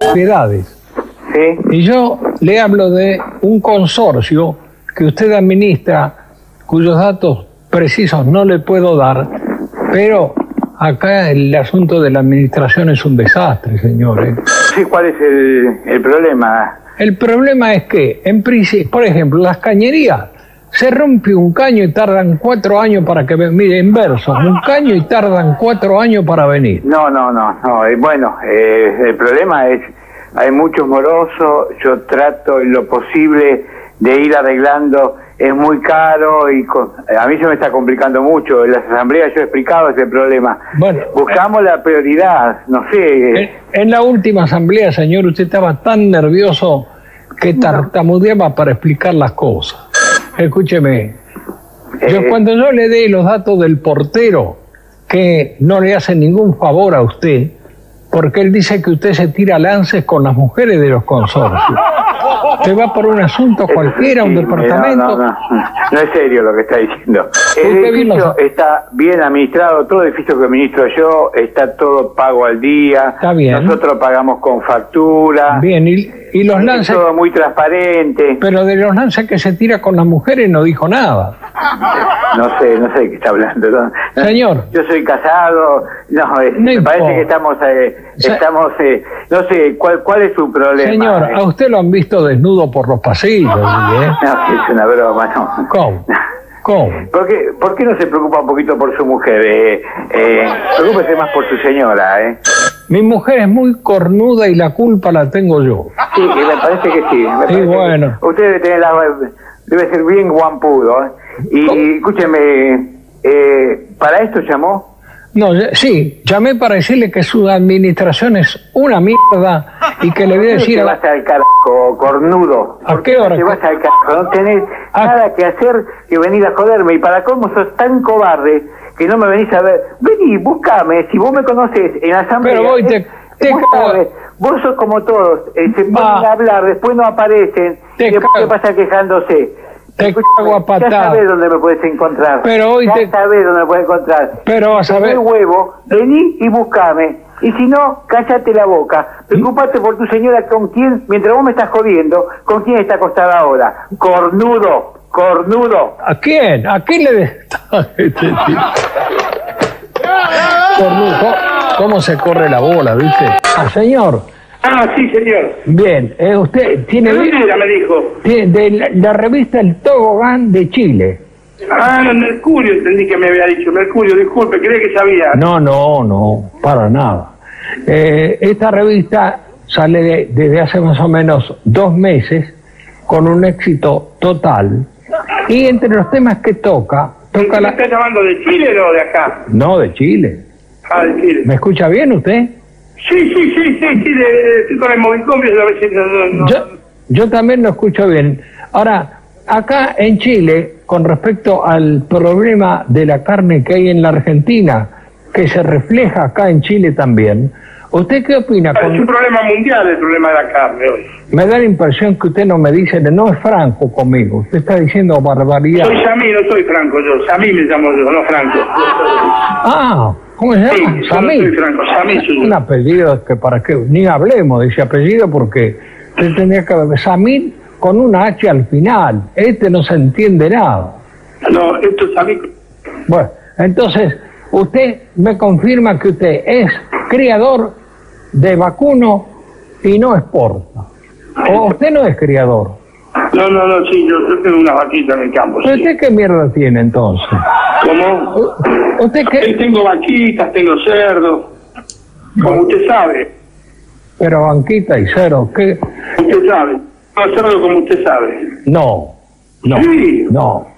propiedades. Sí. Y yo le hablo de un consorcio que usted administra, cuyos datos precisos no le puedo dar, pero acá el asunto de la administración es un desastre, señores. Sí, ¿cuál es el problema? El problema es que, por ejemplo, las cañerías, se rompe un caño y tardan 4 años para que mire, inverso, un caño y tardan 4 años para venir. No. Bueno, el problema es, hay muchos morosos, yo trato en lo posible de ir arreglando, es muy caro y a mí se me está complicando mucho. En las asambleas yo he explicado ese problema. Bueno, buscamos la prioridad, no sé. En la última asamblea, señor, usted estaba tan nervioso que tartamudeaba para explicar las cosas. Escúcheme, cuando yo le dé los datos del portero, que no le hace ningún favor a usted, porque él dice que usted se tira lances con las mujeres de los consorcios. Usted va por un asunto cualquiera, un departamento. No es serio lo que está diciendo. El edificio está bien administrado, todo el edificio que administro yo está todo pago al día. Está bien. Nosotros pagamos con factura. Bien, y los lances. Todo muy transparente. Pero de los lances que se tira con las mujeres no dijo nada. No sé de qué está hablando. No. Señor. Yo soy casado. Me parece que estamos no sé, ¿cuál es su problema? Señor, a usted lo han visto desnudo por los pasillos, ¿eh? No, es una broma, no. ¿Cómo? ¿Por qué no se preocupa un poquito por su mujer? Preocúpese más por su señora, Mi mujer es muy cornuda y la culpa la tengo yo. Sí, me parece que sí. Sí, bueno. Usted debe ser bien guampudo, Y escúcheme, ¿para esto llamó? No, sí, llamé para decirle que su administración es una mierda y que le voy a decir... Te vas al carajo, cornudo. ¿A qué hora? Te vas al carajo, no tenés nada que hacer que venir a joderme. Y para cómo sos tan cobarde que no me venís a ver. Vení, búscame, si vos me conocés en la asamblea... Pero voy, vos sos como todos, se ponen a hablar, después no aparecen, y después pasa quejándose. Te cago a patada. Ya sabés dónde me puedes encontrar. Pero hoy ya sabés dónde me puedes encontrar. Pero vas a ver. El huevo, vení y buscame. Y si no, cállate la boca. Preocupate por tu señora, con quién, mientras vos me estás jodiendo, con quién está acostada ahora. Cornudo. ¿A quién? ¿A quién le Cornudo. ¿Cómo se corre la bola, viste? Señor. Sí, señor. Bien, usted tiene... ¿De dónde era, me dijo? De la revista El Tobogán de Chile. Mercurio, entendí que me había dicho. Mercurio, disculpe, creí que sabía. No, para nada. Esta revista sale desde hace más o menos 2 meses, con un éxito total. Y entre los temas que toca ¿Me está llamando de Chile o de acá? No, de Chile. De Chile. ¿Me escucha bien usted? Sí, estoy con el Movicom, a ver si Yo también lo escucho bien. Ahora, acá en Chile, con respecto al problema de la carne que hay en la Argentina, que se refleja acá en Chile también, ¿usted qué opina? Es un problema mundial el problema de la carne hoy. Me da la impresión que usted no me dice, no es franco conmigo, usted está diciendo barbaridad. Soy Samí, no soy Franco yo, Samí me llamo yo, no Franco. ¿Cómo se llama? Sí, Samí. Soy Franco, Samí soy yo. Un apellido que para qué, ni hablemos de ese apellido porque usted tendría que ver Samí con una H al final, no se entiende nada. No, esto es Samí. Bueno, entonces, usted me confirma que usted es criador de vacuno y no exporta. ¿O usted no es criador? No, sí, yo tengo una vaquita en el campo. ¿Pero usted qué mierda tiene entonces? ¿Cómo? ¿Usted qué? Tengo vaquitas, tengo cerdos, como usted sabe. Pero banquita y cerdo, ¿qué? Usted sabe, no cerdo como usted sabe. No. Sí. No.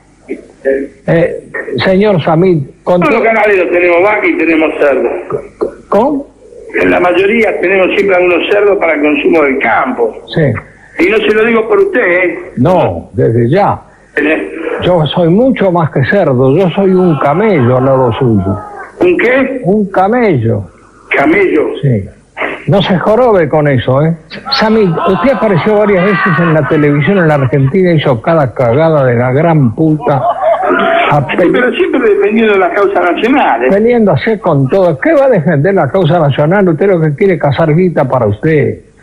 Señor Samid, todos los ganaderos tenemos vaca y tenemos cerdo. ¿Cómo? En la mayoría tenemos siempre algunos cerdos para el consumo del campo. Sí. Y no se lo digo por usted, ¿eh? No, desde ya. Yo soy mucho más que cerdo, yo soy un camello al lado suyo. ¿Un qué? Un camello. ¿Camello? Sí. No se jorobe con eso, ¿eh? Samid, usted apareció varias veces en la televisión en la Argentina, hizo cada cagada de la gran puta. Pero siempre defendiendo la causa nacional, ¿eh? Peleándose con todo. ¿Qué va a defender la causa nacional? Usted lo que quiere es cazar guita para usted.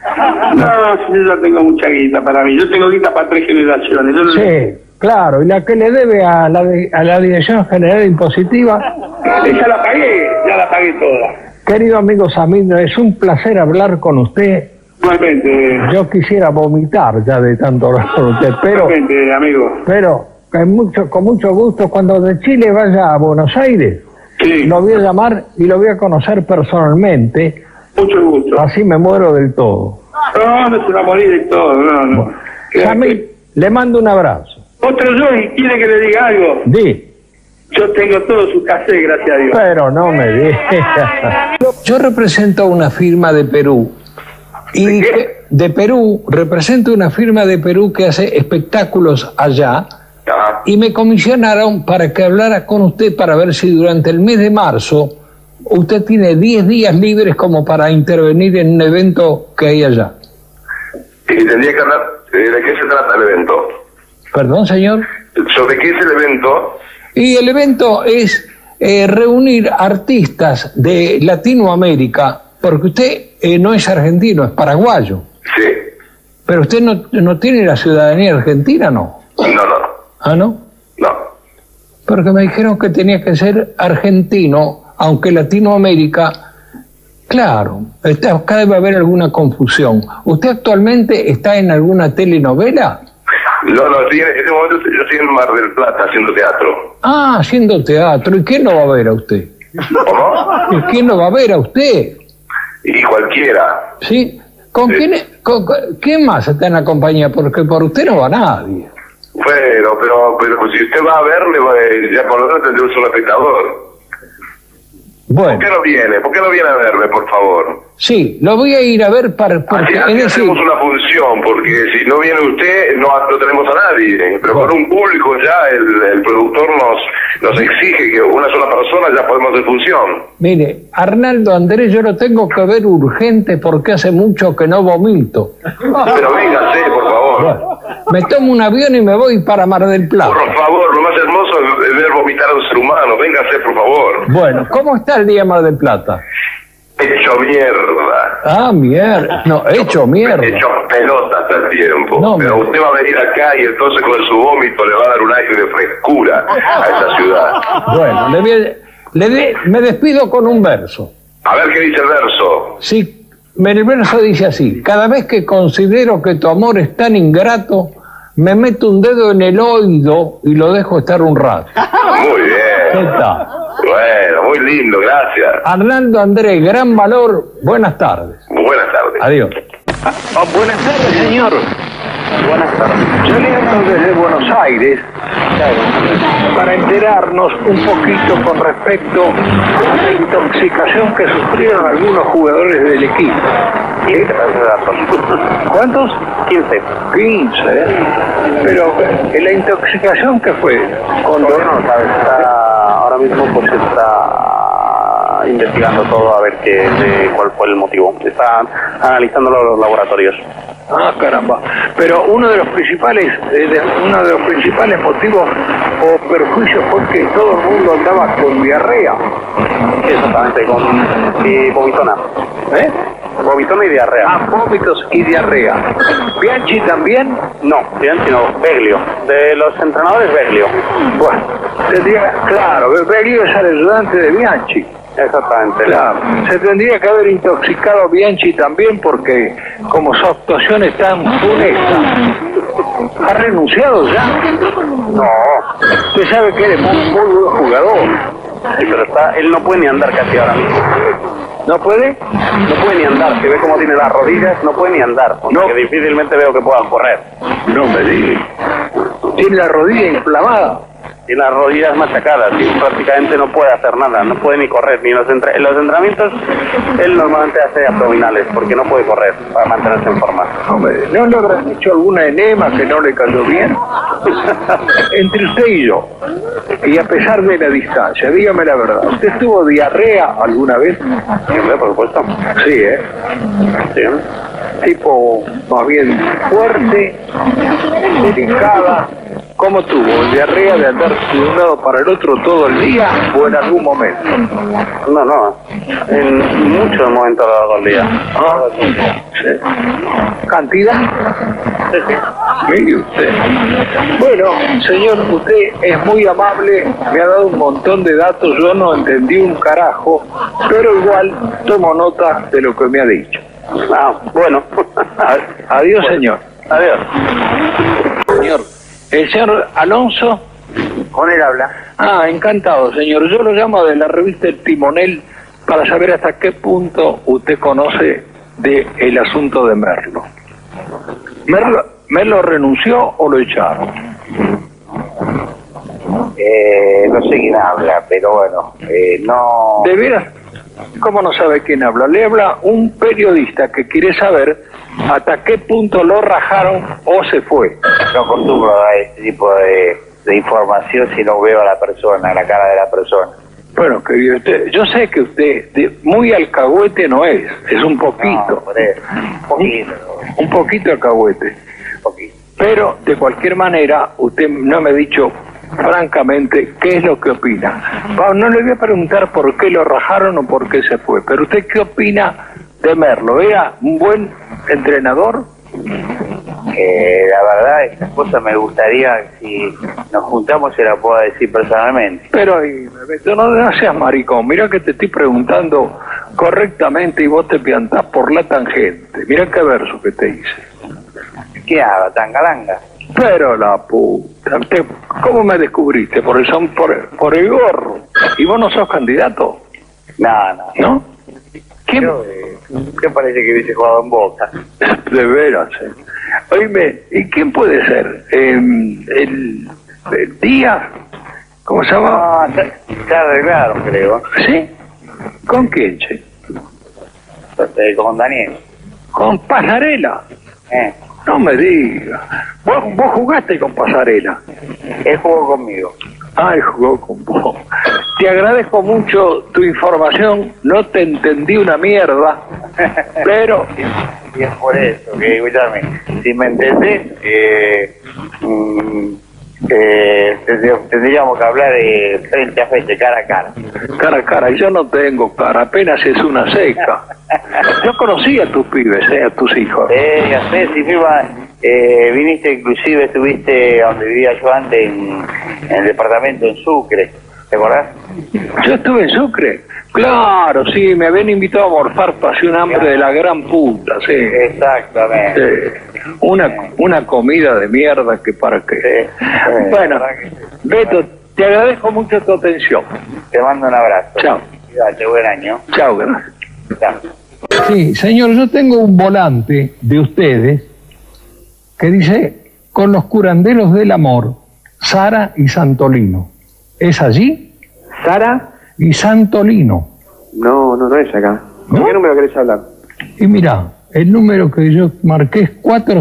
No, yo ya tengo mucha guita para mí. Yo tengo guita para 3 generaciones. Yo Sí, claro. ¿Y la que le debe a la Dirección General Impositiva? ya la pagué toda. Querido amigo Samir, es un placer hablar con usted. Igualmente. Yo quisiera vomitar ya de tanto hablar con usted, pero... Igualmente, amigo. Pero con mucho gusto, cuando de Chile vaya a Buenos Aires, Sí. lo voy a llamar y lo voy a conocer personalmente. Mucho gusto. Así me muero del todo. No se va a morir de todo, no. Samir, le mando un abrazo. Otro Joey, ¿quiere que le diga algo? Di. Yo tengo todo su cassette, gracias a Dios. Pero no me diga. Yo represento una firma de Perú. Y de Perú, represento una firma de Perú que hace espectáculos allá. Y me comisionaron para que hablara con usted para ver si durante el mes de marzo usted tiene 10 días libres como para intervenir en un evento que hay allá. Y tendría que hablar, ¿de qué se trata el evento? ¿Perdón, señor? ¿Sobre qué es el evento? Y el evento es reunir artistas de Latinoamérica, porque usted no es argentino, es paraguayo. Sí. Pero usted no tiene la ciudadanía argentina, ¿no? No. ¿Ah, no? No. Porque me dijeron que tenía que ser argentino, aunque Latinoamérica... Claro, acá debe haber alguna confusión. ¿Usted actualmente está en alguna telenovela? No, en este momento yo estoy en Mar del Plata haciendo teatro. Ah, haciendo teatro. ¿Y quién no va a ver a usted? ¿Cómo? ¿Y quién no va a ver a usted? Y cualquiera. ¿Sí? ¿Quién más está en la compañía? Porque por usted no va nadie. Bueno, pero si usted va a verle, ya por lo menos tendré un solo espectador. Bueno. ¿Por qué no viene a verme, por favor? Sí, lo voy a ir a ver porque así hacemos una función, porque si no viene usted, no tenemos a nadie. Pero con un público ya el productor nos exige que una sola persona ya podemos hacer función. Mire, Arnaldo Andrés, yo lo tengo que ver urgente porque hace mucho que no vomito. Pero véngase, por favor. Bueno, me tomo un avión y me voy para Mar del Plata. Por favor, lo más hermoso es ver vomitar a un ser humano. Véngase, por favor. Bueno, ¿cómo está el día en Mar del Plata? Hecho mierda. Ah, mierda. No, hecho mierda. Hecho pelota hasta el tiempo. No, pero usted va a venir acá y entonces con su vómito le va a dar un aire de frescura a esta ciudad. Bueno, me despido con un verso. A ver qué dice el verso. Sí, el verso dice así: cada vez que considero que tu amor es tan ingrato, me meto un dedo en el oído y lo dejo estar un rato. Muy bien. ¿Qué tal? Bueno, muy lindo, gracias. Arnaldo Andrés, gran valor. Buenas tardes. Buenas tardes. Adiós. Buenas tardes, señor. Buenas tardes. Yo le hablo desde Buenos Aires para enterarnos un poquito con respecto a la intoxicación que sufrieron algunos jugadores del equipo. 15 datos. ¿Cuántos? 15. 15. Pero la intoxicación que fue con Todavía no lo sabes. Ahora mismo pues está investigando todo a ver cuál fue el motivo. Está analizando los laboratorios. Ah, caramba. Pero uno de los principales motivos o perjuicios fue que todo el mundo andaba con diarrea. Exactamente, con vomitona. ¿Eh? Vomitona y diarrea. Ah, vómitos y diarrea. ¿Bianchi también? No, Bianchi no, Beglio. De los entrenadores, Beglio. Bueno, claro, Beglio es el ayudante de Bianchi. Exactamente. Claro, se tendría que haber intoxicado a Bianchi también porque como su actuación es tan funesta. ¿Ha renunciado ya? No. Usted sabe que él es muy buen jugador. Sí, pero él no puede ni andar casi ahora mismo. ¿No puede? No puede ni andar. Si ve cómo tiene las rodillas, no puede ni andar. O sea, No. que difícilmente veo que pueda correr. No me diga. Tiene la rodilla inflamada. Tiene las rodillas machacadas y prácticamente no puede hacer nada. No puede ni correr. Ni en los entrenamientos, él normalmente hace abdominales porque no puede correr para mantenerse en forma. Hombre, ¿no le habrán hecho alguna enema que no le cayó bien? Entre usted y yo, y a pesar de la distancia, dígame la verdad, ¿usted tuvo diarrea alguna vez? Sí, hombre, por supuesto. Sí, Sí. tipo más bien fuerte, delicada, ¿Cómo tuvo? ¿Diarrea de andar de un lado para el otro todo el día o en algún momento? No, en muchos momentos del día. Ah, sí. ¿Cantidad? Sí. Mire usted. Bueno, señor, usted es muy amable, me ha dado un montón de datos, yo no entendí un carajo, pero igual tomo nota de lo que me ha dicho. Ah, bueno. Adiós, señor. Adiós. Señor, el señor Alonso. Con él habla. Ah, encantado, señor. Yo lo llamo de la revista El Timonel para saber hasta qué punto usted conoce del asunto de Merlo. ¿Merlo renunció o lo echaron? No sé quién habla, pero bueno, no... ¿De veras? ¿Cómo no sabe quién habla? Le habla un periodista que quiere saber hasta qué punto lo rajaron o se fue. No acostumbro a dar este tipo de información si no veo a la persona, a la cara de la persona. Bueno, querido, yo sé que usted muy alcahuete no es un poquito. No, por eso, un poquito. Un poquito alcahuete. Un poquito. Pero, de cualquier manera, usted no me ha dicho francamente qué es lo que opina. No le voy a preguntar por qué lo rajaron o por qué se fue, pero usted qué opina de Merlo. ¿Era un buen entrenador? La verdad, esta cosa me gustaría, si nos juntamos, se la pueda decir personalmente. Pero Bebeto, no seas maricón, mira que te estoy preguntando correctamente y vos te piantás por la tangente. Mira qué verso que te hice. ¿Qué hago, tangalanga? Pero la puta, ¿cómo me descubriste? Por el gorro. ¿Y vos no sos candidato? No. ¿No? ¿Quién? ¿Qué parece que hubiese jugado en Boca? De veras. Oíme, ¿y quién puede ser? ¿El Díaz? ¿Cómo se llama? No, ya arreglaron, creo. ¿Sí? ¿Con quién, che? Con Daniel. ¿Con Pasarela? No me digas. ¿Vos jugaste con Pasarela? Él jugó conmigo. Ay, jugó con vos. Te agradezco mucho tu información. No te entendí una mierda, pero... Y es por eso que, escúchame, si me entendés, tendríamos que hablar frente a frente, cara a cara. Cara a cara, y yo no tengo cara, apenas es una seca. Yo conocí a tus pibes, a tus hijos. Ya sé, si viniste, inclusive estuviste donde vivía yo antes, en el departamento en Sucre, ¿te acordás? Yo estuve en Sucre. Claro, sí, me habían invitado a morfar, pasé un hambre de la gran puta, sí. Exactamente. Sí. Una comida de mierda que para qué. Sí. Bueno, Beto, te agradezco mucho tu atención. Te mando un abrazo. Chao. Cuídate, buen año. Chao, gracias. Chao. Sí, señor, yo tengo un volante de ustedes que dice, con los curanderos del amor, Sara y Santolino. ¿Es allí? ¿Sara? Y Santolino. No es acá. ¿Con ¿No? qué número querés hablar? Y mira, el número que yo marqué es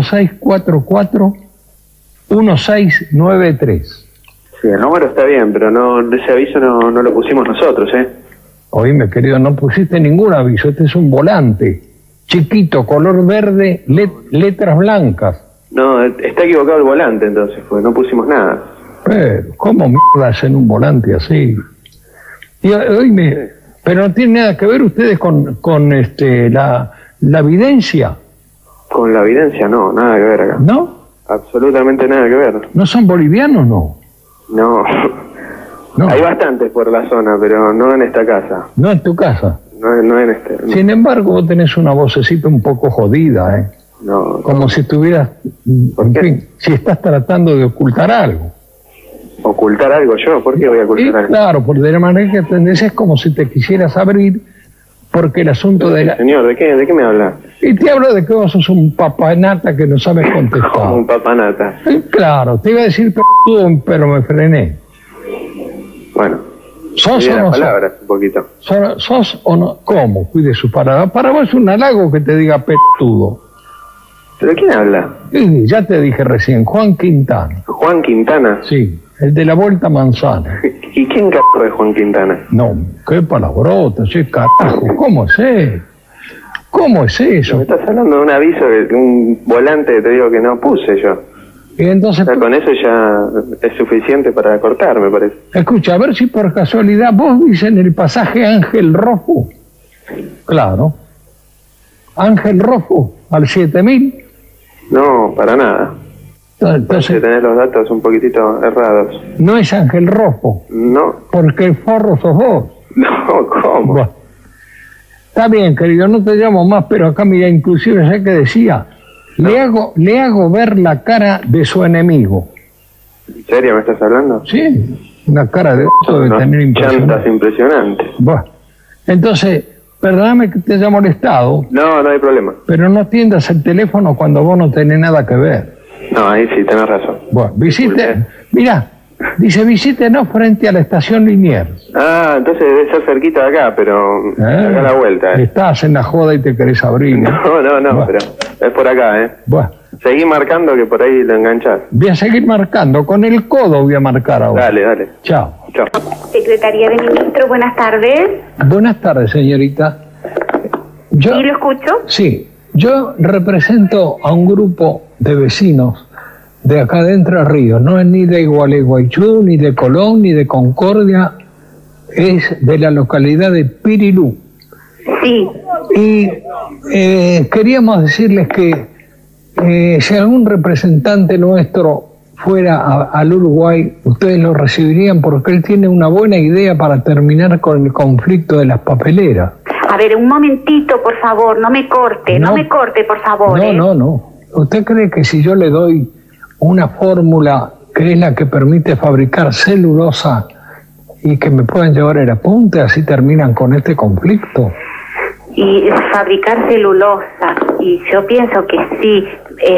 4644-1693. Sí, el número está bien, pero ese aviso no lo pusimos nosotros, ¿eh? Oíme, querido, no pusiste ningún aviso. Este es un volante. Chiquito, color verde, letras blancas. No, está equivocado el volante entonces, pues no pusimos nada. Pero, ¿cómo mierda hacen un volante así? Y oíme, pero no tiene nada que ver ustedes con la evidencia. Con la evidencia no, nada que ver acá. ¿No? Absolutamente nada que ver. ¿No son bolivianos, no? No. No. Hay bastantes por la zona, pero no en esta casa. No en tu casa. No en este. No. Sin embargo, vos tenés una vocecita un poco jodida, ¿eh? No. Como si estuvieras, ¿Por en qué? fin, si estás tratando de ocultar algo. ¿Ocultar algo yo? ¿Por qué voy a ocultar Y, algo? claro, por de la manera que atendés es como si te quisieras abrir, porque el asunto de la... Señor, ¿de qué me habla? Y te hablo de que vos sos un papanata que no sabes contestar. Como un papanata. Claro, te iba a decir pero me frené. Bueno, ¿Sos cuide o no las sos? palabras un poquito. ¿Sos o no? ¿Cómo? Cuide su palabra. Para vos es un halago que te diga petudo. ¿Pero quién habla? Sí, ya te dije recién, Juan Quintana. Juan Quintana. Sí, el de la Vuelta Manzana. ¿Y quién carajo es Juan Quintana? No, qué palabrota, che, carajo, ¿cómo es eso? ¿Cómo es eso? Me estás hablando de un aviso, de un volante que te digo que no puse yo. Y entonces, Ya con eso ya es suficiente para cortar, me parece. escucha, a ver si por casualidad vos dices en el pasaje Ángel Rojo. Claro. Ángel Rojo, al 7000. No, para nada. Parece Entonces, tener los datos un poquitito errados. no es Ángel Rojo, No, porque el forro sos vos. no, ¿cómo? Bueno. Está bien, querido, no te llamo más, pero acá, mira, inclusive sé que decía, le hago ver la cara de su enemigo. ¿En serio me estás hablando? Sí, una cara de oso debe Unas tener chantas impresionante. impresionantes. Bueno, entonces, perdóname que te haya molestado, No, no hay problema. pero no atiendas el teléfono cuando vos no tenés nada que ver. No, ahí sí, tenés razón. Bueno, visite, mira, dice visítenos frente a la estación Liniers. Ah, entonces debe ser cerquita de acá, pero acá a la vuelta, Estás en la joda y te querés abrir. No, Bueno. pero es por acá, Bueno, Seguí marcando que por ahí lo enganchás. voy a seguir marcando, con el codo voy a marcar ahora. Dale. Chao. Chao. Secretaría de Ministro, buenas tardes. Buenas tardes, señorita. Yo, ¿Sí lo escucho? sí, yo represento a un grupo de vecinos de acá de Entre Ríos. No es ni de Gualeguaychú, ni de Colón, ni de Concordia. Es de la localidad de Pirilú. Sí. Y queríamos decirles que si algún representante nuestro fuera al Uruguay, ustedes lo recibirían porque él tiene una buena idea para terminar con el conflicto de las papeleras. A ver, un momentito, por favor, no me corte, no me corte, por favor. No. ¿Usted cree que si yo le doy una fórmula que es la que permite fabricar celulosa y que me puedan llevar el apunte, así terminan con este conflicto? Y fabricar celulosa, y yo pienso que sí,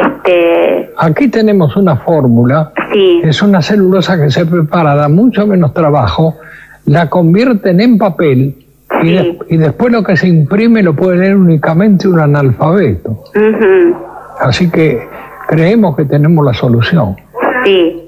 Aquí tenemos una fórmula, sí, es una celulosa que se prepara, da mucho menos trabajo, la convierten en papel y, Sí. y después lo que se imprime lo puede leer únicamente un analfabeto. ujú, Así que creemos que tenemos la solución. sí.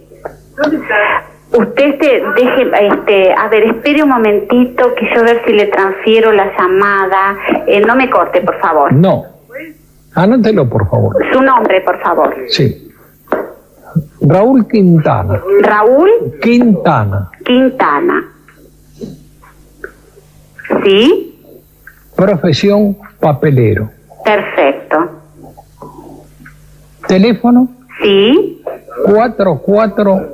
Usted deje, a ver, espere un momentito que yo a ver si le transfiero la llamada. No me corte, por favor. No. Anótelo, por favor. Su nombre, por favor. Sí. Raúl Quintana. Raúl Quintana. Quintana. ¿Sí? Profesión papelero. Perfecto. Teléfono ¿Sí? 44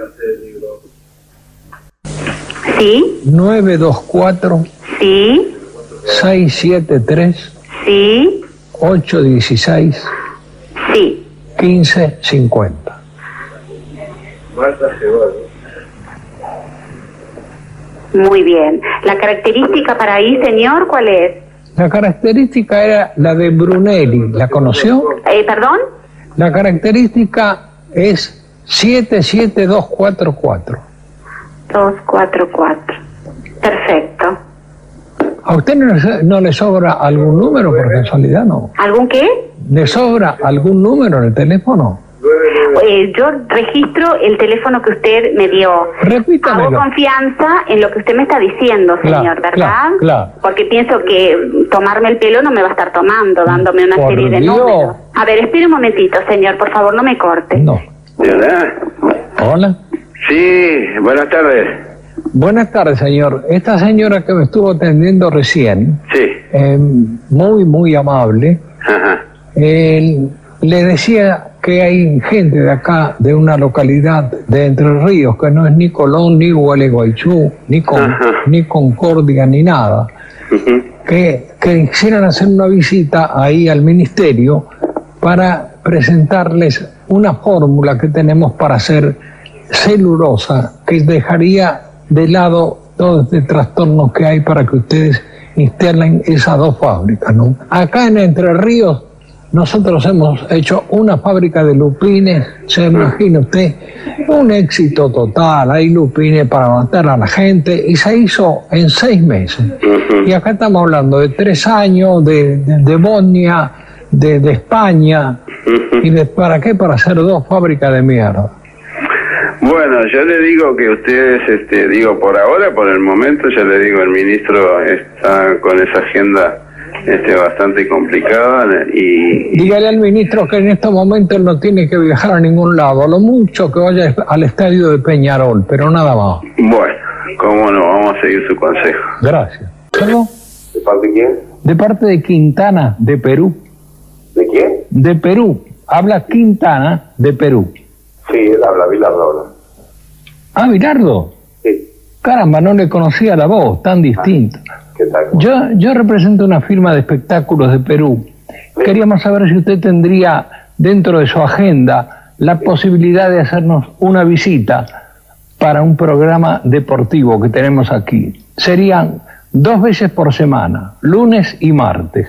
¿Sí? 924 ¿Sí? 673 ¿Sí? 816 Sí. 1550. Muy bien. ¿La característica para ahí, señor, cuál es? La característica era la de Brunelli. ¿La conoció? ¿Perdón? La característica es 77244. 244. Perfecto. ¿A usted no le sobra algún número por casualidad? No. ¿Algún qué? ¿Le sobra algún número en el teléfono? Yo registro el teléfono que usted me dio. Repítamelo. Hago confianza en lo que usted me está diciendo, Claro, señor, ¿verdad? claro, claro. Porque pienso que tomarme el pelo no me va a estar tomando, dándome una Por serie de Dios. números. A ver, espere un momentito, señor, por favor, no me corte. No. ¿Verdad? Hola. Sí, buenas tardes. Buenas tardes, señor. Esta señora que me estuvo atendiendo recién, Sí. muy amable, Ajá. le decía que hay gente de acá, de una localidad de Entre Ríos, que no es ni Colón, ni Gualeguaychú, Ajá. ni Concordia, ni nada, Ujú. que quisieran hacer una visita ahí al ministerio para presentarles una fórmula que tenemos para hacer celulosa, que dejaría de lado todo este trastorno que hay para que ustedes instalen esas dos fábricas, ¿no? Acá en Entre Ríos nosotros hemos hecho una fábrica de lupines, se imagina usted, un éxito total, hay lupines para matar a la gente y se hizo en 6 meses. Ujú. Y acá estamos hablando de 3 años, de Bosnia, de España, y ¿para qué? Para hacer 2 fábricas de mierda. Bueno, yo le digo que ustedes, digo por ahora, por el momento, ya le digo, el ministro está con esa agenda bastante complicada y... Dígale al ministro que en estos momentos no tiene que viajar a ningún lado, a lo mucho que vaya al estadio de Peñarol, pero nada más. Bueno, cómo no, vamos a seguir su consejo. Gracias. ¿Perdón? ¿De parte de quién? De parte de Quintana, de Perú. ¿De quién? De Perú. Habla Quintana, de Perú. Sí, él habla, Bilardo habla. Ah, Bilardo. Sí. Caramba, no le conocía la voz, tan distinta. ¿Qué tal? Yo represento una firma de espectáculos de Perú. Queríamos saber si usted tendría dentro de su agenda la posibilidad de hacernos una visita para un programa deportivo que tenemos aquí. Serían 2 veces por semana, lunes y martes.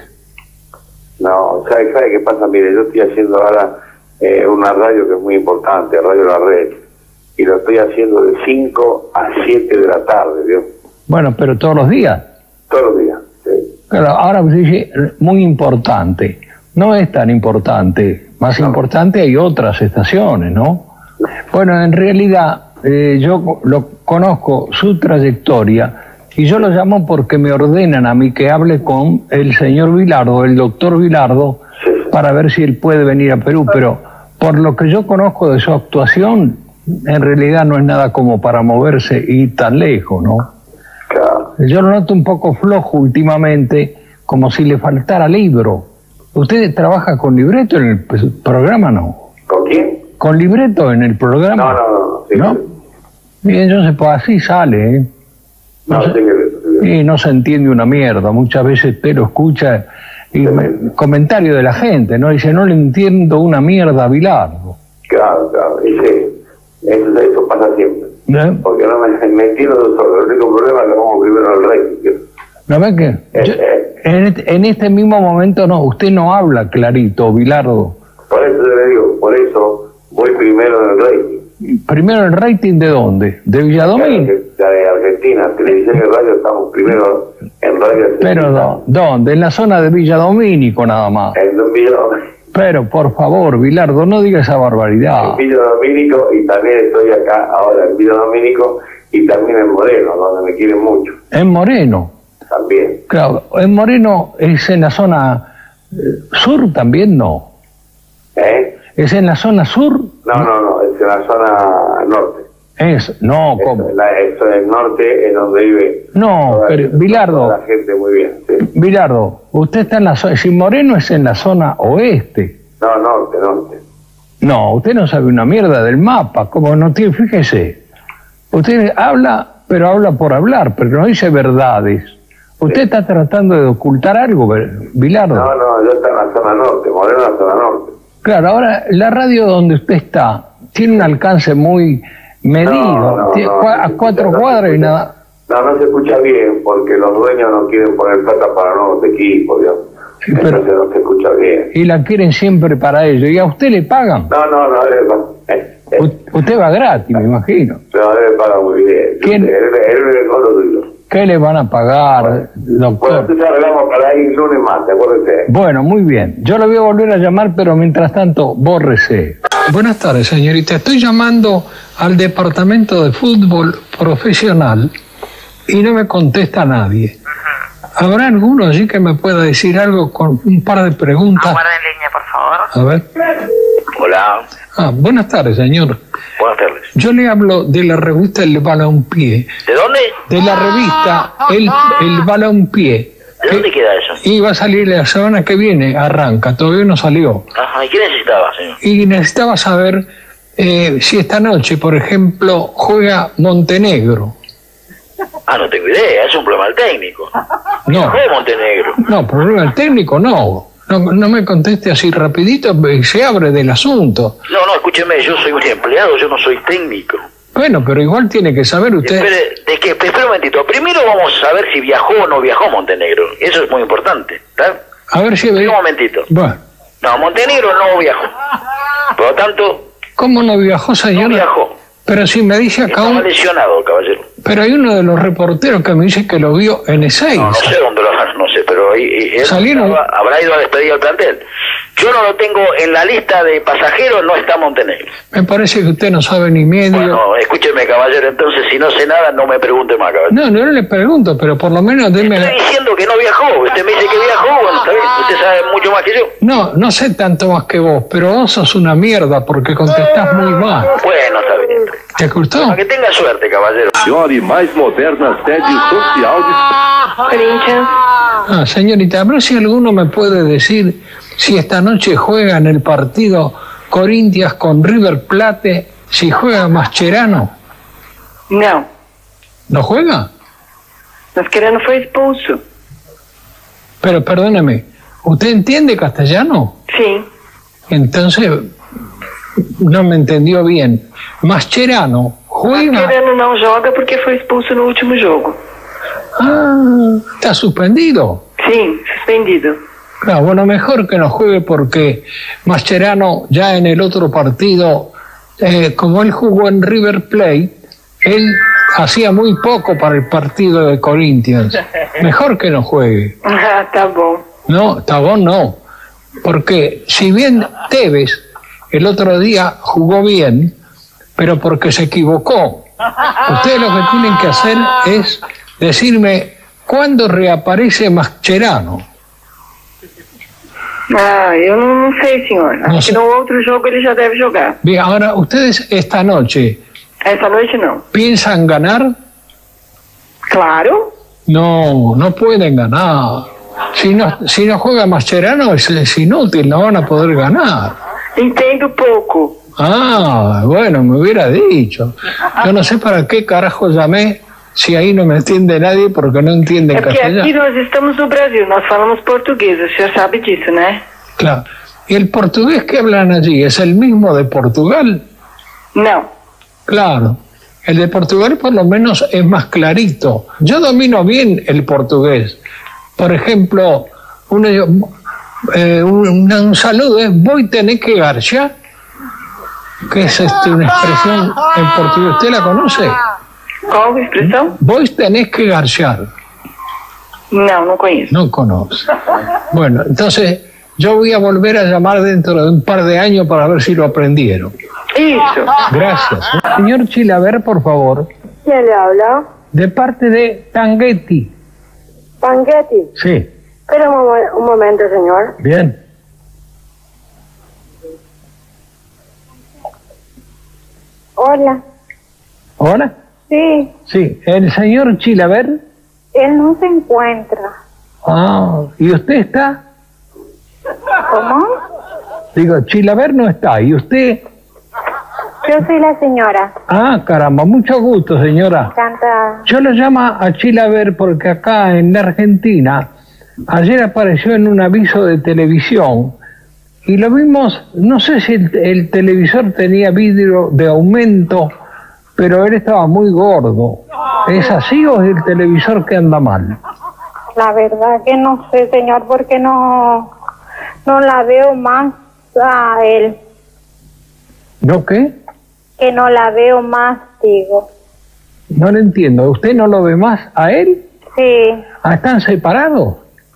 No, ¿sabe qué pasa? Mire, yo estoy haciendo ahora una radio que es muy importante, Radio La Red, y lo estoy haciendo de 5 a 7 de la tarde, ¿vio? Bueno, pero todos los días. Todos los días, sí. Claro, ahora se dice muy importante. No es tan importante. Más importante hay otras estaciones, ¿no? Bueno, en realidad yo lo conozco su trayectoria y yo lo llamo porque me ordenan a mí que hable con el señor Bilardo, el doctor Bilardo, para ver si él puede venir a Perú, pero por lo que yo conozco de su actuación, en realidad no es nada como para moverse y tan lejos, ¿no? Claro. Yo lo noto un poco flojo últimamente, como si le faltara libro. ¿Usted trabaja con libreto en el programa, no? ¿Con quién? ¿Con libreto en el programa? No. Sí, ¿No? sí. Bien, yo sé, pues así sale, ¿eh? No, sí, Y no se entiende una mierda. Muchas veces usted lo escucha y comentario de la gente, ¿no? Dice, no le entiendo una mierda a Bilardo. Claro, y sí, eso pasa siempre. Porque no me entiendo solo. El único problema es que vamos primero al rey. ¿No ve que? En este mismo momento no, usted no habla clarito, Bilardo. Por eso yo le digo, por eso voy primero en el rating. ¿Primero el rating de dónde? ¿De Villadomínico? De Argentina, televisión y radio, estamos primero en radio. ¿Pero dónde? En la zona de Villadomínico nada más. En Villadomínico. Pero por favor, Bilardo, no diga esa barbaridad. En Villadomínico, y también estoy acá ahora en Villadomínico y también en Moreno, donde me quieren mucho. ¿En Moreno? También. Claro, en Moreno es en la zona sur también, ¿no? ¿Es en la zona sur? No, es en la zona norte. ¿Cómo? Eso es el norte, es donde vive. No, pero Bilardo. La gente muy bien, sí. Bilardo, usted está en la zona. Si Moreno es en la zona oeste. No, norte. No, usted no sabe una mierda del mapa. Como no tiene, fíjese. Usted habla, pero habla por hablar, pero no dice verdades. ¿Usted está tratando de ocultar algo, Bilardo? No, yo estoy en la zona norte, Moreno en la zona norte. Claro, ahora la radio donde usted está tiene un alcance muy medido, a 4 cuadras y nada. No se escucha bien porque los dueños no quieren poner plata para nuevos equipos, Dios. Sí, pero entonces no se escucha bien. Y la quieren siempre para ellos. ¿Y a usted le pagan? No. Usted va gratis, me imagino. No, él le paga muy bien. ¿Quién? Él con lo tuyo. ¿Qué le van a pagar, doctor? Bueno, entonces arreglamos para ir lunes más, acuérdese. Bueno, muy bien. Yo lo voy a volver a llamar, pero mientras tanto, bórrese. Buenas tardes, señorita. Estoy llamando al departamento de fútbol profesional y no me contesta nadie. ¿Habrá alguno allí que me pueda decir algo con un par de preguntas? Aguarda en línea, por favor. A ver. Hola. Buenas tardes, señor. Buenas tardes. Yo le hablo de la revista El Balompié. ¿De dónde? De la revista El Balompié. ¿De dónde queda eso? Y va a salir la semana que viene, arranca, todavía no salió. Ajá, ¿y qué necesitaba, señor? Y necesitaba saber si esta noche, por ejemplo, juega Montenegro. No tengo idea, es un problema del técnico. No. ¿Juega Montenegro? No, problema del técnico no. No me conteste así rapidito, se abre del asunto. No, escúcheme, yo soy un empleado, yo no soy técnico. Bueno, pero igual tiene que saber usted... Espera un momentito. Primero vamos a saber si viajó o no viajó Montenegro. Eso es muy importante, ¿está? A ver si... Un momentito. Bueno. No, Montenegro no viajó. Por lo tanto... ¿Cómo no viajó, señor? No viajó. Pero si me dice acá... Estaba lesionado, caballero. Pero hay uno de los reporteros que me dice que lo vio en Ezeiza. No sé dónde lo no sé, pero ahí él ¿Salieron? habrá ido a despedir al plantel. Yo no lo tengo en la lista de pasajeros, no está Montenegro. Me parece que usted no sabe ni medio. Bueno, escúcheme, caballero, entonces si no sé nada, no me pregunte más, caballero. No, no le pregunto, pero por lo menos déme... Estoy diciendo que no viajó, usted me dice que viajó, bueno, está bien, usted sabe mucho más que yo. No, no sé tanto más que vos, pero vos sos una mierda porque contestás muy mal. Bueno, está bien. ¿Te gustó? Bueno, que tenga suerte, caballero. Maior e mais moderna sede social de... Corinthians. Ah, señorita, a ver si alguno me puede decir si esta noche juega en el partido Corinthians con River Plate, si juega Mascherano. Não. ¿No juega? Mascherano foi expulso. Pero perdóneme, ¿usted entiende castellano? Sim. Entonces, no me entendió bien. Mascherano juega... Mascherano não joga porque foi expulso no último jogo. Ah, está suspendido. Sim, suspendido. Claro, bueno, mejor que no juegue porque Mascherano ya en el otro partido, como él jugó en River Plate, él hacía muy poco para el partido de Corinthians. Mejor que no juegue. Ah, tá bom. No, Tabón no. Porque si bien Tevez el otro día jugó bien, pero porque se equivocó. Ustedes lo que tienen que hacer es decirme cuándo reaparece Mascherano. Ah, eu não sei, senhor. Não Acho sei. que no outro jogo ele já deve jogar. Bien, ahora ustedes esta noche Essa noite não. piensan ganar. Claro. No, no pueden ganar. Si no juega Mascherano es inútil, no van a poder ganar. Entendo pouco. Ah, bueno, me hubiera dicho. Yo no sé para qué carajo llamé si ahí no me entiende nadie porque no entienden É porque aqui castellano. nós estamos no Brasil, nós falamos português, o senhor sabe disso, né? Claro. ¿Y el portugués que hablan allí es el mismo de Portugal? Não. Claro. El de Portugal por lo menos es más clarito. Yo domino bien el portugués. Por ejemplo, un saludo es voy tenés que garcha, que es una expresión en portugués. ¿Usted la conoce? Qual expressão? Vos tenés que garchar. Não, não conheço. No conoce. Bueno, entonces yo voy a volver a llamar dentro de un par de años para ver si lo aprendieron. Isso. Gracias. Señor Chilaver, por favor. ¿Quién le habla? De parte de Tanghetti. Tanghetti. Sí. Espera un momento, señor. Bien. Hola. ¿Hola? Sí, Sí. ¿El señor Chilaver? él no se encuentra. Ah, ¿y usted está? ¿Cómo? Digo, Chilaver no está. ¿Y usted? Yo soy la señora. Ah, caramba, mucho gusto, señora. Canta. Yo lo llamo a Chilaver porque acá en la Argentina, ayer apareció en un aviso de televisión y lo vimos, no sé si el televisor tenía vidrio de aumento, pero él estaba muy gordo. ¿Es así o es el televisor que anda mal? La verdad que no sé, señor, porque no la veo más a él. ¿No qué? Que no la veo más, digo. No lo entiendo. ¿Usted no lo ve más a él? Sí. Ah, ¿están separados?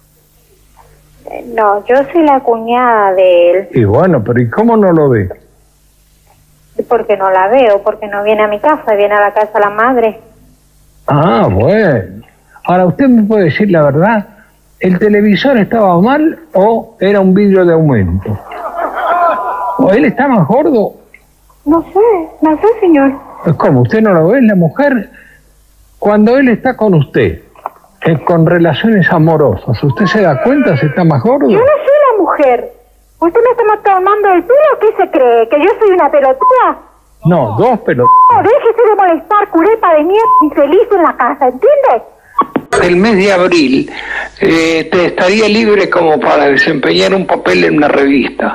No, yo soy la cuñada de él. Y bueno, pero ¿y cómo no lo ve? Porque no la veo, porque no viene a mi casa, viene a la casa de la madre. Ah, bueno. Ahora, ¿usted me puede decir la verdad? ¿El televisor estaba mal o era un vidrio de aumento? ¿O él está más gordo? No sé, señor. ¿Cómo? ¿Usted no lo ve? La mujer, cuando él está con usted, con relaciones amorosas, ¿usted se da cuenta si está más gordo? Yo no soy la mujer. ¿Usted me está tomando el pelo? ¿Qué se cree? ¿Que yo soy una pelotuda? No, dos pelotas. No, déjese de molestar, curepa de mierda, infeliz en la casa, ¿entiendes? El mes de abril te estaría libre como para desempeñar un papel en una revista.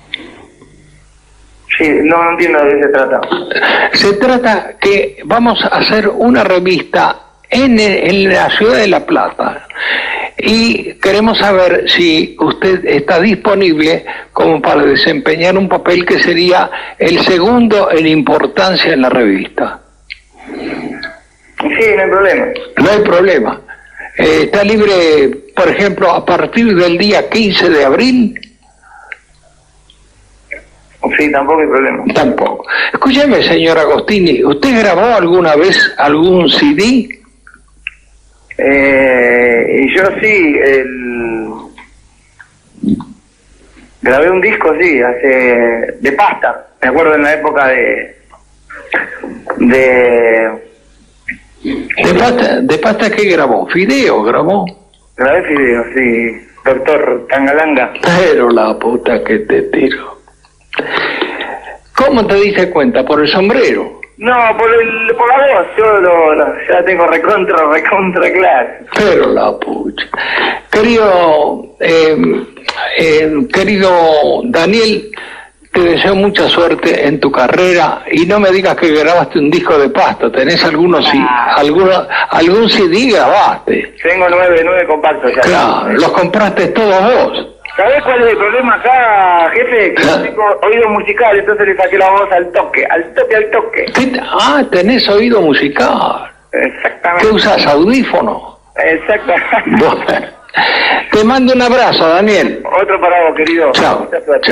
Sí, no entiendo de qué se trata. Se trata que vamos a hacer una revista en la ciudad de La Plata y queremos saber si usted está disponible como para desempeñar un papel que sería el segundo en importancia en la revista. Sí, no hay problema. No hay problema. Está libre, por ejemplo, a partir del día 15 de abril. Sí, tampoco hay problema. Tampoco. Escúcheme, señor Agostini, ¿usted grabó alguna vez algún CD? Y yo sí, grabé un disco, sí, de pasta. Me acuerdo en la época ¿De pasta qué grabó? ¿Fideo grabó? Grabé Fideo, sí. Doctor Tangalanga. Pero la puta que te tiro. ¿Cómo te diste cuenta? ¿Por el sombrero? No, por la voz. Yo ya tengo recontra claro. Pero la pucha. Querido Daniel, te deseo mucha suerte en tu carrera y no me digas que grabaste un disco de pasta. ¿Tenés algún CD grabaste? Tengo 9 compactos ya. Claro, los compraste todos vos. ¿Sabés cuál es el problema acá, jefe? Que no tengo oído musical, entonces le saqué la voz al toque. Tenés oído musical. Exactamente. ¿Qué usas, audífono? Exactamente. Bueno, te mando un abrazo, Daniel. Otro para vos, querido. Chao.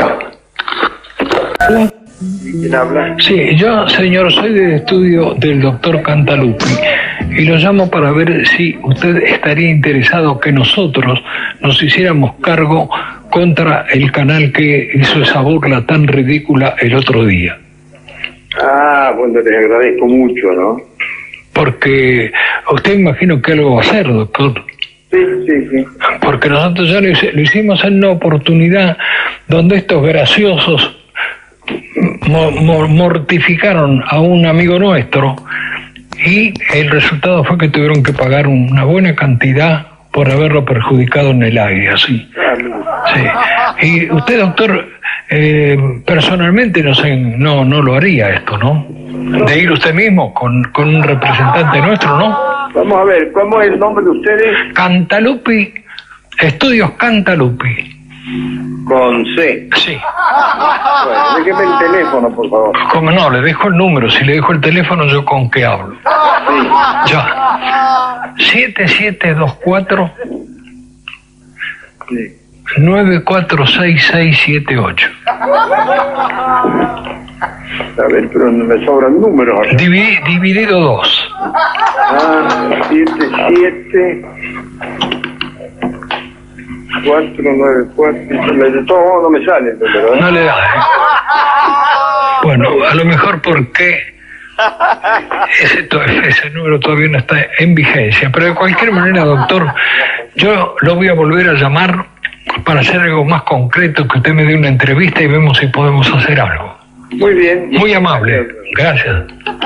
¿Quién habla? Sí, yo, señor, soy del estudio del doctor Cantalupi y lo llamo para ver si usted estaría interesado que nosotros nos hiciéramos cargo contra el canal que hizo esa burla tan ridícula el otro día. Bueno, les agradezco mucho, ¿no? Porque usted imagino que algo va a hacer, doctor. Sí. Porque nosotros ya lo hicimos en una oportunidad donde estos graciosos mortificaron a un amigo nuestro y el resultado fue que tuvieron que pagar una buena cantidad por haberlo perjudicado en el aire, así. Sí. Y usted, doctor, personalmente no lo haría esto, ¿no? De ir usted mismo con un representante nuestro, ¿no? Vamos a ver, ¿cómo es el nombre de ustedes? Cantalupi, Estudios Cantalupi. Con C. Sí. Bueno, déjeme el teléfono, por favor. ¿Cómo no? Le dejo el número. Si le dejo el teléfono, ¿yo con qué hablo? Sí. Ya. 7724 Sí. 946678. A ver, pero me sobran números acá. Dividido 2. 77 494. De todos modos no me sale el número, ¿eh? No le da, Bueno, a lo mejor porque ese número todavía no está en vigencia. Pero de cualquier manera, doctor, yo lo voy a volver a llamar para hacer algo más concreto, que usted me dé una entrevista y vemos si podemos hacer algo. Muy bien. Muy amable. Gracias.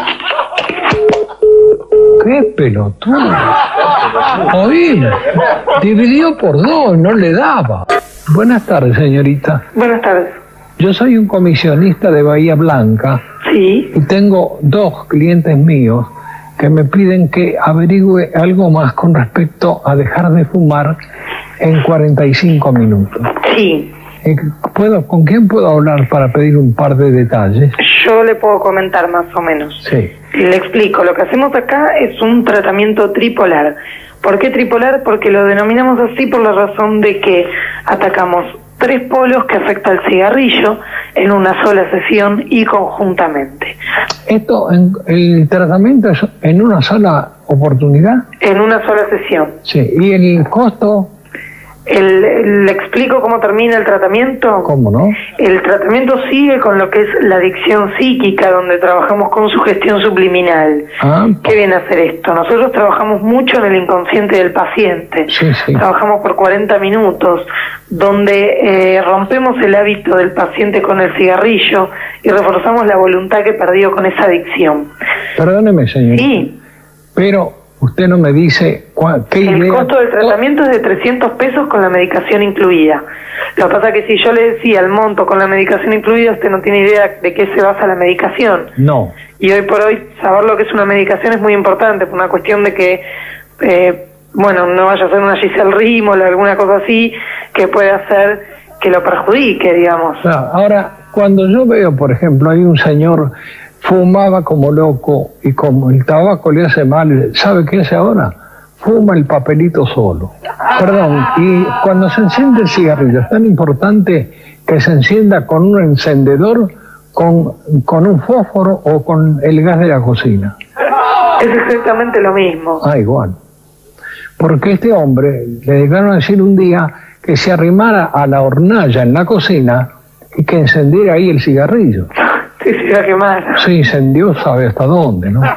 ¡Qué pelotudo! Oí, dividió por 2, no le daba. Buenas tardes, señorita. Buenas tardes. Yo soy un comisionista de Bahía Blanca. Sí. Y tengo 2 clientes míos que me piden que averigüe algo más con respecto a dejar de fumar en 45 minutos. Sí. ¿Con quién puedo hablar para pedir un par de detalles? Yo le puedo comentar más o menos. Sí. Le explico. Lo que hacemos acá es un tratamiento tripolar. ¿Por qué tripolar? Porque lo denominamos así por la razón de que atacamos 3 polos que afectan al cigarrillo en una sola sesión y conjuntamente. ¿El tratamiento es en una sola oportunidad? En una sola sesión. Sí. ¿Y el costo? ¿Le explico cómo termina el tratamiento? ¿Cómo no? El tratamiento sigue con lo que es la adicción psíquica, donde trabajamos con sugestión subliminal. ¿Qué viene a hacer esto? Nosotros trabajamos mucho en el inconsciente del paciente. Sí. Trabajamos por 40 minutos, donde rompemos el hábito del paciente con el cigarrillo y reforzamos la voluntad que perdió con esa adicción. Perdóneme, señor. Sí. Pero usted no me dice qué idea. El costo del tratamiento es de 300 pesos con la medicación incluida. Lo que pasa es que si yo le decía el monto con la medicación incluida, usted no tiene idea de qué se basa la medicación. No. Y hoy por hoy saber lo que es una medicación es muy importante, por una cuestión de que, no vaya a ser una Giselle Rímel o alguna cosa así que puede hacer que lo perjudique, digamos. Claro. Ahora, cuando yo veo, por ejemplo, hay un señor fumaba como loco y como el tabaco le hace mal, ¿sabe qué hace ahora? Fuma el papelito solo. Perdón, y cuando se enciende el cigarrillo es tan importante que se encienda con un encendedor, con un fósforo o con el gas de la cocina. Es exactamente lo mismo. Ah, igual. Porque este hombre le dejaron decir un día que se arrimara a la hornalla en la cocina y que encendiera ahí el cigarrillo. Sí, se iba a quemar. Se incendió, sabe hasta dónde, ¿no?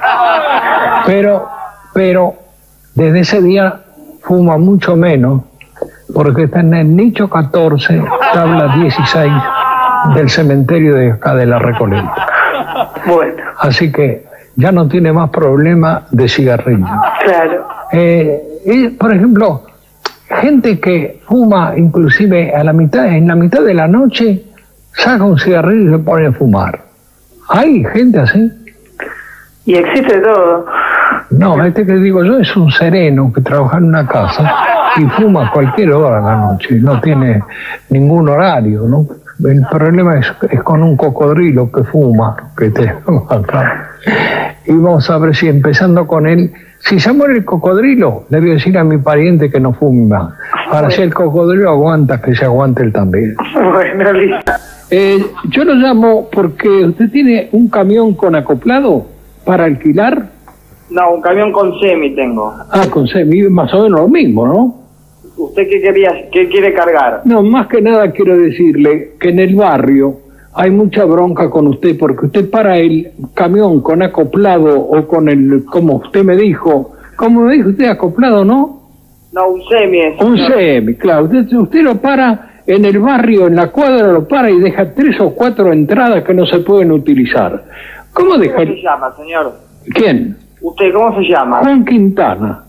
Pero desde ese día fuma mucho menos, porque está en el nicho 14, tabla 16 del cementerio de acá de la Recoleta. Bueno. Así que ya no tiene más problema de cigarrillo. Claro. Por ejemplo, gente que fuma inclusive en la mitad de la noche, saca un cigarrillo y se pone a fumar. ¿Hay gente así? Y existe todo. No, este que digo yo es un sereno que trabaja en una casa y fuma a cualquier hora de la noche, no tiene ningún horario, ¿no? El problema es con un cocodrilo que fuma, que tenemos acá. Y vamos a ver si empezando con él, si se muere el cocodrilo, le voy a decir a mi pariente que no fume más. Para si el cocodrilo aguanta, que se aguante él también. Bueno, listo. Yo lo llamo porque usted tiene un camión con acoplado para alquilar. No, un camión con semi tengo. Ah, con semi, más o menos lo mismo, ¿no? ¿Usted qué quiere cargar? No, más que nada quiero decirle que en el barrio hay mucha bronca con usted, porque usted para el camión con acoplado o con el, como usted me dijo, ¿cómo me dijo usted, acoplado, no? No, un semi. Un semi, claro. Usted lo para en el barrio, en la cuadra, lo para y deja 3 o 4 entradas que no se pueden utilizar. ¿Cómo deja? ¿Cómo se llama, señor? ¿Quién? ¿Usted cómo se llama? Juan Quintana.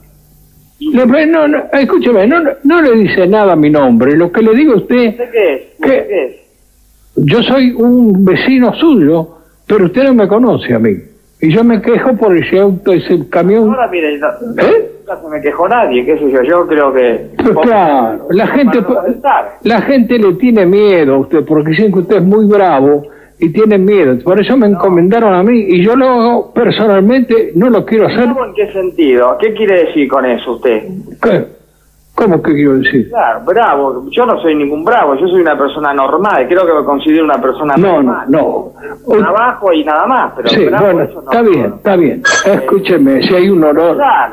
Escúcheme, no le dice nada a mi nombre. Lo que le digo a usted... ¿Usted qué es? ¿Usted qué es? Yo soy un vecino suyo, pero usted no me conoce a mí. Y yo me quejo por ese auto, ese camión... Ahora, mire, nunca se me quejó nadie, qué sé yo creo que... Pero claro, la gente le tiene miedo a usted, porque dicen que usted es muy bravo y tiene miedo. Por eso me encomendaron a mí, y yo lo hago personalmente, no lo quiero hacer... ¿En qué sentido? ¿Qué quiere decir con eso usted? ¿Qué? ¿Cómo que quiero decir? Claro, bravo. Yo no soy ningún bravo, yo soy una persona normal. Creo que me considero una persona normal. No. Trabajo y nada más, pero sí, bravo, bueno, eso no. Está bien. Escúcheme, si hay un olor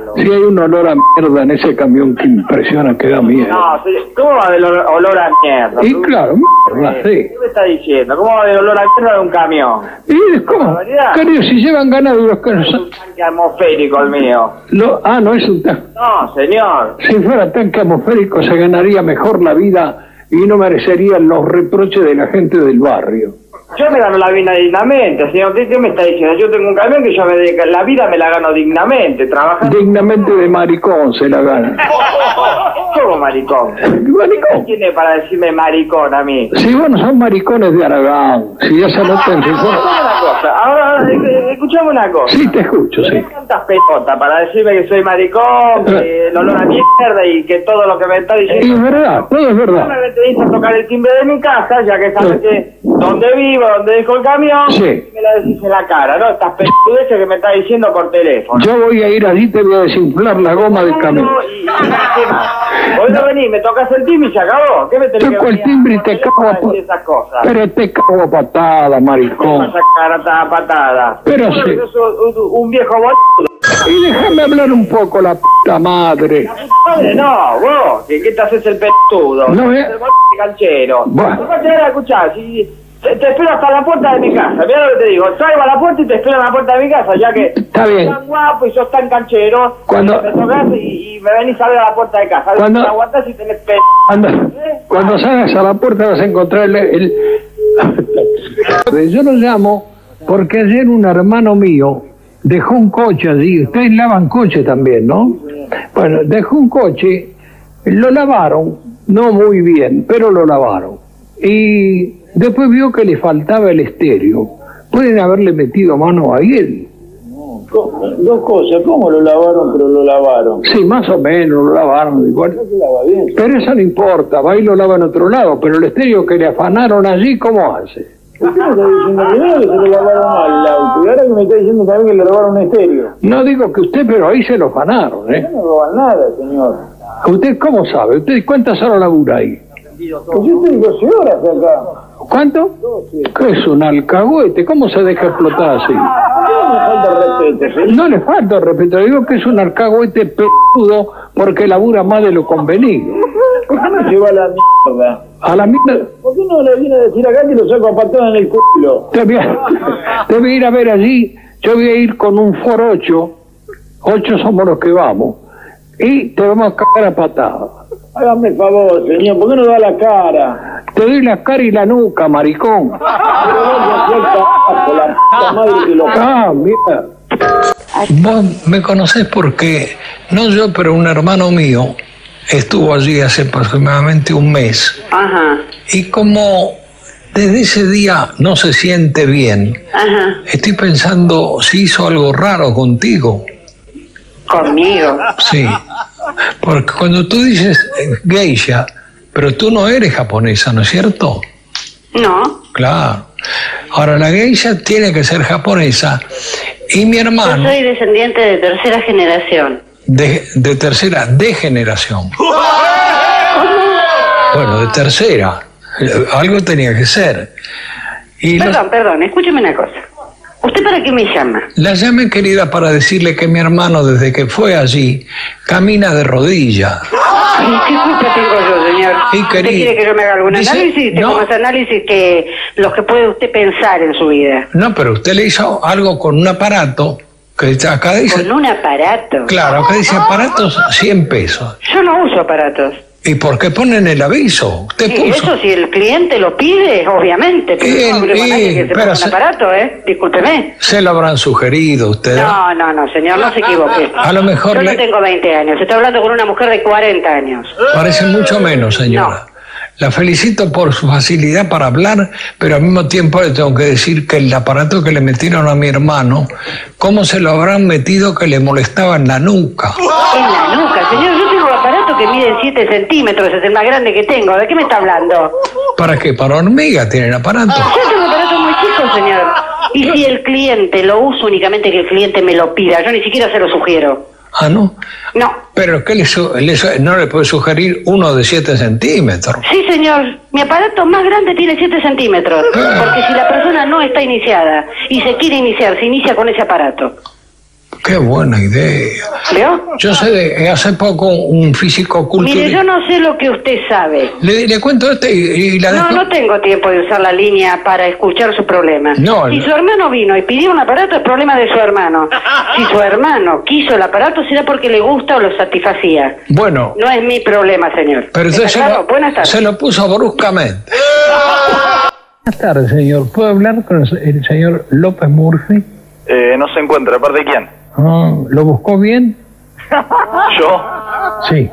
a mierda en ese camión que impresiona, que da miedo. No, ¿cómo va del olor a mierda? Y claro, mierda, sí. ¿Qué me está diciendo? ¿Cómo va del olor a mierda de un camión? ¿Y cómo? Querido, si llevan ganado los que no son... Es un tanque atmosférico el mío. No es un tanque. No, señor. Si fuera tanque atmosférico se ganaría mejor la vida y no merecería los reproches de la gente del barrio. Yo me gano la vida dignamente, señor. ¿Qué me está diciendo? Yo tengo un camión que yo la vida me la gano dignamente, trabajando. Dignamente de maricón se la gana. ¿Cómo maricón? ¿Maricón? ¿Qué tiene para decirme maricón a mí? Si bueno, son maricones de Aragán. Si ya se lo pensé. Ahora, escuchame una cosa. Sí, te escucho, sí. Tantas pelotas para decirme que soy maricón, que el olor a mierda y que todo lo que me está diciendo... Y es verdad, todo es verdad. Me metiste a tocar el timbre de mi casa, ya que sabes que donde vivo, donde dejo el camión, sí. Me la decís en la cara, ¿no? Estas pelotudeces que me está diciendo por teléfono. Yo voy a ir allí, te voy a desinflar la goma del camión. ¿Qué más? Hoy no venís, me tocas el timbre y se acabó. ¿Qué me tenés que venir? El timbre y te cago a esas cosas? Pero te cago a patada, maricón. ¿Qué vas a sacar a patada? Pero sí. Yo soy un viejo boludo. Y déjame hablar un poco, la puta madre. La puta madre no, vos, que te haces el pelotudo. No, el canchero. Bueno. Escuchá, si te espero hasta la puerta de mi casa, mirá lo que te digo, salgo a la puerta y te espero en la puerta de mi casa, ya que está bien. Sos tan guapo y sos tan canchero, cuando te tocas y me venís a ver a la puerta de casa, cuando te aguantás y tenés cuando salgas a la puerta vas a encontrar el... Yo lo llamo porque ayer un hermano mío dejó un coche allí, ustedes lavan coche también, ¿no? Bueno, dejó un coche, lo lavaron, no muy bien, pero lo lavaron. Y después vio que le faltaba el estéreo. Pueden haberle metido mano a él. Dos cosas, ¿cómo lo lavaron pero lo lavaron? Sí, más o menos lo lavaron igual. No se lava bien. Pero eso no importa, va y lo lava en otro lado, pero el estéreo que le afanaron allí, ¿cómo hace? ¿Por qué me está diciendo primero que se lo lavaron mal el auto? Y ahora que me está diciendo también que le robaron un estéreo. No digo que usted, pero ahí se lo afanaron, ¿eh? No roban nada, señor. ¿Usted cómo sabe? ¿Usted cuántas horas labura ahí? Pues yo estoy 12 horas acá. ¿Cuánto? 12. ¿Qué es un alcahuete? ¿Cómo se deja explotar así? No me falta respeto, ¿sí? No le falta respeto, digo que es un alcahuete peludo porque labura más de lo convenido. ¿Por qué no lleva a la mierda? A la mierda. ¿Por qué no le viene a decir acá que lo saco a patadas en el culo? Te voy a ir a ver allí, yo voy a ir con un Ford 8 somos los que vamos, y te vamos a cagar a patadas. Hágame el favor, señor, ¿por qué no da la cara? Te doy la cara y la nuca, maricón. Pero vos la puta madre que lo... Ah, mira. Vos me conocés porque, no yo, pero un hermano mío estuvo allí hace aproximadamente un mes. Ajá. Y como desde ese día no se siente bien, Ajá. estoy pensando si hizo algo raro contigo. ¿Conmigo? Sí. Porque cuando tú dices geisha, pero tú no eres japonesa, ¿no es cierto? No. Claro. Ahora, la geisha tiene que ser japonesa. Y mi hermano... Yo soy descendiente de tercera generación. De tercera degeneración. Bueno, de tercera. Algo tenía que ser. Y Perdón, escúcheme una cosa. ¿Usted para qué me llama? La llamé, querida, para decirle que mi hermano, desde que fue allí, camina de rodillas. Ay, ¿qué culpa tengo yo, señor? Y ¿Usted quiere que yo me haga algún análisis? Tengo más análisis que los que puede usted pensar en su vida. No, pero usted le hizo algo con un aparato, que acá dice... ¿Con un aparato? Claro, acá dice aparatos 100 pesos. Yo no uso aparatos. ¿Y por qué ponen el aviso? Usted Sí, puso... eso si el cliente lo pide, obviamente, pero no creo a nadie que se ponga un aparato, Discúlpeme. Se lo habrán sugerido usted. No, señor, no se equivoque. A lo mejor yo no tengo 20 años, estoy hablando con una mujer de 40 años. Parece mucho menos, señora. La felicito por su facilidad para hablar, pero al mismo tiempo le tengo que decir que el aparato que le metieron a mi hermano, ¿cómo se lo habrán metido que le molestaba en la nuca? En la nuca, señor, yo tengo un aparato que mide 7 centímetros, es el más grande que tengo. ¿De qué me está hablando? ¿Para qué? ¿Para hormiga tiene el aparato? Yo tengo un aparato muy chico, señor. Y si el cliente lo usa únicamente que el cliente me lo pida, yo ni siquiera se lo sugiero. Ah, ¿no? No. ¿Pero qué no le puede sugerir uno de 7 centímetros? Sí, señor. Mi aparato más grande tiene 7 centímetros. Porque si la persona no está iniciada y se quiere iniciar, se inicia con ese aparato. Qué buena idea. ¿Veo? Yo sé de hace poco un físico culturista. Mire, yo no sé lo que usted sabe. Le cuento esto y la dejo. No tengo tiempo de usar la línea para escuchar su problema. No, si su hermano vino y pidió un aparato, es problema de su hermano. Si su hermano quiso el aparato, será porque le gusta o lo satisfacía. Bueno. No es mi problema, señor. Pero Buenas tardes. Se lo puso bruscamente. Buenas tardes, señor. ¿Puedo hablar con el señor López Murphy? No se encuentra. ¿De parte de quién? ¿Lo buscó bien? ¿Yo? Sí.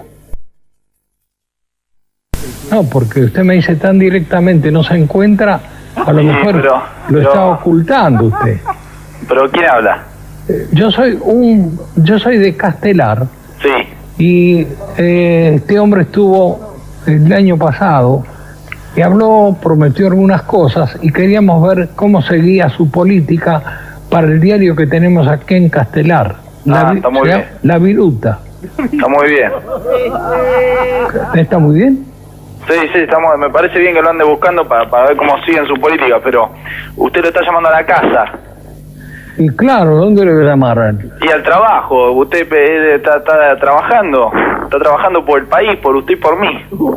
No, porque usted me dice tan directamente, no se encuentra, a lo mejor lo está ocultando usted. ¿Pero quién habla? Yo soy de Castelar. Sí. Y este hombre estuvo el año pasado y habló, prometió algunas cosas y queríamos ver cómo seguía su política para el diario que tenemos aquí en Castelar. Está muy bien. La Viruta. Está muy bien. ¿Está muy bien? Sí, me parece bien que lo ande buscando para ver cómo sigue en su política, pero usted lo está llamando a la casa. Y claro, ¿dónde le voy a llamar? Y al trabajo. Usted está trabajando. Está trabajando por el país, por usted y por mí.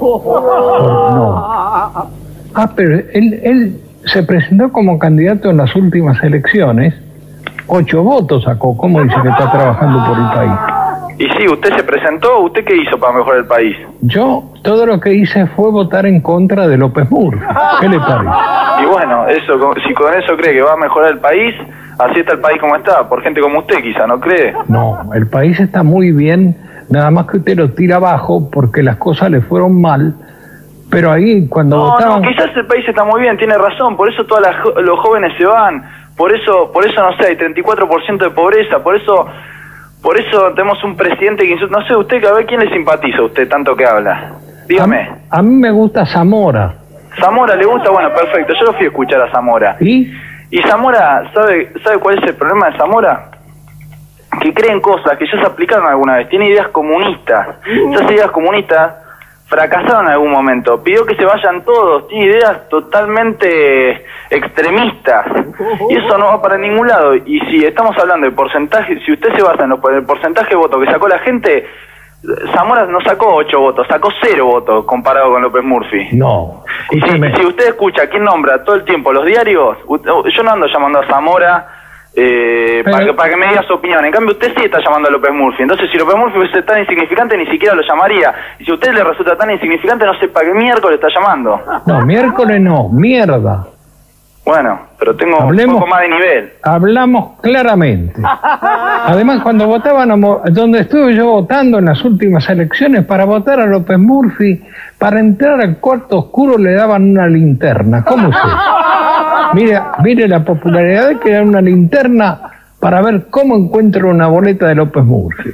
No. Pero él se presentó como candidato en las últimas elecciones. 8 votos sacó. ¿Cómo dice que está trabajando por el país? Y sí, usted se presentó. ¿Usted qué hizo para mejorar el país? Yo todo lo que hice fue votar en contra de López Murphy. ¿Qué le parece? Y bueno, si con eso cree que va a mejorar el país, así está el país como está, por gente como usted quizá, ¿no cree? No, el país está muy bien, nada más que usted lo tira abajo porque las cosas le fueron mal, pero ahí cuando votaban... No, quizás el país está muy bien, tiene razón, por eso todos los jóvenes se van, por eso no sé, hay 34% de pobreza, por eso tenemos un presidente que no sé, usted, a ver quién le simpatiza a usted tanto que habla. Dígame. A mí me gusta Zamora. ¿Zamora le gusta? Bueno, perfecto, yo lo fui a escuchar a Zamora. ¿Y? Y Zamora, ¿sabe cuál es el problema de Zamora? Que creen cosas que ya se aplicaron alguna vez, tiene ideas comunistas. Esas ideas comunistas fracasaron en algún momento. Pidió que se vayan todos, tiene ideas totalmente extremistas. Y eso no va para ningún lado. Y si estamos hablando de porcentaje, si usted se basa en el porcentaje de votos que sacó la gente, Zamora no sacó 8 votos, sacó 0 votos comparado con López Murphy. No. Si usted escucha quién nombra todo el tiempo los diarios, yo no ando llamando a Zamora para que me diga su opinión. En cambio, usted sí está llamando a López Murphy. Entonces, si López Murphy fuese tan insignificante, ni siquiera lo llamaría. Y si a usted le resulta tan insignificante, no sé para qué miércoles está llamando. No, miércoles no, mierda. Bueno, pero tengo un poco más de nivel. Hablamos claramente. Además, cuando votaban, donde estuve yo votando en las últimas elecciones, para votar a López Murphy, para entrar al cuarto oscuro le daban una linterna. ¿Cómo es eso? Mire la popularidad de que era una linterna para ver cómo encuentro una boleta de López Murphy.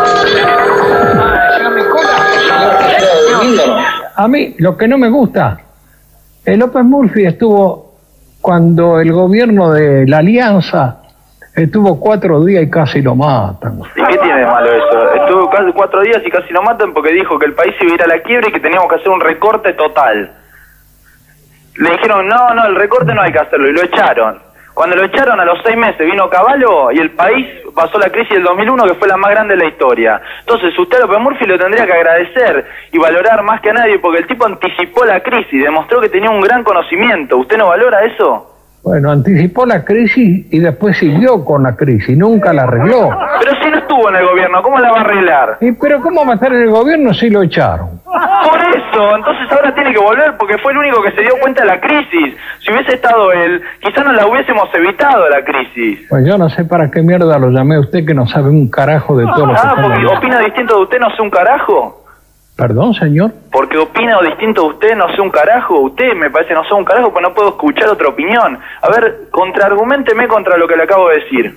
A mí, lo que no me gusta, López Murphy estuvo, cuando el gobierno de la Alianza estuvo 4 días y casi lo matan. ¿Y qué tiene de malo eso? Estuvo casi 4 días y casi lo matan porque dijo que el país iba a ir a la quiebra y que teníamos que hacer un recorte total. Le dijeron, no, el recorte no hay que hacerlo, y lo echaron. Cuando lo echaron, a los 6 meses vino Caballo y el país pasó la crisis del 2001, que fue la más grande de la historia. Entonces, usted a López Murphy lo tendría que agradecer y valorar más que a nadie, porque el tipo anticipó la crisis, demostró que tenía un gran conocimiento. ¿Usted no valora eso? Bueno, anticipó la crisis y después siguió con la crisis, nunca la arregló. Pero si no estuvo en el gobierno, ¿cómo la va a arreglar? ¿Pero cómo va a estar en el gobierno si lo echaron? Por eso, entonces ahora tiene que volver porque fue el único que se dio cuenta de la crisis. Si hubiese estado él, quizás no la hubiésemos evitado la crisis. Pues yo no sé para qué mierda lo llamé a usted, que no sabe un carajo de todo lo que está porque opina distinto de usted, no sé un carajo. ¿Perdón, señor? Porque opina distinto de usted, no sé un carajo. Usted me parece no sé un carajo, pues no puedo escuchar otra opinión. A ver, contraarguménteme contra lo que le acabo de decir.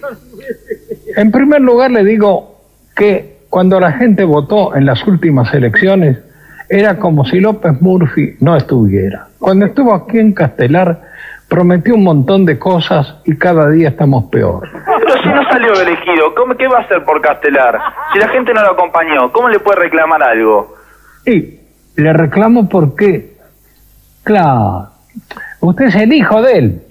En primer lugar le digo que cuando la gente votó en las últimas elecciones, era como si López Murphy no estuviera. Cuando estuvo aquí en Castelar, prometió un montón de cosas y cada día estamos peor. Pero si no salió elegido, ¿qué va a hacer por Castelar? Si la gente no lo acompañó, ¿cómo le puede reclamar algo? Sí, le reclamo porque, claro, usted es el hijo de él.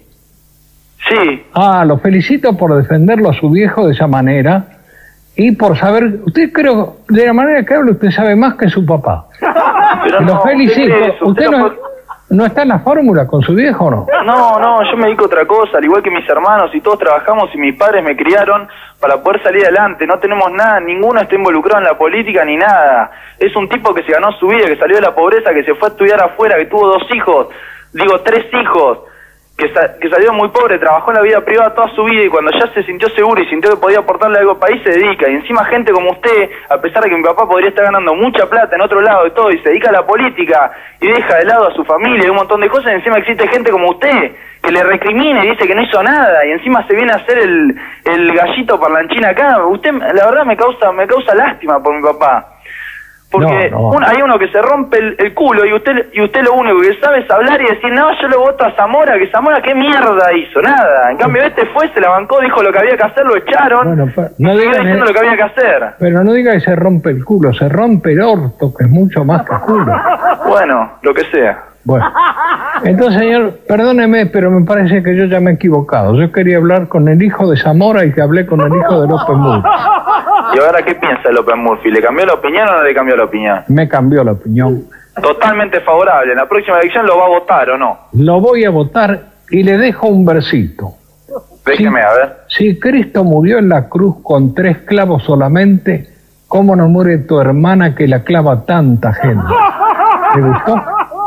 Sí. Lo felicito por defenderlo a su viejo de esa manera y por saber, usted creo, de la manera que habla, usted sabe más que su papá. Pero lo felicito. ¿Usted no está en la fórmula con su viejo o no? No, yo me dedico a otra cosa, al igual que mis hermanos y todos trabajamos y mis padres me criaron para poder salir adelante. No tenemos nada, ninguno está involucrado en la política ni nada. Es un tipo que se ganó su vida, que salió de la pobreza, que se fue a estudiar afuera, que tuvo 2 hijos, 3 hijos, que salió muy pobre, trabajó en la vida privada toda su vida y cuando ya se sintió seguro y sintió que podía aportarle algo al país, se dedica. Y encima gente como usted, a pesar de que mi papá podría estar ganando mucha plata en otro lado y todo, y se dedica a la política y deja de lado a su familia y un montón de cosas, y encima existe gente como usted que le recrimina y dice que no hizo nada y encima se viene a hacer el gallito parlanchín acá. Usted, la verdad, me causa lástima por mi papá. Porque hay uno que se rompe el culo y usted lo único que sabe es hablar y decir, no, yo lo voto a Zamora, que Zamora qué mierda hizo, nada. En cambio se la bancó, dijo lo que había que hacer, lo echaron, no diga diciendo lo que había que hacer. Pero no diga que se rompe el culo, se rompe el orto, que es mucho más que culo. Bueno, lo que sea. Bueno, entonces, señor, perdóneme, pero me parece que yo ya me he equivocado. Yo quería hablar con el hijo de Zamora y que hablé con el hijo de López Murphy. ¿Y ahora qué piensa de López Murphy? ¿Le cambió la opinión o no le cambió la opinión? Me cambió la opinión. Totalmente favorable. ¿En la próxima elección lo va a votar o no? Lo voy a votar y le dejo un versito. Déjeme, a ver. Si Cristo murió en la cruz con 3 clavos solamente, ¿cómo no muere tu hermana que la clava tanta gente? ¿Le gustó?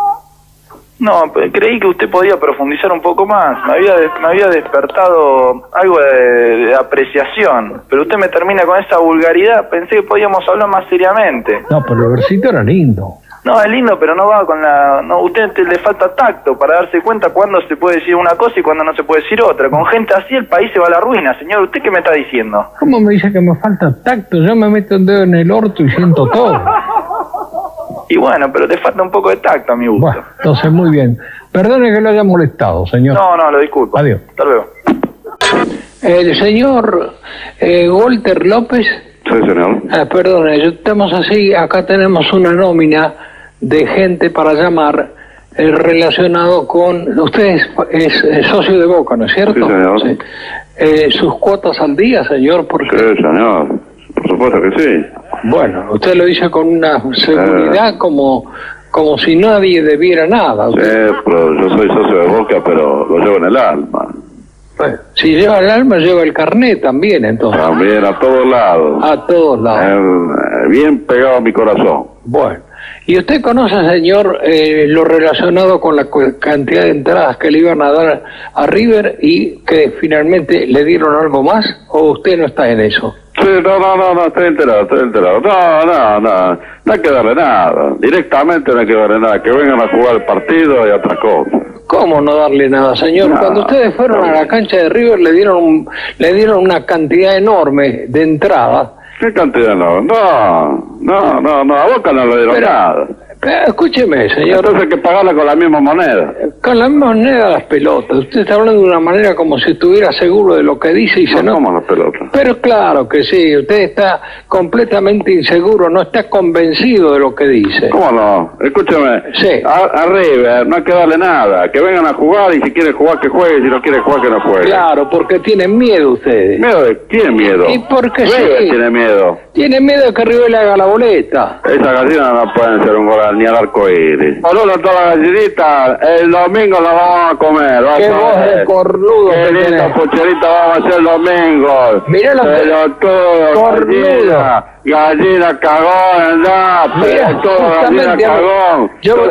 No, creí que usted podía profundizar un poco más. Me había despertado algo de apreciación. Pero usted me termina con esa vulgaridad. Pensé que podíamos hablar más seriamente. No, pero el versito era lindo. No, es lindo, pero no va con la... No, usted le falta tacto para darse cuenta cuándo se puede decir una cosa y cuándo no se puede decir otra. Con gente así el país se va a la ruina, señor. ¿Usted qué me está diciendo? ¿Cómo me dice que me falta tacto? Yo me meto un dedo en el orto y siento todo. Y bueno, pero te falta un poco de tacto a mi gusto. Bueno, entonces muy bien. Perdone que lo haya molestado, señor. No, lo disculpo. Adiós. Hasta luego. El señor Walter López. Sí, señor. Perdone, estamos así, acá tenemos una nómina de gente para llamar relacionado con... Usted es socio de Boca, ¿no es cierto? Sí, señor. Sí. ¿Sus cuotas al día, señor? Porque... Sí, señor. Por supuesto que sí. Bueno, usted lo dice con una seguridad como si nadie debiera nada. Sí, pero yo soy socio de Boca, pero lo llevo en el alma. Bueno, si lleva el alma, lleva el carnet también, entonces. También, a todos lados. A todos lados. Bien pegado a mi corazón. Bueno. ¿Y usted conoce, señor, lo relacionado con la cantidad de entradas que le iban a dar a River y que finalmente le dieron algo más? ¿O usted no está en eso? Sí, no, estoy enterado. No hay que darle nada. Directamente no hay que darle nada. Que vengan a jugar el partido y otras cosas. ¿Cómo no darle nada, señor? No, cuando ustedes fueron a la cancha de River le dieron una cantidad enorme de entradas. ¿Qué cantidad no? No, a Boca no le dieron nada. Escúcheme, señor. Entonces hay que pagarla con la misma moneda. Con la misma moneda las pelotas. Usted está hablando de una manera como si estuviera seguro de lo que dice y se no. ¿Cómo las pelotas? Pero claro que sí, usted está completamente inseguro, no está convencido de lo que dice. ¿Cómo no? Escúchame. Sí. A River no hay que darle nada. Que vengan a jugar y si quieren jugar que jueguen, si no quieren jugar que no jueguen. Claro, porque tienen miedo ustedes. ¿Miedo de quién miedo? ¿Y por qué River sí? tiene miedo. Tiene miedo de que River le haga la boleta. Esas gallinas no pueden ser un gol ni al arco iris. Boludo, todas las gallinitas, el domingo las vamos a comer. Qué voz de cornudo qué que linda tenés. pucherita vamos a hacer el domingo. Mirá lo que... Pelotudo, cornudo. Gallina cagón, andá. Pelotudo, gallina cagón.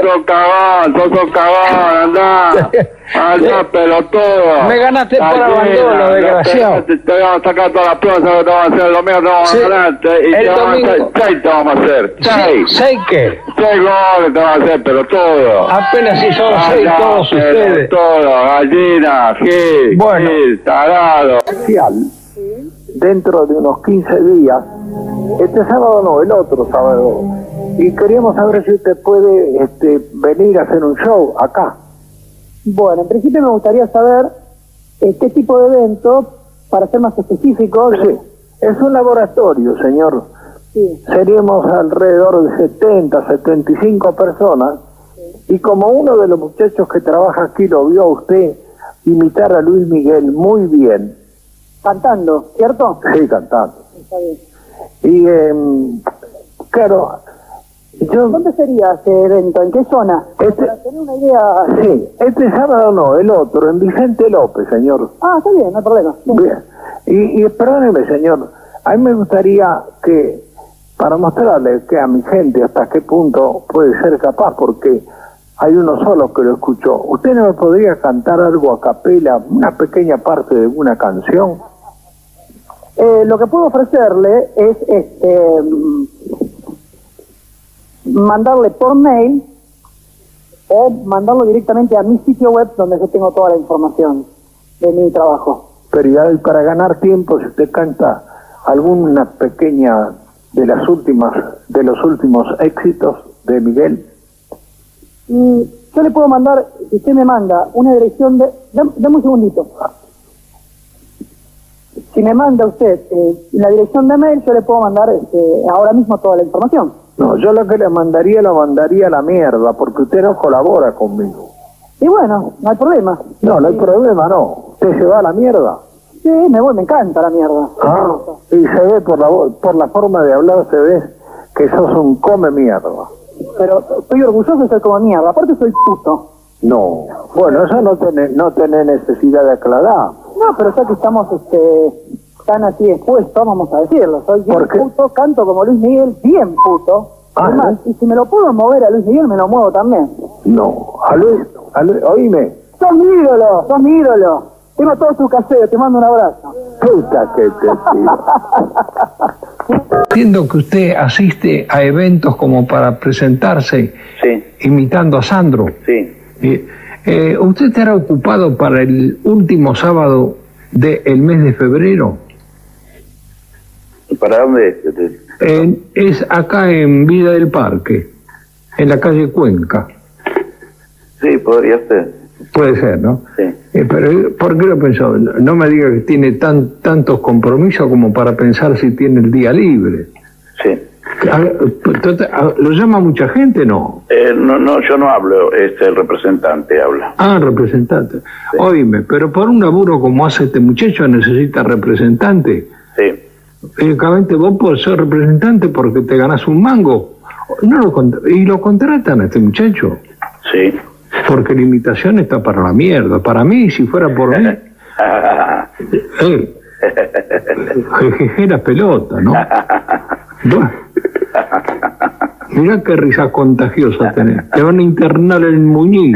Sos cagón, andá. Andá, pelotudo. Me ganaste por abandono, desgraciado. Te vamos a sacar todas las plazas que te vamos a hacer el domingo, te vamos a ganar. El domingo. 6 te vamos a hacer. 6. ¿6 qué? 6 goles te vamos a hacer, pelotudo. Apenas si son 6 todos ustedes. Todo, gallina, Gil, Bueno. Gil, tarado. Dentro de unos 15 días, este sábado no, el otro sábado, y queríamos saber si usted puede venir a hacer un show acá. Bueno, en principio me gustaría saber qué tipo de evento, para ser más específico. Sí, es un laboratorio, señor. Sí. Seríamos alrededor de 70, 75 personas, y como uno de los muchachos que trabaja aquí lo vio a usted imitar a Luis Miguel muy bien. Cantando, ¿cierto? Sí, cantando. Está bien. Y, claro, ¿Dónde sería ese evento? ¿En qué zona? Para tener una idea. Sí, este sábado no, el otro, en Vicente López, señor. Ah, está bien, no hay problema. Bien. Y perdóneme, señor, a mí me gustaría que, para mostrarle que a mi gente hasta qué punto puede ser capaz, porque hay uno solo que lo escuchó. ¿Usted no me podría cantar algo a capela, una pequeña parte de una canción? Lo que puedo ofrecerle es mandarle por mail o mandarlo directamente a mi sitio web donde yo tengo toda la información de mi trabajo. Pero ya para ganar tiempo, si usted canta alguna pequeña de los últimos éxitos de Miguel. Yo le puedo mandar, si usted me manda una dirección de... Dame un segundito. Si me manda usted la dirección de mail, yo le puedo mandar ahora mismo toda la información. No, yo lo que lo mandaría a la mierda, porque usted no colabora conmigo. Y bueno, no hay problema. No hay problema, no. Usted se va a la mierda. Sí, me encanta la mierda. Ah, y se ve por la forma de hablar, se ve que sos un come mierda. Pero estoy orgulloso de ser como mierda, aparte soy puto. No, bueno, eso no tiene necesidad de aclarar. No, pero ya que estamos tan así expuestos, vamos a decirlo. Soy bien puto, canto como Luis Miguel, bien puto. Además, y si me lo puedo mover a Luis Miguel, me lo muevo también. No, a Luis, oíme. Sos mi ídolo. Tengo todo su casero, te mando un abrazo. Puta que te Entiendo que usted asiste a eventos como para presentarse, sí, imitando a Sandro. Sí. ¿Usted estará ocupado para el último sábado del mes de febrero? ¿Y para dónde es? Es acá en Villa del Parque, en la calle Cuenca. Sí, podría ser. Puede ser, ¿no? Sí. Pero ¿por qué lo pensó? No me diga que tiene tantos compromisos como para pensar si tiene el día libre. Sí. ¿Lo llama mucha gente, no? No, yo no hablo, el representante habla. Ah, representante. Sí. Oíme, pero por un laburo como hace este muchacho necesita representante. Sí. Únicamente vos podés ser representante porque te ganás un mango. Y lo contratan a este muchacho. Sí. Porque la imitación está para la mierda. Para mí, si fuera por mí... Era pelota, ¿no? Bueno. Mirá qué risa contagiosa tenés. Te van a internar en Muñiz.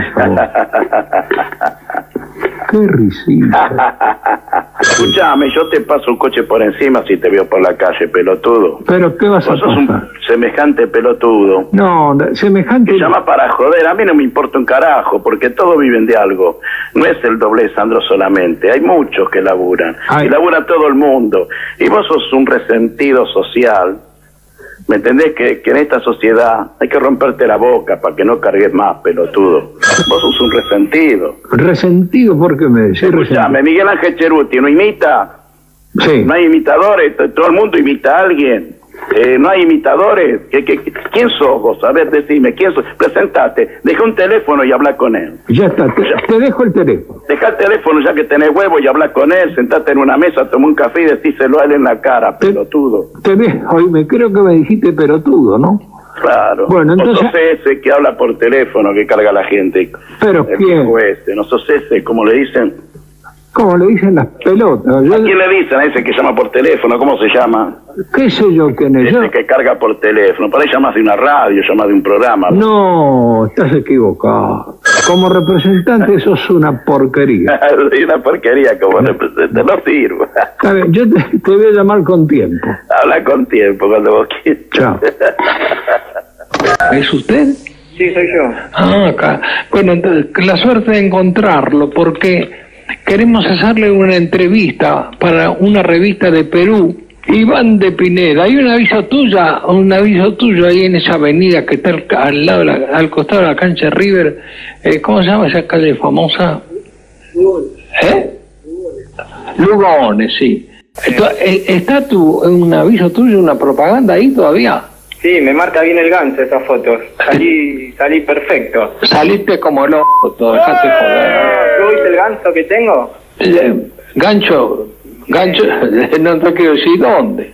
Qué risita. Escuchame, yo te paso un coche por encima si te veo por la calle, pelotudo. ¿Pero qué vas a pasar? Vos sos un semejante pelotudo. No, semejante... Que llama para joder, a mí no me importa un carajo, porque todos viven de algo. No es el doble Sandro solamente, hay muchos que laburan. Y labura todo el mundo. Y vos sos un resentido social. ¿Me entendés? Que en esta sociedad hay que romperte la boca para que no cargues más, pelotudo. Vos sos un resentido. ¿Resentido? ¿Por qué me decís? Escuchame, Miguel Ángel Cheruti, ¿no imita? Sí. No hay imitadores, todo el mundo imita a alguien. No hay imitadores. ¿Quién sos vos? A ver, decime, ¿quién sos? Presentate, deja un teléfono y habla con él. Ya está, te dejo el teléfono. Deja el teléfono ya que tenés huevo y habla con él, sentate en una mesa, toma un café y decíselo a él en la cara, pelotudo. Hoy me creo que me dijiste pelotudo, ¿no? Claro. Bueno, entonces... No sos ese que habla por teléfono, que carga a la gente. ¿Pero quién? No sos ese, como le dicen. ¿Cómo le dicen las pelotas? ¿A quién le dicen a ese que llama por teléfono? ¿Cómo se llama? ¿Qué sé yo quién es? Ese que carga por teléfono. Por ahí llamas de una radio, llamas de un programa. No, estás equivocado. Como representante eso es una porquería. Una porquería como representante, no sirve. Está bien, yo te voy a llamar con tiempo. Habla con tiempo, cuando vos quieras. Chao. ¿Es usted? Sí, soy yo. Ah, acá. Bueno, entonces, la suerte de encontrarlo, porque queremos hacerle una entrevista para una revista de Perú. Iván de Pineda, hay un aviso tuyo ahí en esa avenida que está al lado, al costado de la cancha de River. ¿Cómo se llama esa calle famosa? Lugones, sí. ¿Está un aviso tuyo, una propaganda ahí todavía? Sí, me marca bien el gancho esas fotos. Salí perfecto. Saliste como loco, dejate joder. ¿Tú viste el gancho que tengo? Gancho, no te quiero decir dónde.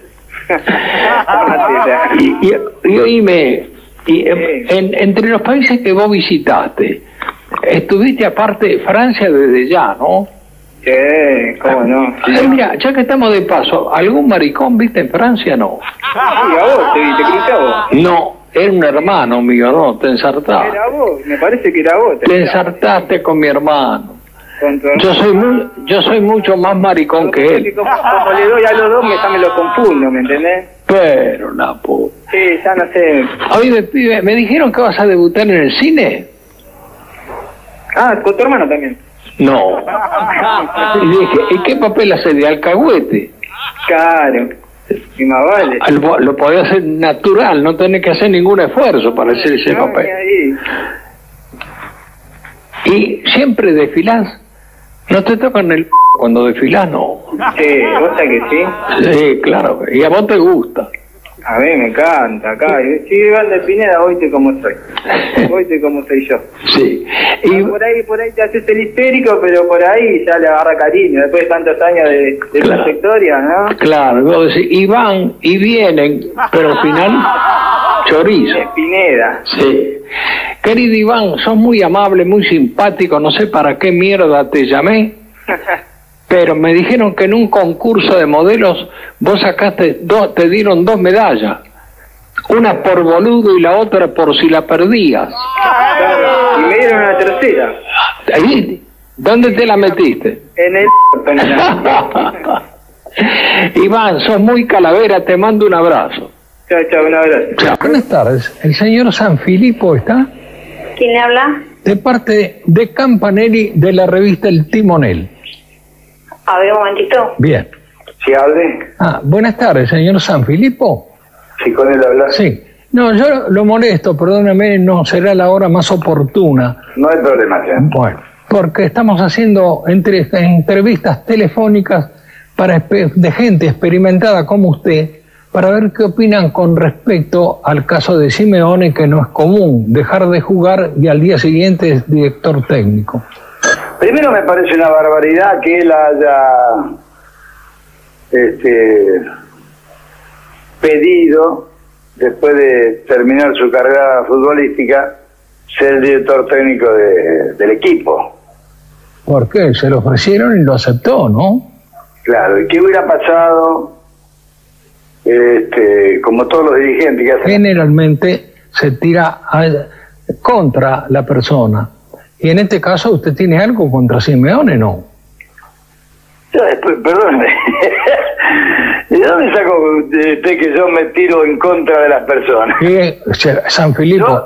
y oíme, entre los países que vos visitaste, estuviste aparte Francia desde ya, ¿no? ¿Cómo no? Mira, ya que estamos de paso, ¿algún maricón viste en Francia? No. Sí, a vos, te crucé a vos. No, era un hermano mío, no, te ensartaste. Era vos, me parece que era vos. Te ensartaste con mi hermano. Yo soy mucho más maricón que él. Como le doy a los dos, ya me lo confundo, ¿me entendés? Pero la puta. Sí, ya no sé. Oye, pibe, ¿me dijeron que vas a debutar en el cine? Ah, con tu hermano también. No. Y dije, ¿y qué papel hace de alcahuete? Claro. Y más vale. Lo podés hacer natural, no tenés que hacer ningún esfuerzo para hacer ese papel. Y siempre desfilás. ¿No te tocan el cuando desfilás? No. Sí, ¿vos sabés que sí? Sí, claro. Y a vos te gusta. A mí me encanta, acá. Sí, Iván de Pineda, oíste como soy. Oíste como soy yo. Sí. Y por ahí te haces el histérico, pero por ahí ya le agarra cariño, después de tantos años de trayectoria, ¿no? Claro, vos decís, y van y vienen, pero al final, chorizo. De Pineda. Sí. Querido Iván, sos muy amable, muy simpático, no sé para qué mierda te llamé. Pero me dijeron que en un concurso de modelos vos sacaste te dieron 2 medallas. Una por boludo y la otra por si la perdías. Claro, y me dieron una tercera. ¿Ahí? ¿Dónde te la metiste? En el... Iván, sos muy calavera, te mando un abrazo. Chao, un abrazo. Chao. Buenas tardes. ¿El señor Sanfilippo está? ¿Quién le habla? De parte de Campanelli de la revista El Timonel. A ver, un momentito. Bien. ¿Sí hable? Buenas tardes, señor Sanfilippo. Sí, con él habla. Sí. No, yo lo molesto, perdóname, no será la hora más oportuna. No hay problema, ya. Bueno, porque estamos haciendo entrevistas telefónicas de gente experimentada como usted para ver qué opinan con respecto al caso de Simeone, que no es común dejar de jugar y al día siguiente es director técnico. Primero me parece una barbaridad que él haya pedido, después de terminar su carrera futbolística, ser el director técnico del equipo. ¿Por qué? Se lo ofrecieron y lo aceptó, ¿no? Claro, ¿y qué hubiera pasado? Como todos los dirigentes que hacen... Generalmente se tira contra la persona. Y en este caso, ¿usted tiene algo contra Simeone, no? Perdóneme. ¿De dónde saco usted que yo me tiro en contra de las personas? San Filipo.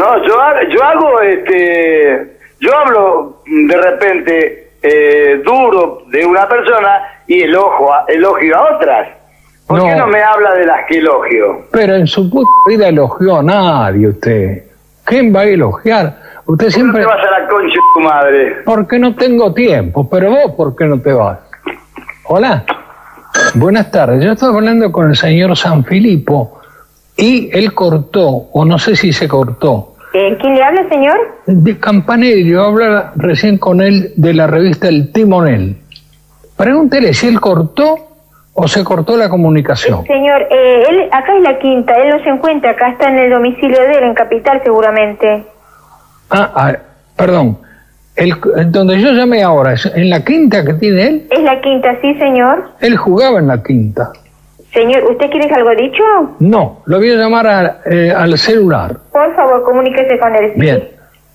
Yo hablo de repente duro de una persona y elogio a otras. ¿Por qué no me habla de las que elogio? Pero en su puta vida elogió a nadie usted. ¿Quién va a elogiar? Usted siempre... ¿Por qué no te vas a la concha de tu madre? Porque no tengo tiempo, pero vos, ¿por qué no te vas? Hola. Buenas tardes. Yo estaba hablando con el señor San Filipo y él cortó, o no sé si se cortó. ¿Quién le habla, señor? De Campanelli. Yo hablaba recién con él de la revista El Timonel. Pregúntele si él cortó o se cortó la comunicación. Señor, él acá es la quinta, él no se encuentra acá, está en el domicilio de él, en Capital seguramente. Perdón. Donde yo llamé ahora, ¿es en la quinta que tiene él? Es la quinta, sí, señor. Él jugaba en la quinta. Señor, ¿usted quiere algo dicho? No, lo voy a llamar al celular. Por favor, comuníquese con él. Bien.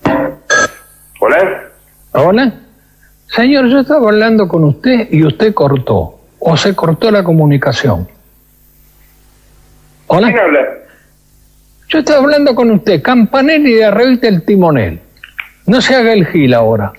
¿Hola? ¿Hola? Señor, yo estaba hablando con usted y usted cortó. ¿O se cortó la comunicación? ¿Hola? ¿Quién habla? Yo estaba hablando con usted, Campanelli de la revista El Timonel. No se haga el gil ahora.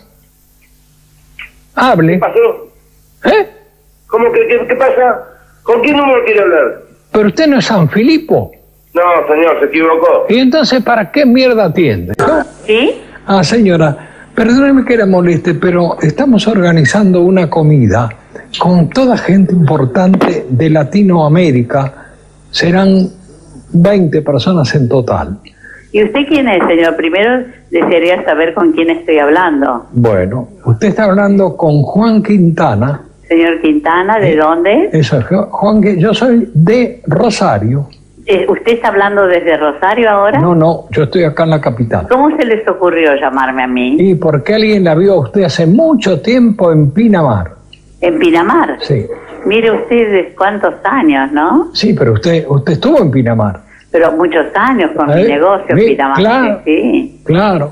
Hable. ¿Qué pasó? ¿Cómo que qué pasa? ¿Con qué número quiere hablar? Pero usted no es San Filipo. No, señor, se equivocó. ¿Y entonces para qué mierda atiende? ¿Sí? Señora, perdóneme que la moleste, pero estamos organizando una comida con toda gente importante de Latinoamérica. Serán 20 personas en total. ¿Y usted quién es, señor? Primero desearía saber con quién estoy hablando. Bueno, usted está hablando con Juan Quintana. Señor Quintana, ¿de dónde? Eso, Juan, yo soy de Rosario. ¿Usted está hablando desde Rosario ahora? No, yo estoy acá en la capital. ¿Cómo se les ocurrió llamarme a mí? Y porque alguien la vio a usted hace mucho tiempo en Pinamar. ¿En Pinamar? Sí. Mire usted de cuántos años, ¿no? Sí, pero usted estuvo en Pinamar. Pero muchos años con mi negocio en Pinamar. Claro, sí. Claro.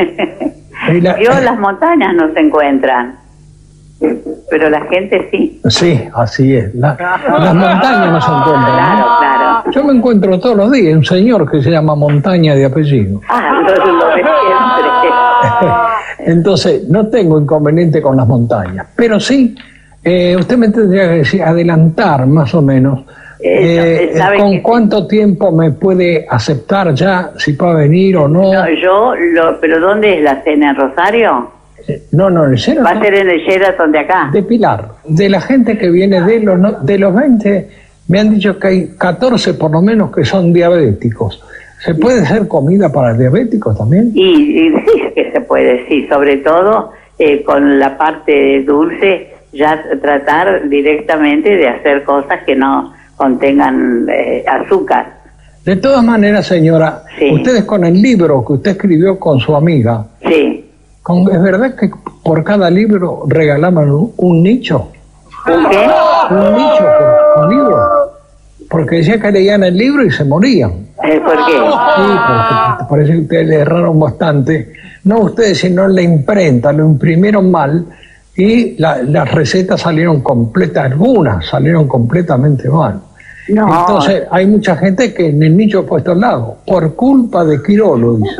Las montañas no se encuentran, pero la gente sí. Sí, así es. Las montañas no se encuentran. Claro. Yo me encuentro todos los días un señor que se llama Montaña de apellido. Lo de siempre. Entonces, no tengo inconveniente con las montañas, pero sí, usted me tendría que decir, adelantar más o menos. ¿Con cuánto tiempo me puede aceptar ya, si puede venir o no? ¿Pero dónde es la cena? ¿En Rosario? No, en el Sheraton. ¿Va a ser en el Sheraton de acá? De Pilar. De la gente que viene de los 20, me han dicho que hay 14 por lo menos que son diabéticos. ¿Se puede hacer comida para diabéticos también? Y sí que se puede, sí. Sobre todo con la parte dulce, ya tratar directamente de hacer cosas que no contengan azúcar. De todas maneras, señora, ustedes con el libro que usted escribió con su amiga, ¿es verdad que por cada libro regalaban un nicho? ¿Qué? Un nicho por libro. Porque decía que leían el libro y se morían. ¿Por qué? Sí, porque parece que ustedes le erraron bastante. No ustedes, sino la imprenta, lo imprimieron mal y las recetas salieron completas, algunas salieron completamente mal. No. Entonces hay mucha gente que en el nicho ha puesto al lado, por culpa de Quirolo, dice.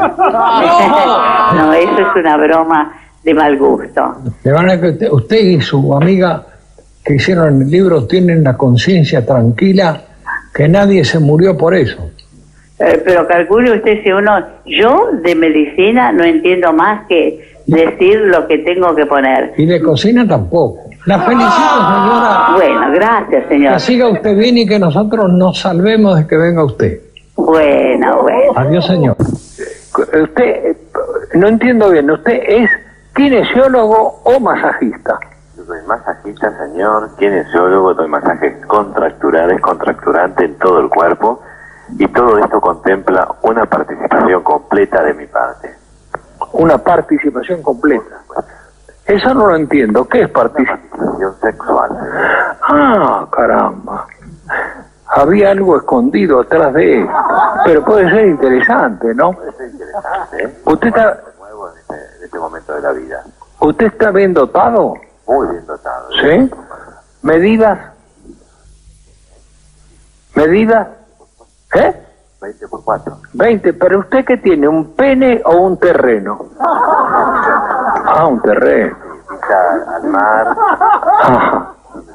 No, eso es una broma de mal gusto. De manera que usted y su amiga que hicieron el libro tienen la conciencia tranquila que nadie se murió por eso. Pero calcule usted si yo de medicina no entiendo más que decir lo que tengo que poner. Y de cocina tampoco. La felicito, señora. Bueno, gracias, señor. Que siga usted bien y que nosotros nos salvemos de que venga usted. Bueno. Adiós, señor. Usted, no entiendo bien, ¿usted es kinesiólogo o masajista? Yo soy masajista, señor, kinesiólogo, doy masajes contracturales, contracturante en todo el cuerpo, y todo esto contempla una participación completa de mi parte. Una participación completa. Eso no lo entiendo. ¿Qué es participación sexual? Ah, caramba. Había algo escondido atrás de él. Pero puede ser interesante, ¿no? Puede ser interesante, ¿eh? Usted está... nuevo en este momento de la vida. ¿Usted está bien dotado? Muy bien dotado. ¿Sí? ¿Medidas? ¿Medidas? ¿Eh? 20 por 4. 20, pero ¿usted qué tiene? ¿Un pene o un terreno? Ah, un terreno. Vista al mar. Ajá.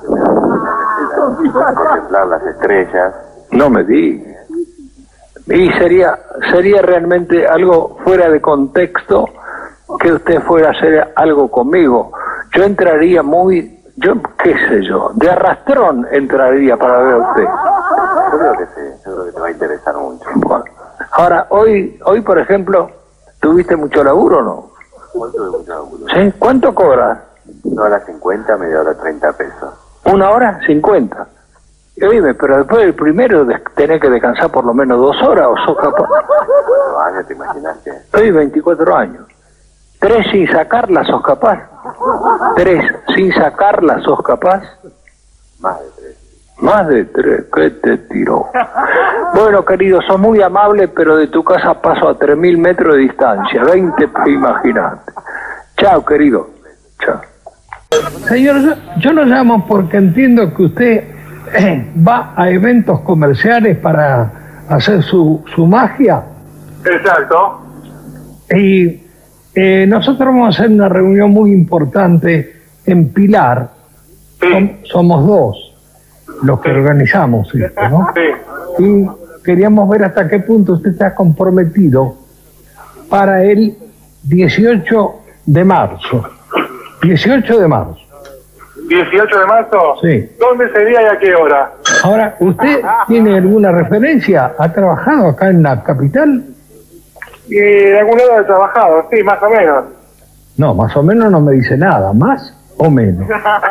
Contemplar las estrellas. No me diga. Y sería realmente algo fuera de contexto que usted fuera a hacer algo conmigo. Yo entraría qué sé yo, de arrastrón entraría para ver a usted. Yo creo que sí, yo creo que te va a interesar mucho. Bueno. Ahora, hoy por ejemplo, ¿tuviste mucho laburo o no? Hoy tuve mucho laburo. ¿Sí? ¿Cuánto cobras? 1 hora 50, media hora 30 pesos. 1 hora 50. Y oíme, pero después del primero tenés que descansar por lo menos 2 horas o sos capaz. 4 años, ¿te imaginas que? Estoy 24 años. 3 sin sacarla sos capaz. 3 sin sacarla sos capaz. Más de 3. Más de 3, ¿qué te tiró? Bueno, querido, sos muy amable, pero de tu casa paso a 3.000 metros de distancia. 20, imagínate. Chao, querido. Chao. Señor, yo lo llamo porque entiendo que usted va a eventos comerciales para hacer su magia. Exacto. Y nosotros vamos a hacer una reunión muy importante en Pilar. Sí. Somos 2 los que organizamos esto, ¿no? Sí. Y queríamos ver hasta qué punto usted está comprometido para el 18 de marzo. 18 de marzo. ¿18 de marzo? Sí. ¿Dónde sería y a qué hora? Ahora, ¿usted tiene alguna referencia? ¿Ha trabajado acá en la capital? Y de algún lado he trabajado, sí, más o menos. No, más o menos no me dice nada. ¿Más o menos?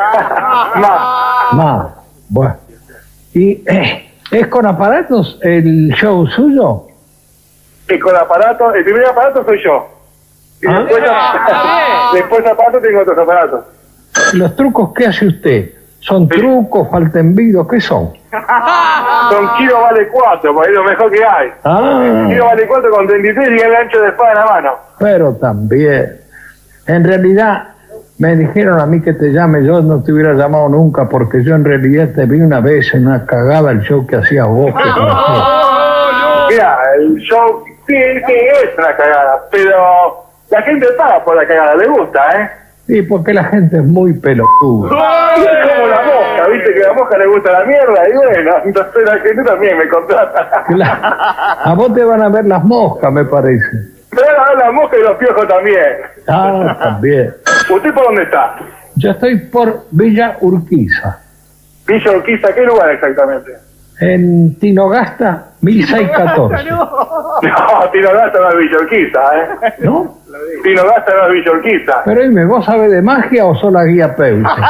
Más. Bueno. ¿Y es con aparatos el show suyo? Sí, con aparatos. El primer aparato soy yo. Y después aparato tengo otros aparatos. ¿Los trucos qué hace usted? ¿Son trucos, falta envido? ¿Qué son? Son Kilo vale 4, porque es lo mejor que hay. Kilo vale 4 con 33 y el ancho de espada en la mano. Pero también, en realidad, me dijeron a mí que te llame, yo no te hubiera llamado nunca, porque yo en realidad te vi una vez en una cagada el show que hacías vos. Mira, el show sí es una cagada, pero la gente paga por la cagada, le gusta, ¿eh? Sí, porque la gente es muy pelotuda. Es como la mosca, viste que a la mosca le gusta la mierda, y bueno, entonces la gente también me contrata. A vos te van a ver las moscas, me parece. Te van a ver las moscas y los piojos también. Ah, también. ¿Usted por dónde está? Yo estoy por Villa Urquiza. ¿Villa Urquiza? ¿Qué lugar exactamente? En Tinogasta, 1614. No, Tinogasta no es Villa Urquiza, ¿eh? ¿No? Tinogasta no es Villa Urquiza. Pero dime, ¿vos sabés de magia o sos la guía Peuce? Las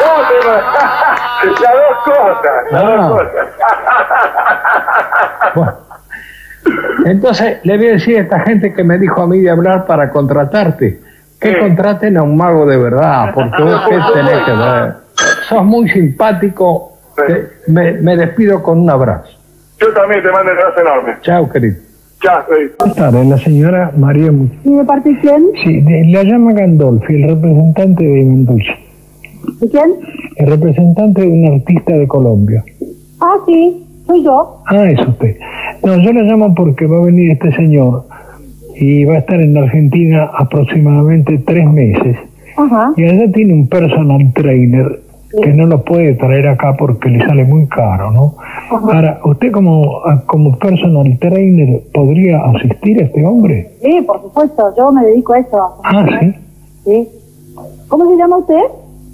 dos cosas, las dos cosas. Bueno. Entonces, le voy a decir a esta gente que me dijo a mí de hablar para contratarte, que contraten a un mago de verdad, porque vos qué tenés que ver. Sos muy simpático, me despido con un abrazo. Yo también te mando un abrazo enorme. Chao, querido. Chao, querido. Buenas tardes, la señora María Muñoz. ¿Y de parte de quién? Sí, la llama Gandolfi, el representante de Mendoza. ¿De quién? El representante de un artista de Colombia. Ah, sí, soy yo. Ah, es usted. No, yo la llamo porque va a venir este señor y va a estar en la Argentina aproximadamente 3 meses. Ajá. Y allá tiene un personal trainer que no lo puede traer acá porque le sale muy caro, ¿no? Ajá. Ahora, ¿usted como personal trainer podría asistir a este hombre? Sí, por supuesto, yo me dedico a eso. Ah, ¿sí? Sí. ¿Cómo se llama usted?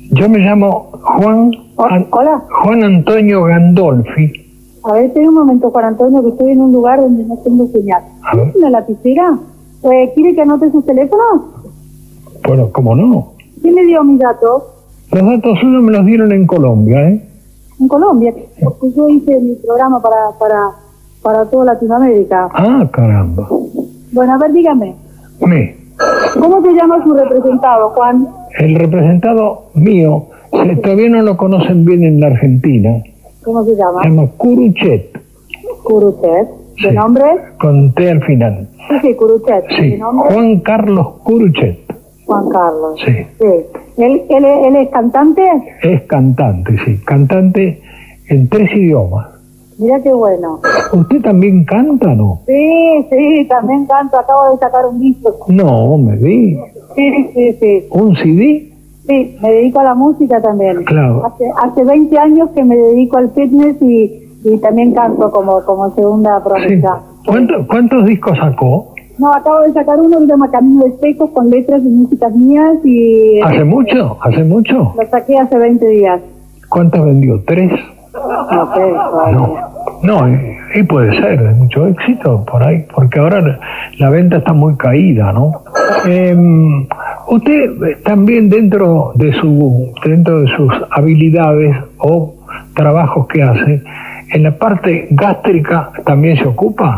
Yo me llamo Hola. Juan Antonio Gandolfi. A ver, espera un momento, Juan Antonio, que estoy en un lugar donde no tengo señal. ¿Tienes una lapicera? ¿Quiere que anote sus teléfonos? Bueno, ¿cómo no? ¿Quién le dio mis datos? Los datos suyos me los dieron en Colombia, ¿eh? En Colombia, porque yo hice mi programa para toda Latinoamérica. Ah, caramba. Bueno, a ver, dígame. ¿Cómo se llama su representado, Juan? El representado mío, todavía no lo conocen bien en la Argentina. ¿Cómo se llama? Se llama Curuchet. Curuchet. ¿De nombre? Con T al final. Sí, Curuchet. Sí, ¿De nombre? Juan Carlos Curuchet. Juan Carlos. Sí. ¿Él es cantante? Es cantante, sí. Cantante en 3 idiomas. Mira qué bueno. ¿Usted también canta, no? Sí, también canto. Acabo de sacar un disco. No, me di. Sí. ¿Un CD? Sí, me dedico a la música también. Claro. Hace 20 años que me dedico al fitness y también canto como segunda profesión. Sí. ¿Cuántos discos sacó? No, acabo de sacar uno que se llama Camino de Espejos con letras y músicas mías y... ¿Hace mucho? Lo saqué hace 20 días. ¿Cuántas vendió? ¿3? No sé. No, y puede ser de mucho éxito por ahí, porque ahora la venta está muy caída, ¿no? Usted también dentro de sus habilidades o trabajos que hace, en la parte gástrica también se ocupa.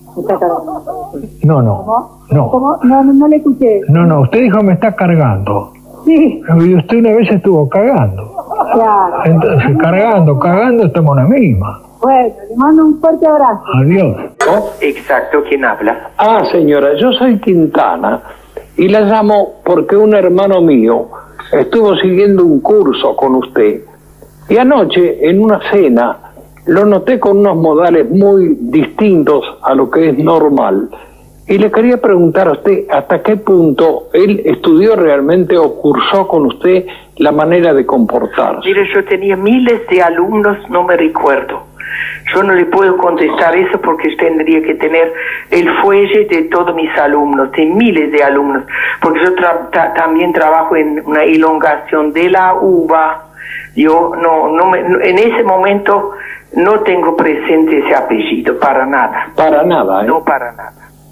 No. ¿Cómo? No le escuché. No, usted dijo me está cargando. Sí. Y usted una vez estuvo cagando. Claro. Entonces, cagando, estamos en la misma. Bueno, le mando un fuerte abrazo. Adiós. Exacto, ¿quién habla? Ah, señora, yo soy Quintana y la llamo porque un hermano mío estuvo siguiendo un curso con usted y anoche en una cena lo noté con unos modales muy distintos a lo que es normal. Y le quería preguntar a usted hasta qué punto él estudió realmente o cursó con usted la manera de comportarse. Mire, yo tenía miles de alumnos, no me recuerdo. Yo no le puedo contestar eso porque tendría que tener el fuelle de todos mis alumnos, de miles de alumnos, porque yo también trabajo en una elongación de la uva. Yo en ese momento no tengo presente ese apellido, para nada. Para nada, ¿eh? No, para nada.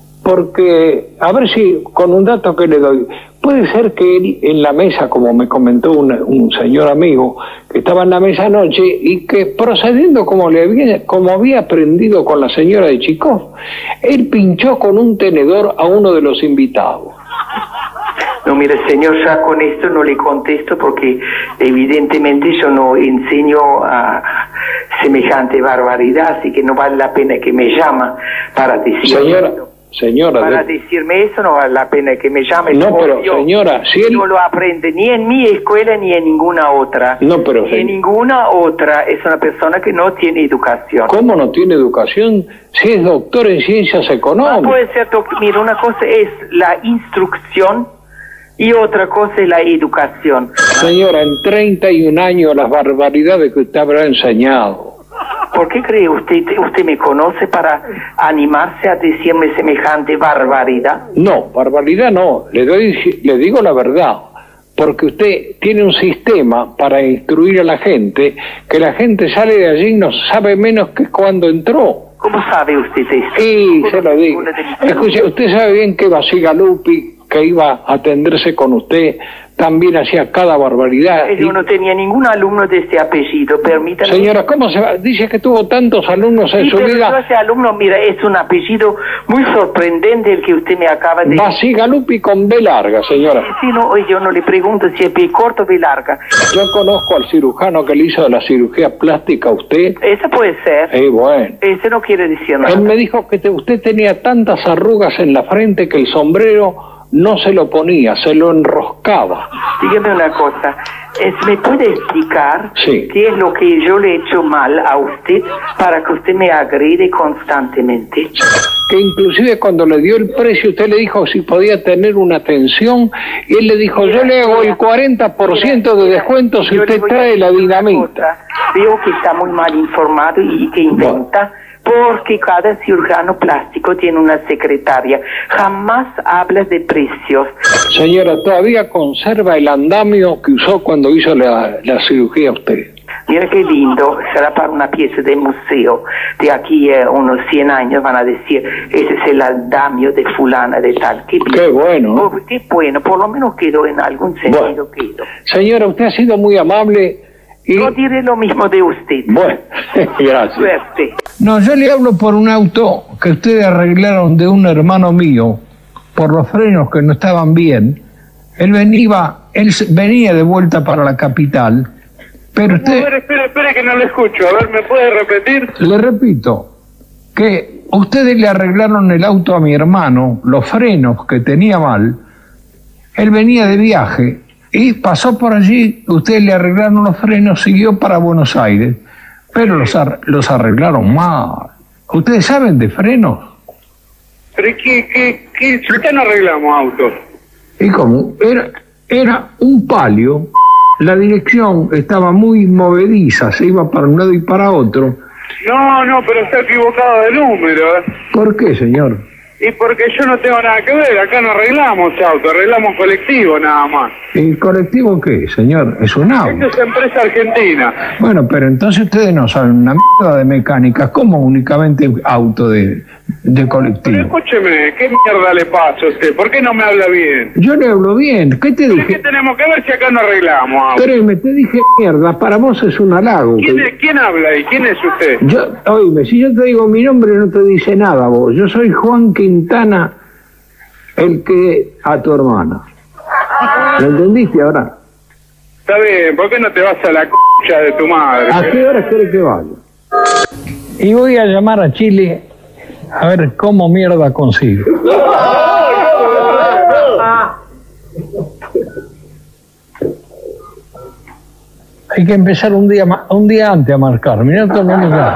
Porque, a ver si, con un dato que le doy, puede ser que él en la mesa, como me comentó un señor amigo, que estaba en la mesa anoche y que procediendo como había aprendido con la señora de Chicó, él pinchó con un tenedor a uno de los invitados. No, mire, señor, ya con esto no le contesto porque evidentemente yo no enseño a semejante barbaridad, así que no vale la pena que me llama para decirme Señora, para decirme eso no vale la pena que me llame. No, pero señora, si él no lo aprende ni en mi escuela ni en ninguna otra. No, pero ni en ninguna otra. Es una persona que no tiene educación. ¿Cómo no tiene educación si es doctor en ciencias económicas? No puede ser, mira, una cosa es la instrucción y otra cosa es la educación. Señora, en 31 años las barbaridades que usted habrá enseñado. ¿Por qué cree usted me conoce para animarse a decirme semejante barbaridad? No, barbaridad no, le digo la verdad, porque usted tiene un sistema para instruir a la gente, que la gente sale de allí y no sabe menos que cuando entró. ¿Cómo sabe usted eso? Sí, se lo digo. Escuche, usted sabe bien que Basigalupi, que iba a atenderse con usted, también hacía cada barbaridad. Yo no tenía ningún alumno de este apellido, permítame. Señora, ¿cómo se va? Dice que tuvo tantos alumnos en su vida. Yo ese alumno, mira, es un apellido muy sorprendente el que usted me acaba de... Basigalupi con B larga, señora. Sí, no, yo no le pregunto si es B corto o B larga. Yo conozco al cirujano que le hizo la cirugía plástica a usted. Ese puede ser. Bueno. Ese no quiere decir nada. Él me dijo que usted tenía tantas arrugas en la frente que el sombrero no se lo ponía, se lo enroscaba. Dígame una cosa, ¿me puede explicar qué es lo que yo le he hecho mal a usted para que usted me agrede constantemente? Que inclusive cuando le dio el precio, usted le dijo si podía tener una atención, y él le dijo, yo le hago el 40% de descuento si usted trae la dinamita. Veo que está muy mal informado y que inventa. porque cada cirujano plástico tiene una secretaria. Jamás hablas de precios. Señora, ¿todavía conserva el andamio que usó cuando hizo la cirugía usted? Mira qué lindo, será para una pieza de museo. De aquí a unos 100 años van a decir, ese es el andamio de fulana de tal. Qué bueno. Oh, qué bueno, por lo menos quedó en algún sentido. Quedó. Señora, usted ha sido muy amable. Y... Yo diré lo mismo de usted. Bueno, gracias. Suerte. No, yo le hablo por un auto que ustedes arreglaron de un hermano mío, por los frenos que no estaban bien. Él venía de vuelta para la capital. Pero usted... A ver, espere que no le escucho. A ver, ¿me puede repetir? Le repito, que ustedes le arreglaron el auto a mi hermano, los frenos que tenía mal. Él venía de viaje y pasó por allí, ustedes le arreglaron los frenos, siguió para Buenos Aires, pero los arreglaron mal. ¿Ustedes saben de frenos? ¿Pero qué? ¿Por qué no arreglamos autos? ¿Y cómo? Era un Palio. La dirección estaba muy movediza, se iba para un lado y para otro. No, pero está equivocado de número. ¿Por qué, señor? Y porque yo no tengo nada que ver, acá no arreglamos auto, arreglamos colectivo nada más. ¿Y colectivo qué, señor? Es un auto. Esta es empresa argentina. Bueno, pero entonces ustedes no saben una mierda de mecánica, ¿cómo únicamente auto de colectivo? Pero escúcheme, ¿qué mierda le pasa a usted? ¿Por qué no me habla bien? Yo le hablo bien, ¿qué te dije? ¿Qué tenemos que ver si acá no arreglamos auto? Créeme, te dije mierda, para vos es un halago. ¿Quién habla ahí? ¿Quién es usted? Oíme, si yo te digo mi nombre no te dice nada vos, yo soy Juan Quintana, el que a tu hermana. ¿Lo entendiste ahora? Está bien, ¿por qué no te vas a la concha de tu madre? ¿A qué hora querés que vaya? Y voy a llamar a Chile a ver cómo mierda consigo. Hay que empezar un día antes a marcar. Mirá todo el mundo.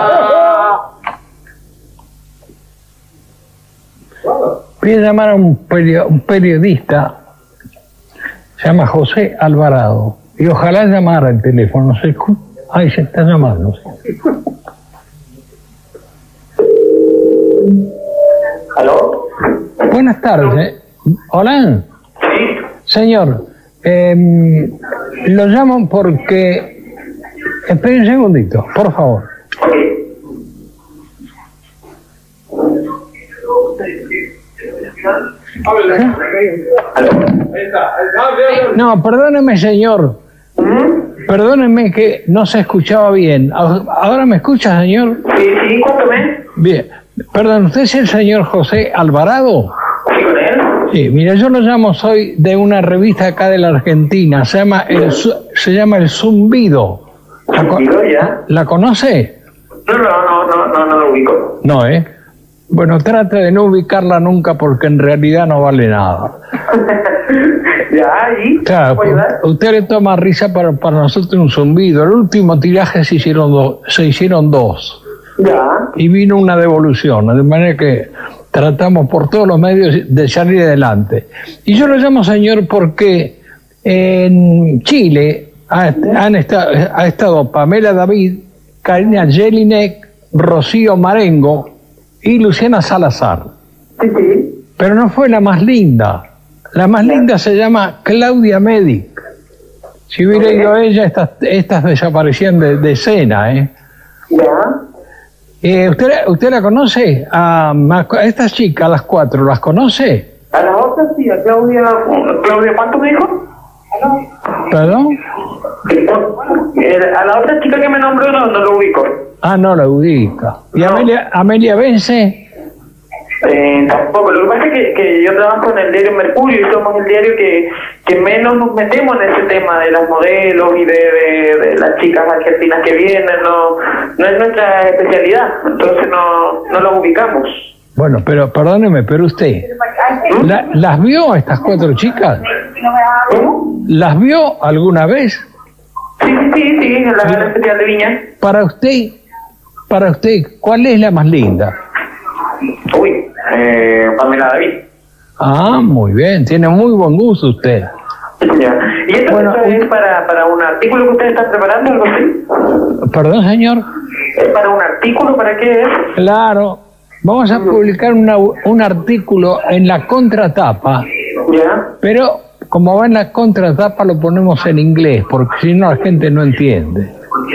Voy a llamar a un periodista, se llama José Alvarado, y ojalá llamara el teléfono. Ahí se está llamando. ¿Aló? Buenas tardes. Hola. Sí. Señor, lo llamo porque... Espere un segundito, por favor. No, perdóneme, señor. Perdóneme que no se escuchaba bien. ¿Ahora me escucha, señor? Sí, cuéntame. Bien. Perdón, ¿usted es el señor José Alvarado? Sí, con él. Sí, mira, yo lo llamo, soy de una revista acá de la Argentina, se llama El Zumbido. ¿La conoce? No lo ubico. No, ¿eh? Bueno, trate de no ubicarla nunca porque en realidad no vale nada. Claro, usted le toma risa, para nosotros un zumbido. El último tiraje se hicieron dos. Ya. Y vino una devolución, de manera que tratamos por todos los medios de salir adelante. Y yo lo llamo, señor, porque en Chile ha estado Pamela David, Karina Jelinek, Rocío Marengo y Luciana Salazar. Sí. Pero no fue la más linda. La más linda se llama Claudia Medic. Si hubiera ido a ella, estas desaparecían de escena, ¿eh? Ya. ¿Usted la conoce? A estas chicas, las cuatro, ¿las conoce? A la otra sí, a Claudia, ¿cuánto me dijo? ¿Perdón? A la otra chica que me nombró no lo ubico. Ah, no la ubica. ¿Y Amelia Vence? Tampoco. Lo que pasa es que yo trabajo en el diario Mercurio y somos el diario que menos nos metemos en ese tema de las modelos y de las chicas argentinas que vienen. No es nuestra especialidad, entonces no lo ubicamos. Bueno, pero perdóneme, pero usted, ¿las vio a estas cuatro chicas? ¿Las vio alguna vez? Sí, en la Gala Especial de Viña. Para usted, ¿cuál es la más linda? Uy, Pamela David. Ah, muy bien, tiene muy buen gusto usted. Ya. ¿Y esto es para un artículo que usted está preparando, algo así? Perdón, señor. ¿Es para un artículo? ¿Para qué es? Claro, vamos a publicar un artículo en la contratapa, pero como va en la contratapa lo ponemos en inglés, porque si no la gente no entiende.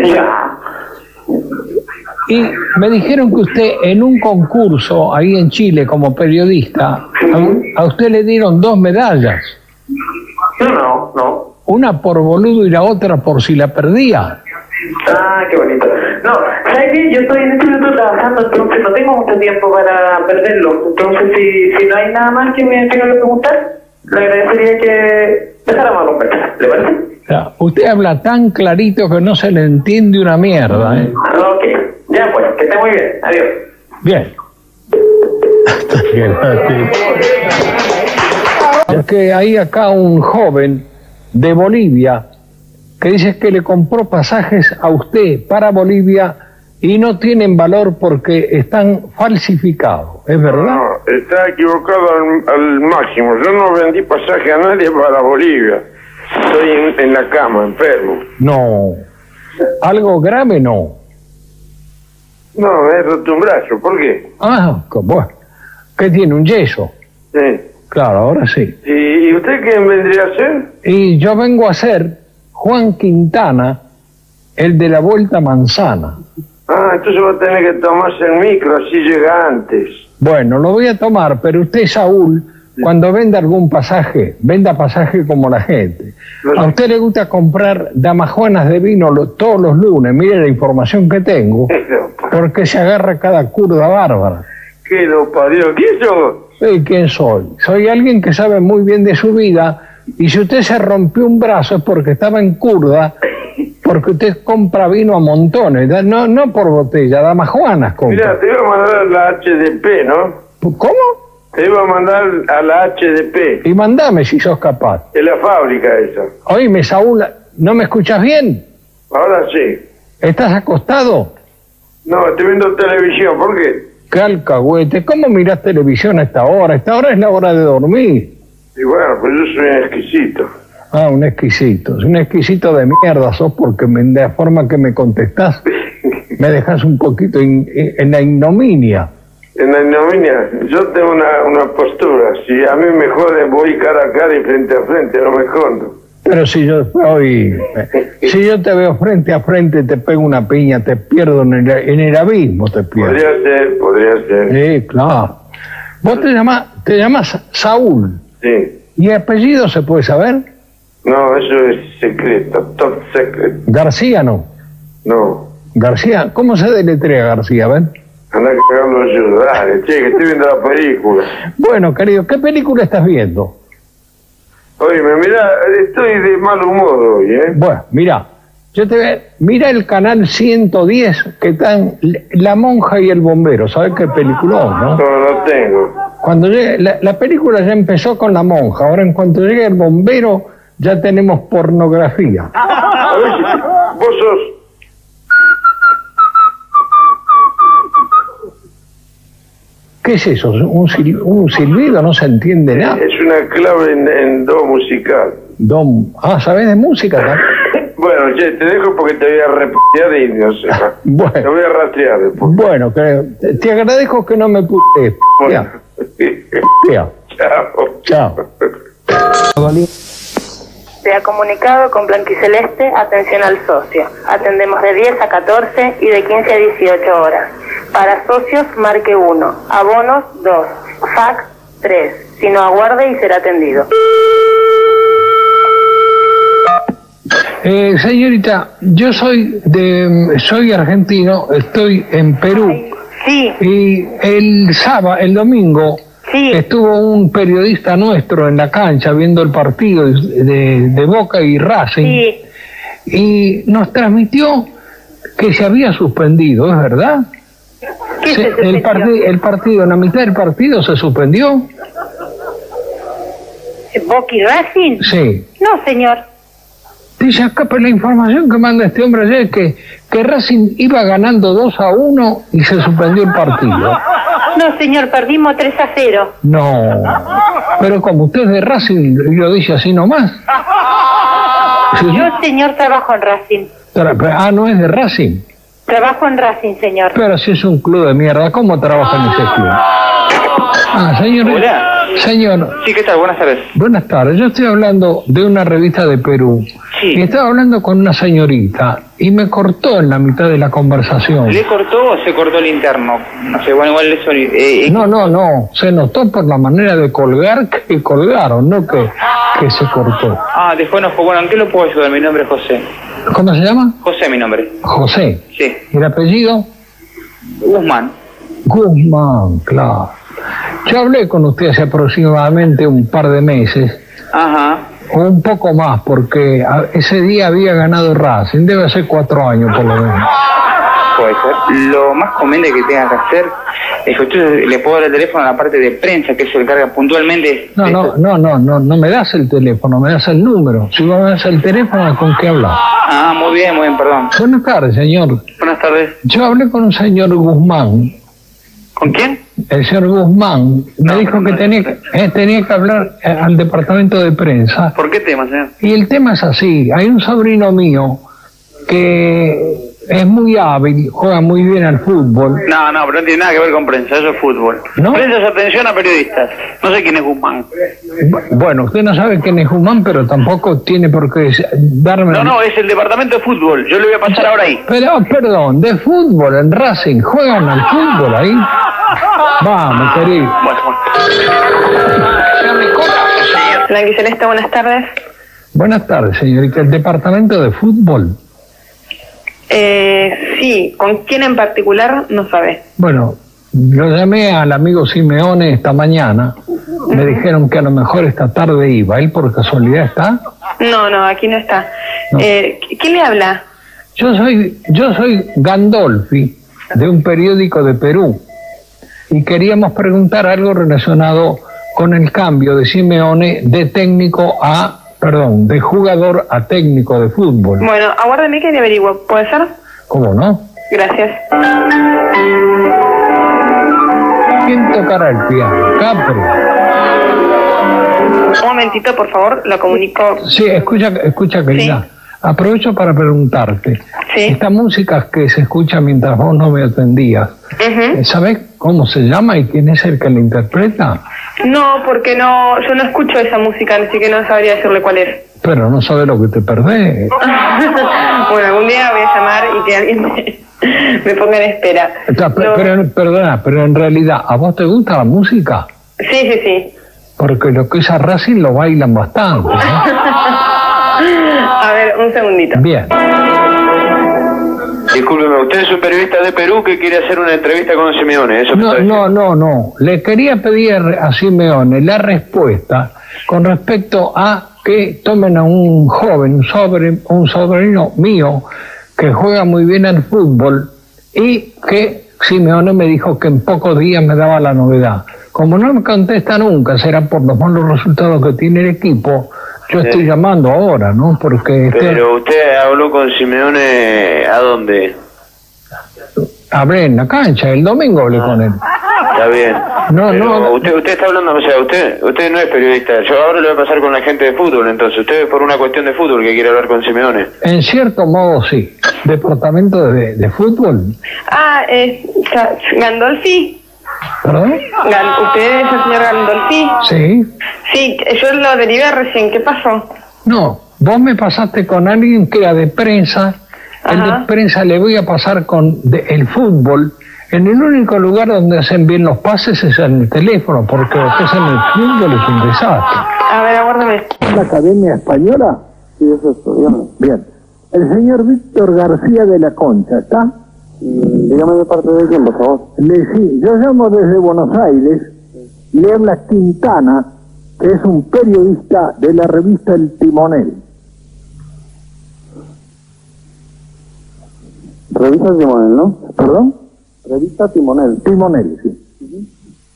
Y me dijeron que usted en un concurso ahí en Chile como periodista, a usted le dieron 2 medallas. No. Una por boludo y la otra por si la perdía. Ah, qué bonito. No, ¿sabes qué? Yo estoy en este momento trabajando, entonces no tengo mucho tiempo para perderlo. Entonces, si no hay nada más que me tenga que preguntar, le agradecería que dejáramos a conversar. ¿Le parece? Ya, usted habla tan clarito que no se le entiende una mierda, ¿eh? Ok, ya pues, que esté muy bien. Adiós. Bien. Porque hay acá un joven de Bolivia que dice que le compró pasajes a usted para Bolivia y no tienen valor porque están falsificados, ¿es verdad? No, está equivocado al máximo. Yo no vendí pasaje a nadie para Bolivia. Estoy en la cama, enfermo. No. ¿Algo grave? No. No, me he roto un brazo. ¿Por qué? Ah, bueno. ¿Qué tiene? ¿Un yeso? Sí. Claro, ahora sí. ¿Y usted qué vendría a ser? Y yo vengo a ser Juan Quintana, el de la Vuelta Manzana. Ah, entonces va a tener que tomarse el micro, así llega antes. Bueno, lo voy a tomar, pero usted, Saúl, cuando venda algún pasaje, venda pasaje como la gente. A usted le gusta comprar damajuanas de vino todos los lunes, mire la información que tengo, porque se agarra cada curda bárbara. ¿Qué lo parió? ¿Quién sos? Sí, ¿quién soy? Soy alguien que sabe muy bien de su vida, y si usted se rompió un brazo es porque estaba en curda, porque usted compra vino a montones, no por botella, damajuanas compra. Mira, te iba a mandar a la HDP, ¿no? ¿Cómo? Te iba a mandar a la HDP. Y mandame si sos capaz. De la fábrica esa. Oíme, Saúl, ¿no me escuchas bien? Ahora sí. ¿Estás acostado? No, estoy viendo televisión, ¿por qué? ¡Qué alcahuete! ¿Cómo mirás televisión a esta hora? Esta hora es la hora de dormir. Y bueno, pues yo soy un exquisito. Ah, un exquisito. Un exquisito de mierda sos porque de la forma que me contestás me dejas un poquito en la ignominia. En la ignominia, yo tengo una postura. Si a mí me jode, voy cara a cara y frente a frente, no me escondo. Pero si yo te veo frente a frente, te pego una piña, te pierdo en el abismo, te pierdo. Podría ser. Sí, claro. ¿Vos te llamas Saúl? Sí. ¿Y apellido se puede saber? No, eso es secreto, top secret. ¿García no? No. ¿García? ¿Cómo se deletrea García? A ver. Anda cagando yo, dale, che, que estoy viendo la película. Bueno, querido, ¿qué película estás viendo? Oye, mira, estoy de mal humor hoy, ¿eh? Bueno, mira, mira el canal 110 que están La Monja y el Bombero, ¿sabes qué peliculón, no? No, no tengo. Cuando llegue, la película ya empezó con La Monja, ahora en cuanto llegue el Bombero ya tenemos pornografía. A ver, vos sos... ¿Qué es eso? ¿Un silbido? No se entiende nada. Es una clave en do musical. ¿Sabés de música? ¿No? Bueno, che, te dejo porque te voy a reputear y no sé. Bueno. Te voy a rastrear después. Bueno, te agradezco que no me putees. Bueno. Chao. Se ha comunicado con Blanquiceleste, atención al socio. Atendemos de 10 a 14 y de 15 a 18 horas. Para socios, marque 1. Abonos, 2. Fax, 3. Si no, aguarde y será atendido. Señorita, yo soy argentino, estoy en Perú. Sí. Y el domingo, estuvo un periodista nuestro en la cancha viendo el partido de Boca y Racing. Sí. Y nos transmitió que se había suspendido, ¿es verdad? El partido, en la mitad del partido se suspendió. ¿Boca y Racing? Sí. No, señor. Dice acá, pero la información que manda este hombre ayer es que Racing iba ganando 2-1 y se suspendió el partido. No, señor, perdimos 3-0. No, pero como usted es de Racing, lo dice así nomás. Yo, señor, trabajo en Racing. ¿No es de Racing? Trabajo en Racing, señor. Pero si es un club de mierda, ¿cómo trabaja en ese club? Señor. Hola. Señor. Sí, ¿qué tal? Buenas tardes. Buenas tardes. Yo estoy hablando de una revista de Perú. Sí. Y estaba hablando con una señorita y me cortó en la mitad de la conversación. ¿Le cortó o se cortó el interno? No sé, bueno, igual eso... No. Se notó por la manera de colgar que colgaron, no que se cortó. Desconozco. Bueno, ¿en qué lo puedo ayudar? Mi nombre es José. ¿Cómo se llama? José, mi nombre. José. Sí. ¿Y el apellido? Guzmán. Guzmán, claro. Yo hablé con usted hace aproximadamente un par de meses. Ajá. O un poco más, porque ese día había ganado Racing. Debe ser 4 años por lo menos. Puede ser. Lo más conveniente que tenga que hacer es que usted le puedo dar el teléfono a la parte de prensa que se encarga puntualmente. No me das el teléfono, me das el número. Si vos me das el teléfono, ¿con qué hablas? Muy bien, perdón. Buenas tardes, señor. Buenas tardes. Yo hablé con un señor Guzmán. ¿Con quién? El señor Guzmán me dijo que tenía que hablar al departamento de prensa. ¿Por qué tema, señor? Y el tema es así. Hay un sobrino mío que es muy hábil, juega muy bien al fútbol. No, pero no tiene nada que ver con prensa, eso es fútbol. ¿No? Prensa es atención a periodistas. No sé quién es Guzmán. Bueno, usted no sabe quién es Guzmán, pero tampoco tiene por qué darme... No, es el departamento de fútbol. Yo le voy a pasar ahora ahí. Pero, perdón, de fútbol en Racing, ¿juegan al fútbol ahí? Vamos, querido. Blanqui Celeste, buenas tardes. Buenas tardes, señorita. ¿El departamento de fútbol? Sí, ¿con quién en particular? No sabe. Bueno, lo llamé al amigo Simeone esta mañana. Me dijeron que a lo mejor esta tarde iba. ¿Él por casualidad está? No, aquí no está. No. ¿Quién le habla? Yo soy Gandolfi, de un periódico de Perú. Y queríamos preguntar algo relacionado con el cambio de Simeone de jugador a técnico de fútbol. Bueno, aguárdeme que le averiguo. ¿Puede ser? ¿Cómo no? Gracias. ¿Quién tocará el piano? Capri. Un momentito, por favor, lo comunico. Sí, escucha querida. Sí. Aprovecho para preguntarte. Sí. Esta música que se escucha mientras vos no me atendías, ¿sabés cómo se llama y quién es el que la interpreta? No, porque yo no escucho esa música, así que no sabría decirle cuál es. Pero no sabes lo que te perdés. Bueno, algún día voy a llamar y que alguien me ponga en espera. Perdona, pero en realidad, ¿a vos te gusta la música? Sí. Porque lo que es a Racing lo bailan bastante, ¿no? A ver, un segundito. Bien. Discúlpeme, usted es un periodista de Perú que quiere hacer una entrevista con Simeone. ¿Eso No. Le quería pedir a Simeone la respuesta con respecto a que tomen a un joven, un sobrino mío que juega muy bien al fútbol y que Simeone me dijo que en pocos días me daba la novedad. Como no me contesta nunca, será por los malos resultados que tiene el equipo. Yo estoy llamando ahora, ¿no? Porque... Pero usted habló con Simeone, ¿a dónde? Hablé en la cancha, el domingo hablé con él. Está bien. No. Usted está hablando, o sea, usted no es periodista. Yo ahora le voy a pasar con la gente de fútbol, entonces. Usted es por una cuestión de fútbol que quiere hablar con Simeone. En cierto modo, sí. ¿Departamento de fútbol? Gandolfi. ¿Perdón? ¿Usted es el señor Gandolfi? Sí. Sí, yo lo derivé recién. ¿Qué pasó? No, vos me pasaste con alguien que era de prensa. El de prensa le voy a pasar con el fútbol. En el único lugar donde hacen bien los pases es en el teléfono, porque lo que hacen en el fútbol es un desastre. A ver, aguárdame. ¿La Academia Española? Sí, eso estudiamos. Bien. El señor Víctor García de la Concha, ¿está? Dígame de parte de quién, por favor. Sí, yo llamo desde Buenos Aires. Le habla Quintana, que es un periodista de la revista El Timonel. Revista Timonel, ¿no? ¿Perdón? Revista Timonel. Timonel, sí.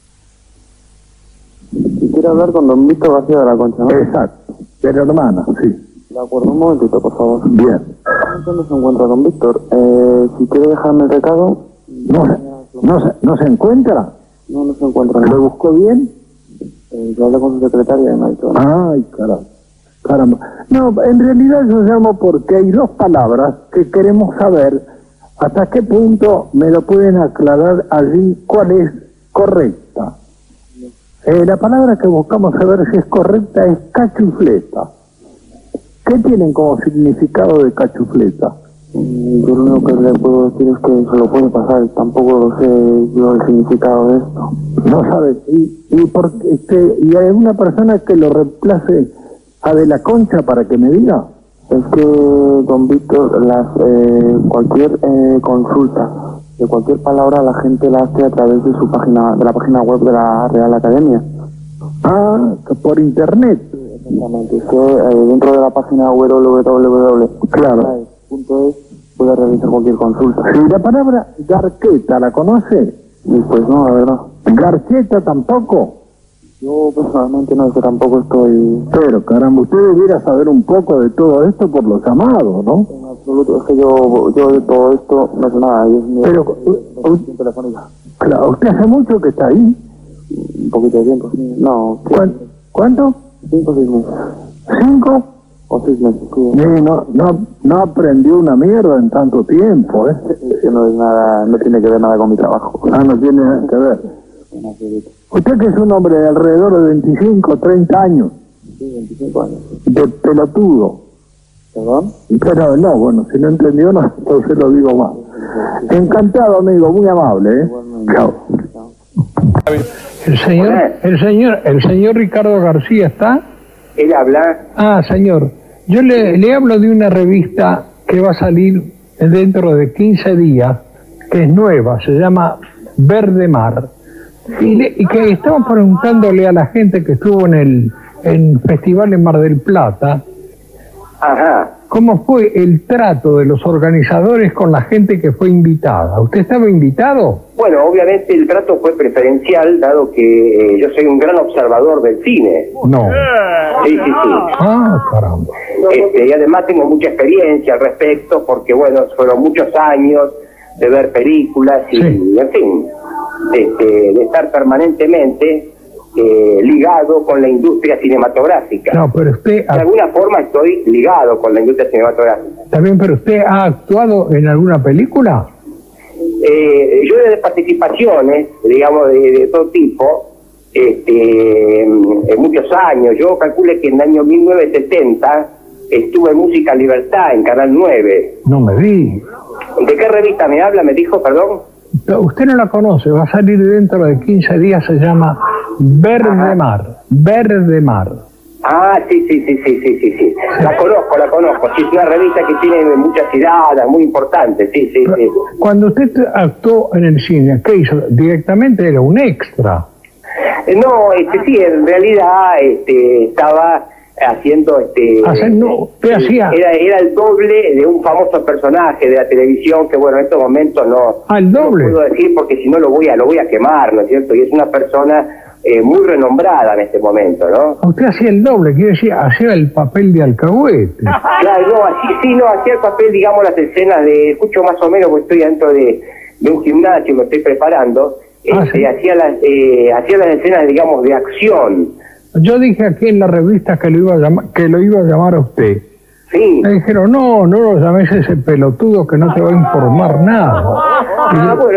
Y quiere hablar con don Víctor García de la Concha, ¿no? Exacto, de la hermana, sí. De acuerdo, un momentito, por favor. Bien. ¿Dónde se encuentra don Víctor? Si quiere dejarme el recado... ¿No se encuentra? No se encuentra. ¿Lo buscó bien? Yo hablé con su secretaria y me ha dicho... Ay, caramba. No, en realidad yo llamo porque hay dos palabras que queremos saber ¿Hasta qué punto me lo pueden aclarar allí cuál es correcta? La palabra que buscamos saber si es correcta es cachufleta. ¿Qué tienen como significado de cachufleta? Yo lo único que le puedo decir es que se lo puede pasar, tampoco lo sé yo el significado de esto. No sabes, ¿y hay una persona que lo reemplace a De la Concha para que me diga? Es que, don Víctor, cualquier consulta de cualquier palabra la gente la hace a través de la página web de la Real Academia. Ah, por internet. Exactamente, es que dentro de la página www.es puede realizar cualquier consulta. ¿Y la palabra garqueta la conoce? Pues no, la verdad. ¿Garcheta tampoco? Yo personalmente no, es que tampoco estoy... Pero caramba, usted debiera saber un poco de todo esto por los llamados, ¿no? En absoluto, es que yo de todo esto no sé nada. Pero, claro, ¿usted hace mucho que está ahí? Un poquito de tiempo, sí. No. ¿Cuánto? 5 o 6 meses. ¿5? O 6 meses, sí. No aprendió una mierda en tanto tiempo, ¿eh? Que no es nada, no tiene que ver nada con mi trabajo. Ah, no tiene nada que ver. Usted que es un hombre de alrededor de 25, 30 años. Sí, 25 años. De pelotudo. ¿Perdón? Pero no, bueno, si no entendió, no, entonces lo digo más. Encantado, amigo, muy amable, ¿eh? Chao. El señor Ricardo García está. Él habla. Ah, señor, yo le hablo de una revista que va a salir dentro de 15 días, que es nueva, se llama Verde Mar. Y que estamos preguntándole a la gente que estuvo en Festival en Mar del Plata. Ajá. ¿Cómo fue el trato de los organizadores con la gente que fue invitada? ¿Usted estaba invitado? Bueno, obviamente el trato fue preferencial, dado que yo soy un gran observador del cine. No. Sí. Ah, caramba. Y además tengo mucha experiencia al respecto, porque bueno, fueron muchos años de ver películas y, en fin, de estar permanentemente ligado con la industria cinematográfica. No, pero usted... De alguna forma estoy ligado con la industria cinematográfica. También, pero ¿usted ha actuado en alguna película? Yo de participaciones, digamos, de todo tipo, en muchos años. Yo calculé que en el año 1970 estuve en Música Libertad, en Canal 9. No me diga. ¿De qué revista me habla? Me dijo, perdón. Usted no la conoce, va a salir dentro de 15 días, se llama Verde Mar. Verde Mar. Ah, sí. La conozco. Sí, es una revista que tiene muchas tiradas, muy importante, sí. Cuando usted actuó en el cine, ¿qué hizo? Directamente era un extra. No, sí, en realidad estaba haciendo ¿qué hacía? Era el doble de un famoso personaje de la televisión que bueno, en estos momentos no, el doble. No puedo decir porque si no lo voy a quemar, ¿no es cierto? Y es una persona muy renombrada en este momento, ¿no? Usted hacía el doble, quiere decir, hacía el papel de alcahuete. Claro, hacía el papel, digamos, las escenas escucho más o menos porque estoy dentro de un gimnasio, me estoy preparando, hacía las escenas, digamos, de acción. Yo dije aquí en la revista que lo iba a llamar a usted. Sí. Me dijeron, no lo llames a ese pelotudo que no te va a informar nada. Bueno.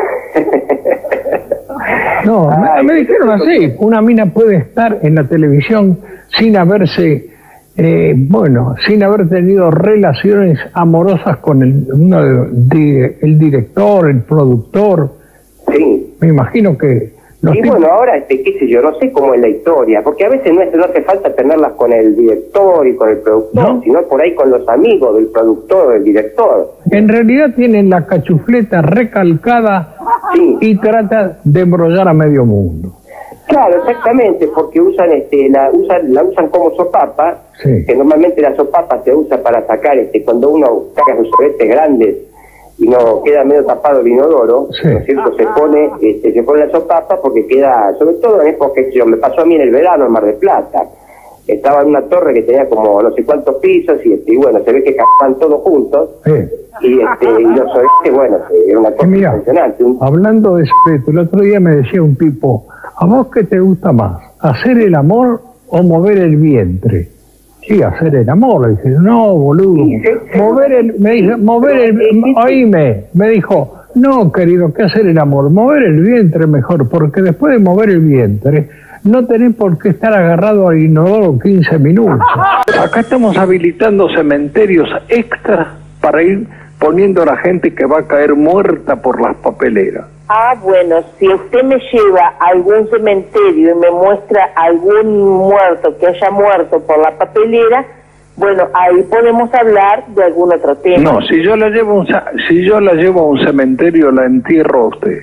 No, me dijeron así, una mina puede estar en la televisión sin haberse, sin haber tenido relaciones amorosas con el director, el productor. Sí. Me imagino que... Bueno, ahora, qué sé yo, no sé cómo es la historia, porque a veces no hace falta tenerlas con el director y con el productor, sino por ahí con los amigos del productor o del director. En realidad tienen la cachufleta recalcada y trata de embrollar a medio mundo. Claro, exactamente, porque la usan como sopapa, que normalmente la sopapa se usa para sacar, cuando uno saca sus soretes grandes, y no queda medio tapado el inodoro, ¿no es cierto? Se pone la sopapa porque queda, sobre todo en época que me pasó a mí en el verano en Mar del Plata. Estaba en una torre que tenía como no sé cuántos pisos y bueno, se ve que estaban todos juntos. Y los soretes, bueno, era una cosa impresionante. Hablando de soretes, el otro día me decía un tipo, ¿a vos qué te gusta más? ¿Hacer el amor o mover el vientre? Sí, hacer el amor. Le dije, no, boludo. Oíme, me dijo, no, querido, que hacer el amor, mover el vientre mejor, porque después de mover el vientre, no tenés por qué estar agarrado al inodoro 15 minutos. Acá estamos habilitando cementerios extras para ir poniendo a la gente que va a caer muerta por las papeleras. Ah, bueno, si usted me lleva a algún cementerio y me muestra algún muerto que haya muerto por la papelera, bueno, ahí podemos hablar de algún otro tema. No, si yo la llevo a un cementerio, la entierro a usted.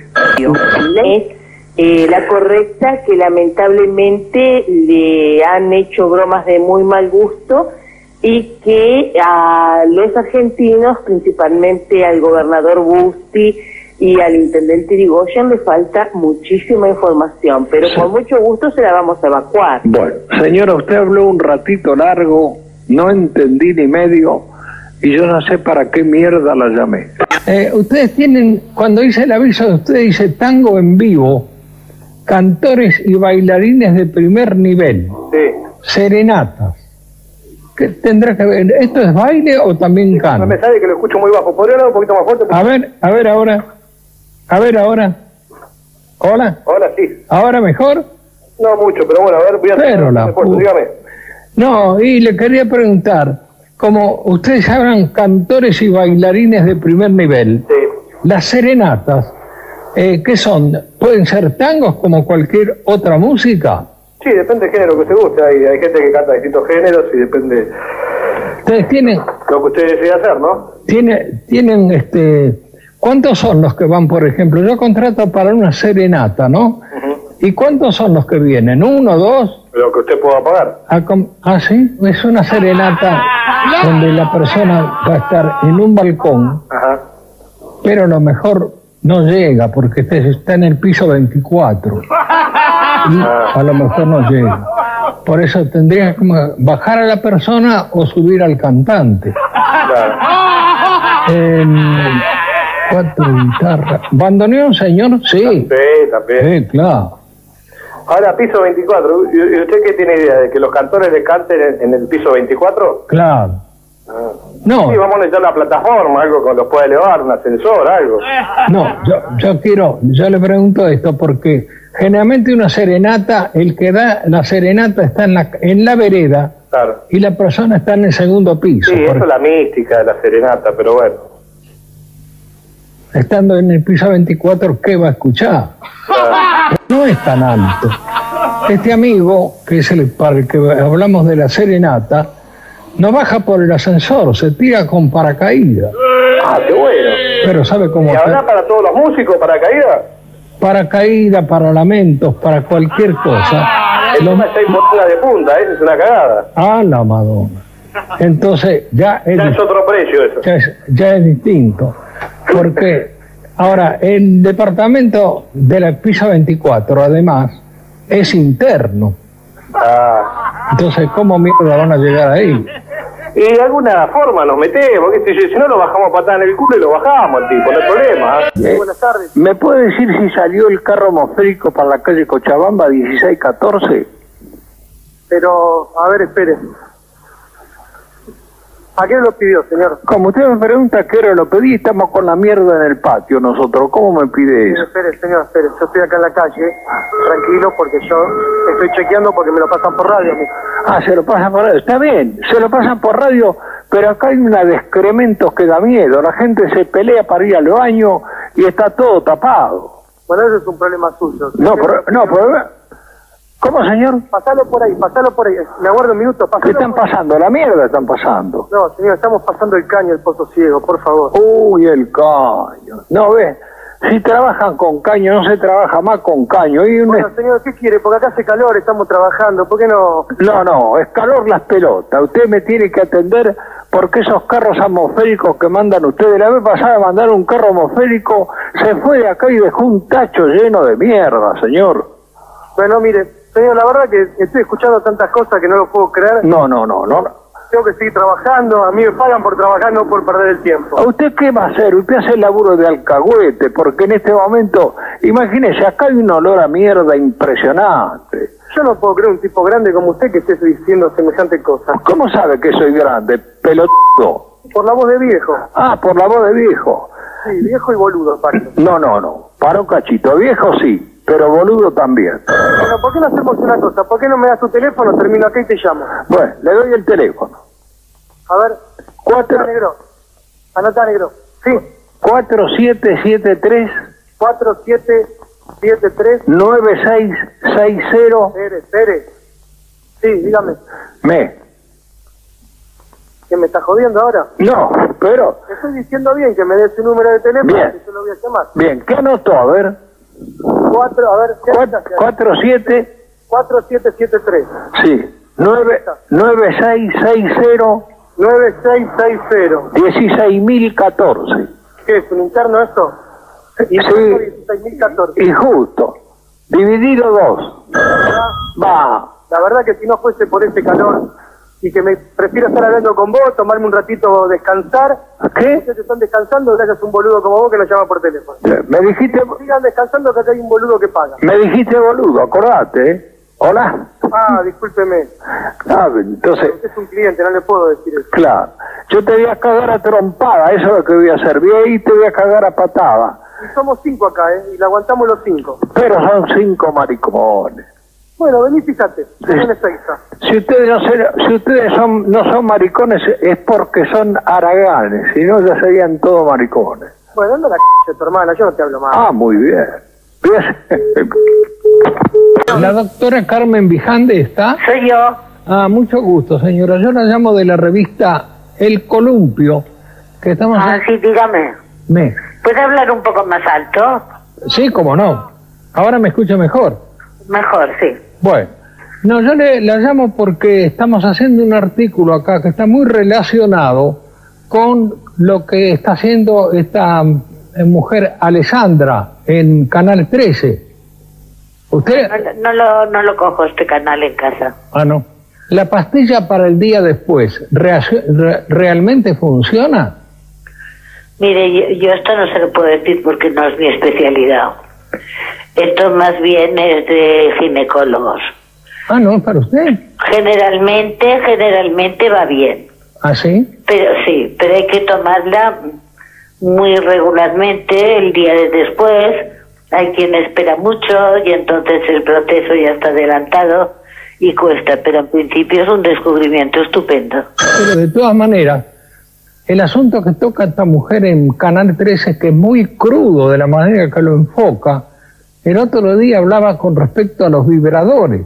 Es la correcta, que lamentablemente le han hecho bromas de muy mal gusto y que a los argentinos, principalmente al gobernador Busti y al intendente Irigoyen, le falta muchísima información, pero sí, con mucho gusto se la vamos a evacuar. Bueno, señora, usted habló un ratito largo, no entendí ni medio, y yo no sé para qué mierda la llamé. Ustedes tienen, cuando hice el aviso, usted dice tango en vivo, cantores y bailarines de primer nivel, sí, serenatas. ¿Qué tendrá que ver? ¿Esto es baile o también canto? No me sale, que lo escucho muy bajo. ¿Podría hablar un poquito más fuerte? A ver ahora. A ver ahora. ¿Hola? Hola, sí. ¿Ahora mejor? No mucho, pero bueno, a ver, voy a hacer fuerte, dígame. No, y le quería preguntar, como ustedes hablan cantores y bailarines de primer nivel, sí, las serenatas, ¿qué son? ¿Pueden ser tangos como cualquier otra música? Sí, depende del género que se guste. Hay gente que canta distintos géneros y depende. Ustedes tienen lo que ustedes deseen hacer, ¿no? Tienen ¿cuántos son los que van, por ejemplo? Yo contrato para una serenata, ¿no? ¿Y cuántos son los que vienen? ¿1, 2? Lo que usted pueda pagar. Sí, es una serenata donde la persona va a estar en un balcón, pero a lo mejor no llega porque está en el piso 24 y a lo mejor no llega. Por eso tendría que bajar a la persona o subir al cantante. Cuatro guitarras. ¿Bandoneón, señor? Sí. Sí, también. Sí, claro. Ahora, piso 24. ¿Y usted qué tiene idea? ¿De que los cantores le canten en el piso 24? Claro. No. Sí, vamos a necesitar la plataforma, algo que los pueda elevar, un ascensor, algo. No, yo le pregunto esto porque generalmente una serenata, el que da la serenata está en la vereda, claro, y la persona está en el segundo piso. Sí, eso es la mística de la serenata, pero bueno. Estando en el piso 24, ¿qué va a escuchar? No es tan alto. Este amigo, que es para el que hablamos de la serenata, no baja por el ascensor, se tira con paracaídas. Ah, qué bueno. Pero ¿sabe cómo? ¿Y habrá para todos los músicos paracaídas? Paracaídas, para lamentos, para cualquier cosa. El tema está en de punta, esa es una cagada. Ah, la Madonna. Entonces, ya es otro precio eso. Ya es distinto. Porque ahora, el departamento de la piso 24, además, es interno. Entonces, ¿cómo mierda van a llegar ahí? Y de alguna forma nos metemos, porque si no lo bajamos patada en el culo y lo bajamos, tipo, no hay problema. Buenas tardes. ¿Me puede decir si salió el carro atmosférico para la calle Cochabamba 1614? Pero, a ver, espere. ¿A qué lo pidió, señor? Como usted me pregunta a qué hora lo pedí, estamos con la mierda en el patio nosotros. ¿Cómo me pide eso? Espere, señor, espere. Yo estoy acá en la calle, tranquilo, porque yo estoy chequeando porque me lo pasan por radio. Se lo pasan por radio. Está bien, se lo pasan por radio, pero acá hay una de excrementos que da miedo. La gente se pelea para ir al baño y está todo tapado. Bueno, eso es un problema suyo. ¿Cómo, señor? Pasalo por ahí. Me aguardo un minuto. ¿Qué están pasando? La mierda están pasando. No, señor, estamos pasando el caño, el Pozo Ciego, por favor. Uy, el caño. No, ve, si trabajan con caño, no se trabaja más con caño. Bueno, señor, ¿qué quiere? Porque acá hace calor, estamos trabajando, ¿por qué no? No, es calor las pelotas. Usted me tiene que atender porque esos carros atmosféricos que mandan ustedes, la vez pasada mandaron un carro atmosférico, se fue de acá y dejó un tacho lleno de mierda, señor. Bueno, mire, señor, la verdad que estoy escuchando tantas cosas que no lo puedo creer. No. Tengo que seguir trabajando, a mí me pagan por trabajar, no por perder el tiempo. ¿A usted qué va a hacer? Usted hace el laburo de alcahuete, porque en este momento, imagínese, acá hay un olor a mierda impresionante. Yo no puedo creer un tipo grande como usted que esté diciendo semejante cosa. ¿Cómo sabe que soy grande? Pelotudo. Por la voz de viejo. Ah, por la voz de viejo. Sí, viejo y boludo, Paco. No. Para un cachito. Viejo sí, pero boludo también. Bueno, ¿por qué no hacemos una cosa? ¿Por qué no me das tu teléfono? Termino acá y te llamo. Bueno, le doy el teléfono. A ver. Anotá, negro. Sí. 4773 4773 9660. Espere. Sí, dígame. ¿Que me está jodiendo ahora? No, pero... Te estoy diciendo bien que me des su número de teléfono. Bien. Que yo lo voy a llamar. Bien, ¿qué anotó? A ver. 4773. Sí. 9660. 9660. 16014. ¿Qué es, un interno esto? Sí. 16.014. Injusto. Dividido 2. Va. La verdad que si no fuese por este calor y que me prefiero estar hablando con vos, tomarme un ratito, descansar. ¿Qué? Ustedes están descansando, gracias a un boludo como vos que nos llama por teléfono. Me dijiste... Sigan descansando que acá hay un boludo que paga. Me dijiste boludo, acordate, ¿eh? Hola. Ah, discúlpeme. Ah, entonces... Usted es un cliente, no le puedo decir eso. Claro. Yo te voy a cagar a trompada, eso es lo que voy a hacer. Voy a ir y te voy a cagar a patada. Y somos 5 acá, Y la aguantamos los 5. Pero son 5 maricones. Bueno, vení, fíjate. Si ustedes no son maricones es porque son haraganes, si no ya serían todos maricones. Bueno, anda la c*** tu hermana, yo no te hablo más. Ah, muy bien. ¿La doctora Carmen Vijande está? Soy yo. Ah, mucho gusto, señora. Yo la llamo de la revista El Columpio, que estamos... sí, dígame. ¿Puede hablar un poco más alto? Sí, cómo no. Ahora me escucha mejor. Mejor, sí. Bueno, no, yo la llamo porque estamos haciendo un artículo acá que está muy relacionado con lo que está haciendo esta mujer Alessandra en Canal 13. ¿Usted? No lo cojo este canal en casa. Ah, no. ¿La pastilla para el día después realmente funciona? Mire, yo esto no se lo puedo decir porque no es mi especialidad. Esto más bien es de ginecólogos. Ah, ¿no? ¿Para usted? Generalmente va bien. ¿Ah, sí? Pero sí, pero hay que tomarla muy regularmente el día de después. Hay quien espera mucho y entonces el proceso ya está adelantado y cuesta, pero en principio es un descubrimiento estupendo. Pero de todas maneras, el asunto que toca esta mujer en Canal 13 es que es muy crudo de la manera que lo enfoca. El otro día hablaba con respecto a los vibradores.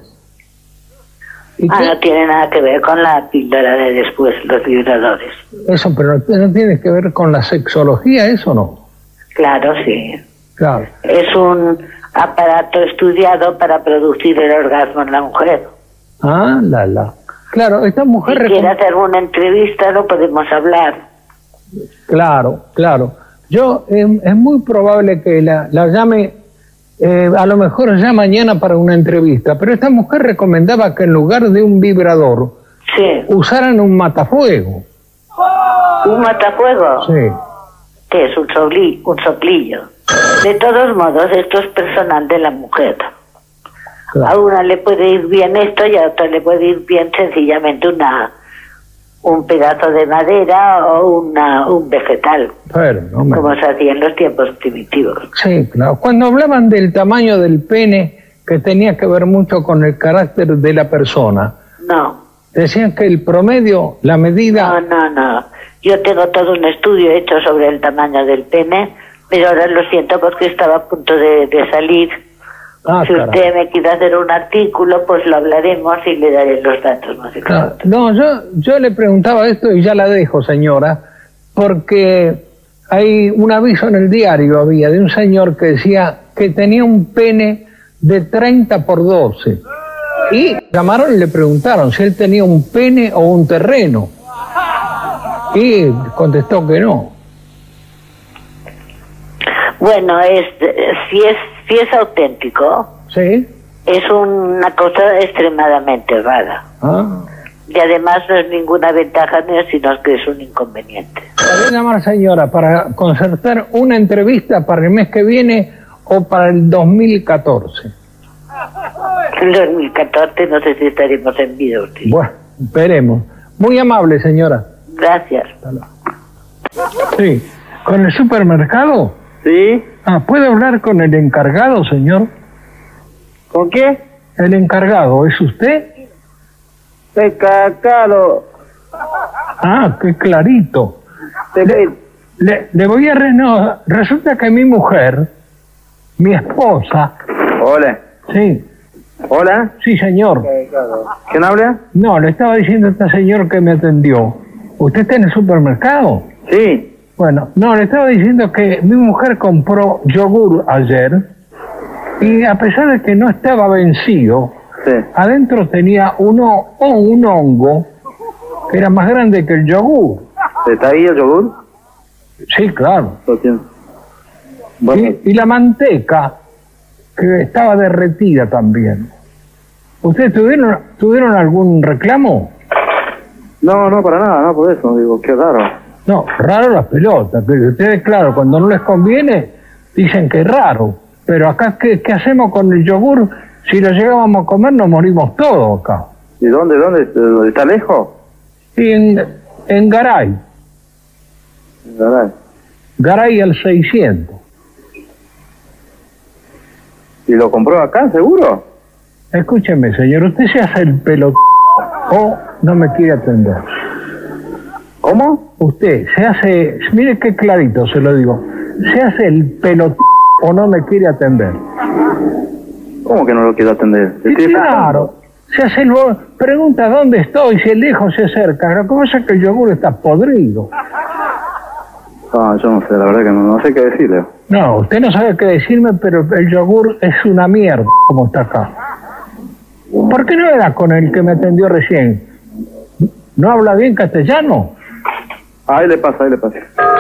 No tiene nada que ver con la píldora de después, los vibradores. Eso, pero no tiene que ver con la sexología, ¿eso no? Claro, sí. Claro. Es un aparato estudiado para producir el orgasmo en la mujer. Ah, Claro, esta mujer... Si quiere hacer una entrevista, lo podemos hablar. Claro. Yo, es muy probable que la llame, a lo mejor ya mañana para una entrevista, pero esta mujer recomendaba que en lugar de un vibrador, usaran un matafuego. ¿Un matafuego? Sí. ¿Qué es? Un soplillo. De todos modos, esto es personal de la mujer. Claro. A una le puede ir bien esto y a otra le puede ir bien sencillamente un pedazo de madera o un vegetal, como se hacía en los tiempos primitivos. Sí, claro. Cuando hablaban del tamaño del pene, que tenía que ver mucho con el carácter de la persona, decían que el promedio, la medida... No. Yo tengo todo un estudio hecho sobre el tamaño del pene, pero ahora lo siento porque estaba a punto de salir. Si usted me quiere hacer un artículo, pues lo hablaremos y le daré los datos más exactos. No, yo le preguntaba esto y ya la dejo, señora, porque hay un aviso en el diario, de un señor que decía que tenía un pene de 30 por 12. Y llamaron y le preguntaron si él tenía un pene o un terreno. Y contestó que no. Bueno, si es auténtico, es una cosa extremadamente rara. Y además no es ninguna ventaja, sino que es un inconveniente. Voy a llamar, señora, para concertar una entrevista para el mes que viene o para el 2014. En 2014 no sé si estaremos en vida. Bueno, veremos. Muy amable, señora. Gracias. Sí. ¿Con el supermercado? Sí. Ah, ¿puede hablar con el encargado, señor? ¿Con qué? El encargado, ¿es usted? Encargado. Ah, qué clarito. Le voy a... No, resulta que mi mujer, mi esposa... Hola. Sí. Hola. Sí, señor. ¿Quién habla? No, le estaba diciendo a este señor que me atendió. ¿Usted está en el supermercado? Sí. Bueno, no, le estaba diciendo que mi mujer compró yogur ayer y a pesar de que no estaba vencido, adentro tenía un hongo que era más grande que el yogur. ¿Está ahí el yogur? Sí, claro. Bueno. Y la manteca, que estaba derretida también. ¿Ustedes tuvieron algún reclamo? No, para nada, no, por eso, digo, qué raro. No, raro las pelotas, pero ustedes, claro, cuando no les conviene, dicen que es raro. Pero acá, ¿qué hacemos con el yogur? Si lo llegábamos a comer, nos morimos todos acá. ¿Y dónde? ¿Está lejos? Sí, en Garay. Garay. Garay al 600. ¿Y lo compró acá, seguro? Escúcheme, señor, usted se hace el pelot... o no me quiere atender. ¿Cómo? Usted se hace... Mire qué clarito se lo digo. Se hace el pelot... o no me quiere atender. ¿Cómo que no lo quiero atender? Sí, claro. Se hace el... Pregunta dónde estoy, si el lejos se acerca. Lo que pasa es que el yogur está podrido. Ah, yo no sé, la verdad que no sé qué decirle. No, usted no sabe qué decirme, pero el yogur es una mierda, como está acá. ¿Por qué no era con el que me atendió recién? ¿No habla bien castellano? Ahí le pasa. Buenas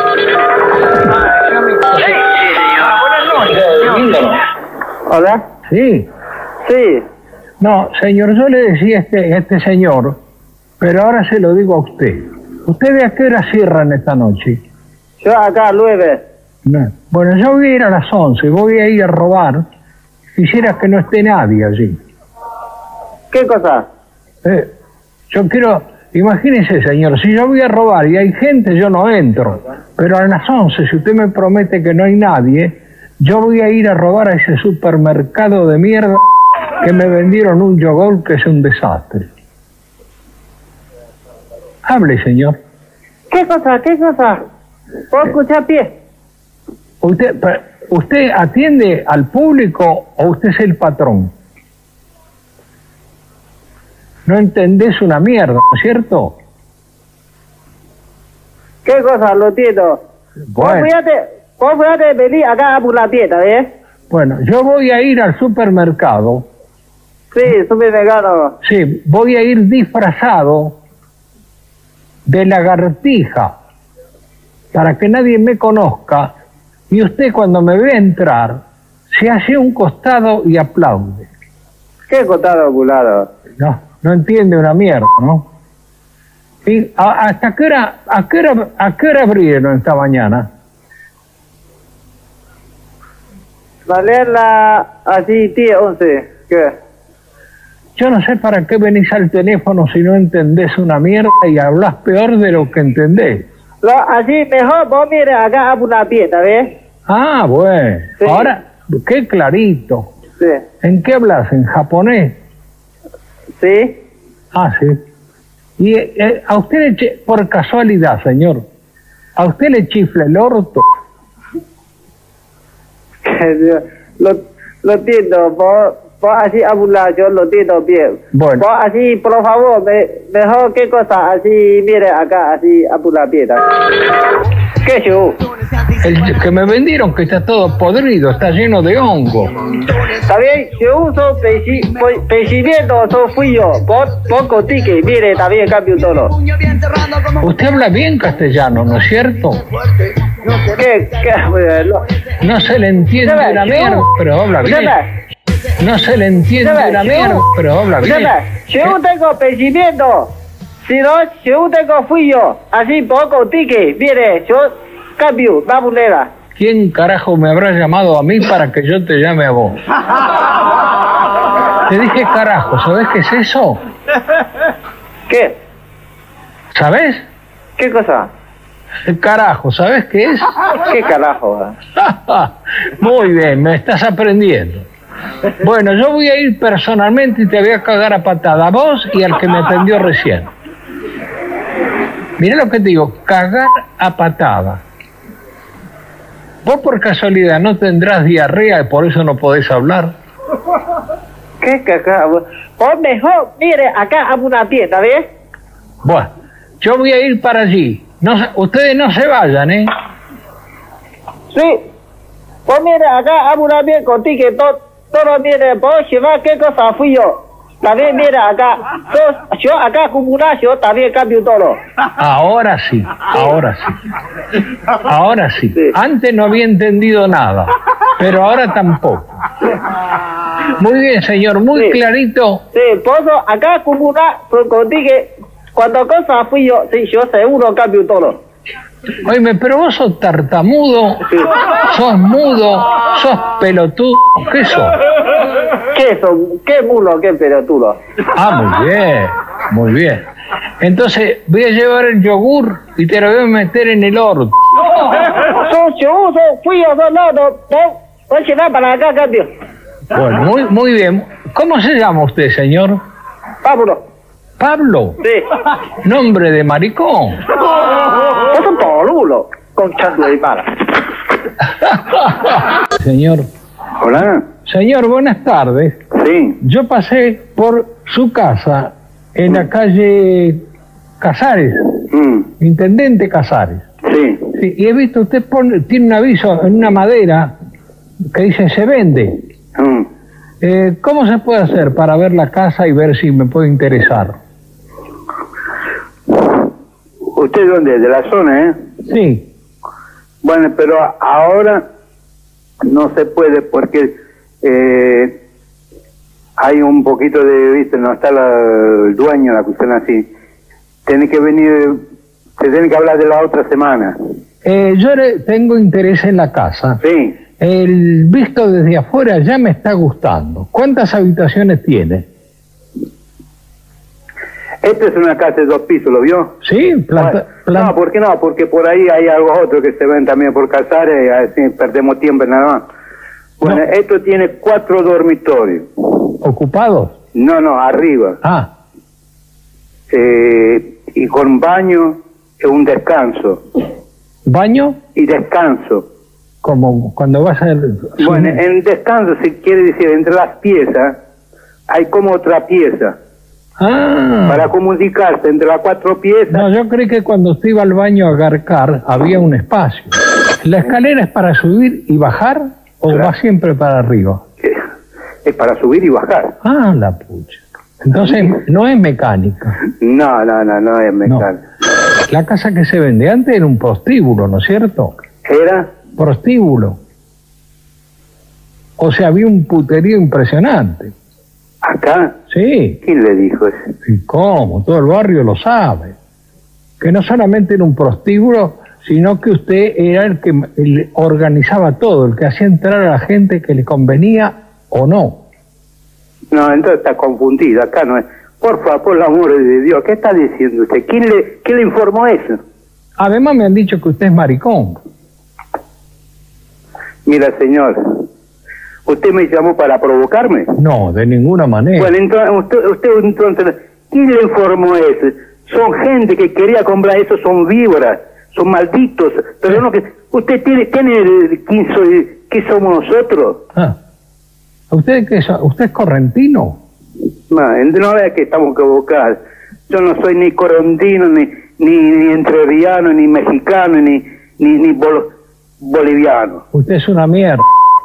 noches. ¿Hola? Sí. Sí. No, señor, yo le decía a este señor, pero ahora se lo digo a usted. ¿Ustedes a qué hora cierran esta noche? Yo acá, 9. No. Bueno, yo voy a ir a las 11, voy a ir a robar. Quisiera que no esté nadie allí. ¿Qué cosa? Yo quiero... Imagínese, señor, si yo voy a robar y hay gente, yo no entro. Pero a las 11, si usted me promete que no hay nadie, yo voy a ir a robar a ese supermercado de mierda que me vendieron un yogur que es un desastre. Hable, señor. ¿Qué cosa? ¿Puedo escuchar pie? ¿Usted atiende al público o usted es el patrón? No entendés una mierda, ¿no es cierto? ¿Qué cosa? Lo entiendo. Bueno. Vos fíjate venir acá por la tienda, ¿ves? Bueno, yo voy a ir al supermercado. Sí, supermercado. Sí, voy a ir disfrazado de lagartija para que nadie me conozca y usted cuando me ve entrar se hace un costado y aplaude. ¿Qué costado oculado? No entiende una mierda, ¿no? ¿Y hasta qué hora, a qué hora abrieron esta mañana? Valerla así 10, 11. ¿Qué? Yo no sé para qué venís al teléfono si no entendés una mierda y hablas peor de lo que entendés. Así mejor vos mires acá por la tienda, ¿ves? Ah, bueno. Sí. Ahora, qué clarito. Sí. ¿En qué hablas? ¿En japonés? Sí. Ah, sí. Y a usted por casualidad, señor, ¿a usted le chifla el orto? Lo entiendo, vos así hablar, yo lo entiendo bien. Bueno. Vos así, por favor, mejor qué cosa, así, mire acá, así hablar bien. ¿Qué show? El que me vendieron que está todo podrido, está lleno de hongo. Está bien, yo uso pensamiento, eso fui yo. Vos contigo, mire, también cambio todo. Usted habla bien castellano, ¿no es cierto? ¿Qué? No se le entiende una mierda, pero habla bien. No se le entiende una mierda, pero habla bien. Yo tengo pensamiento. Si no, yo tengo fui yo. Así vos contigo, mire, yo cambio, la moneda. ¿Quién carajo me habrá llamado a mí para que yo te llame a vos? Te dije carajo, ¿sabés qué es eso? ¿Qué? ¿Sabés? ¿Qué cosa? El carajo, ¿sabés qué es? ¿Qué carajo? Muy bien, me estás aprendiendo. Bueno, yo voy a ir personalmente y te voy a cagar a patada, a vos y al que me atendió recién. Mirá lo que te digo, cagar a patada. Vos por casualidad no tendrás diarrea y por eso no podés hablar. ¿Qué cagado? Vos mejor, mire, acá hago una tienda, ¿ves? Bueno, yo voy a ir para allí. No, ustedes no se vayan, ¿eh? Sí. Pues mire, acá hago una tienda contigo que todo, mire, vos llevar qué cosa fui yo. También mira acá, yo acá como yo también cambio todo. Ahora sí, ahora sí. Ahora sí. Antes no había entendido nada, pero ahora tampoco. Muy bien, señor, muy clarito. Sí, pues acá como contigo, cuando cosa fui yo, sí, yo seguro cambio todo. Oíme, pero vos sos tartamudo, sos mudo, sos pelotudo, ¿qué sos? ¿Qué son? ¿Qué mulo? ¿Qué pelotudo? Ah, muy bien, muy bien. Entonces voy a llevar el yogur y te lo voy a meter en el orto. Yo fui yo, no, voy a llevar para acá, cambio. Bueno, muy bien. ¿Cómo se llama usted, señor? Pablo. ¿Pablo? Sí. ¿Nombre de maricón? Es un polulo, con chanto de para. Señor. Hola. Señor, buenas tardes. Sí. Yo pasé por su casa en la calle Casares, Intendente Casares. Sí. Sí. Y he visto, usted tiene un aviso en una madera que dice se vende. ¿Cómo se puede hacer para ver la casa y ver si me puede interesar? ¿Usted dónde es? ¿De la zona, eh? Sí. Bueno, pero ahora no se puede porque hay un poquito de, viste, no está el dueño, la cuestión así. Tiene que venir, se tiene que hablar de la otra semana. Yo tengo interés en la casa. Sí. El visto desde afuera ya me está gustando. ¿Cuántas habitaciones tiene? Esta es una casa de 2 pisos, ¿lo vio? Sí, No, ¿por qué no? Porque por ahí hay algo otro que se ven también por Casares y así perdemos tiempo nada más. Bueno, esto tiene 4 dormitorios. ¿Ocupados? No, arriba. Ah. Y con baño y un descanso. ¿Baño? Y descanso. Como cuando vas a... Bueno, en descanso se quiere decir, entre las piezas hay como otra pieza. Ah. Para comunicarse entre las 4 piezas. No, yo creí que cuando usted iba al baño a garcar había un espacio. ¿La escalera es para subir y bajar o va siempre para arriba? Es para subir y bajar. Ah, la pucha. Entonces, no es mecánica. No es mecánica. No. La casa que se vende antes era un prostíbulo, ¿no es cierto? ¿Era? Prostíbulo. O sea, había un puterío impresionante. ¿Acá? Sí. ¿Quién le dijo eso? ¿Y cómo? Todo el barrio lo sabe. Que no solamente era un prostíbulo, sino que usted era el que organizaba todo, el que hacía entrar a la gente que le convenía o no. No, entonces está confundido. Acá no es. Por favor, por el amor de Dios, ¿qué está diciendo usted? ¿Quién le informó eso? Además me han dicho que usted es maricón. Mira, señor, ¿usted me llamó para provocarme? No, de ninguna manera. Bueno, entonces, entonces, ¿quién le informó eso? Son gente que quería comprar eso, son víboras, son malditos. Pero no que usted tiene ¿qué somos nosotros? Ah. ¿Usted qué es? ¿Usted es correntino? No vea que estamos equivocados. Yo no soy ni correntino, ni entrerriano, ni mexicano, ni boliviano. Usted es una mierda.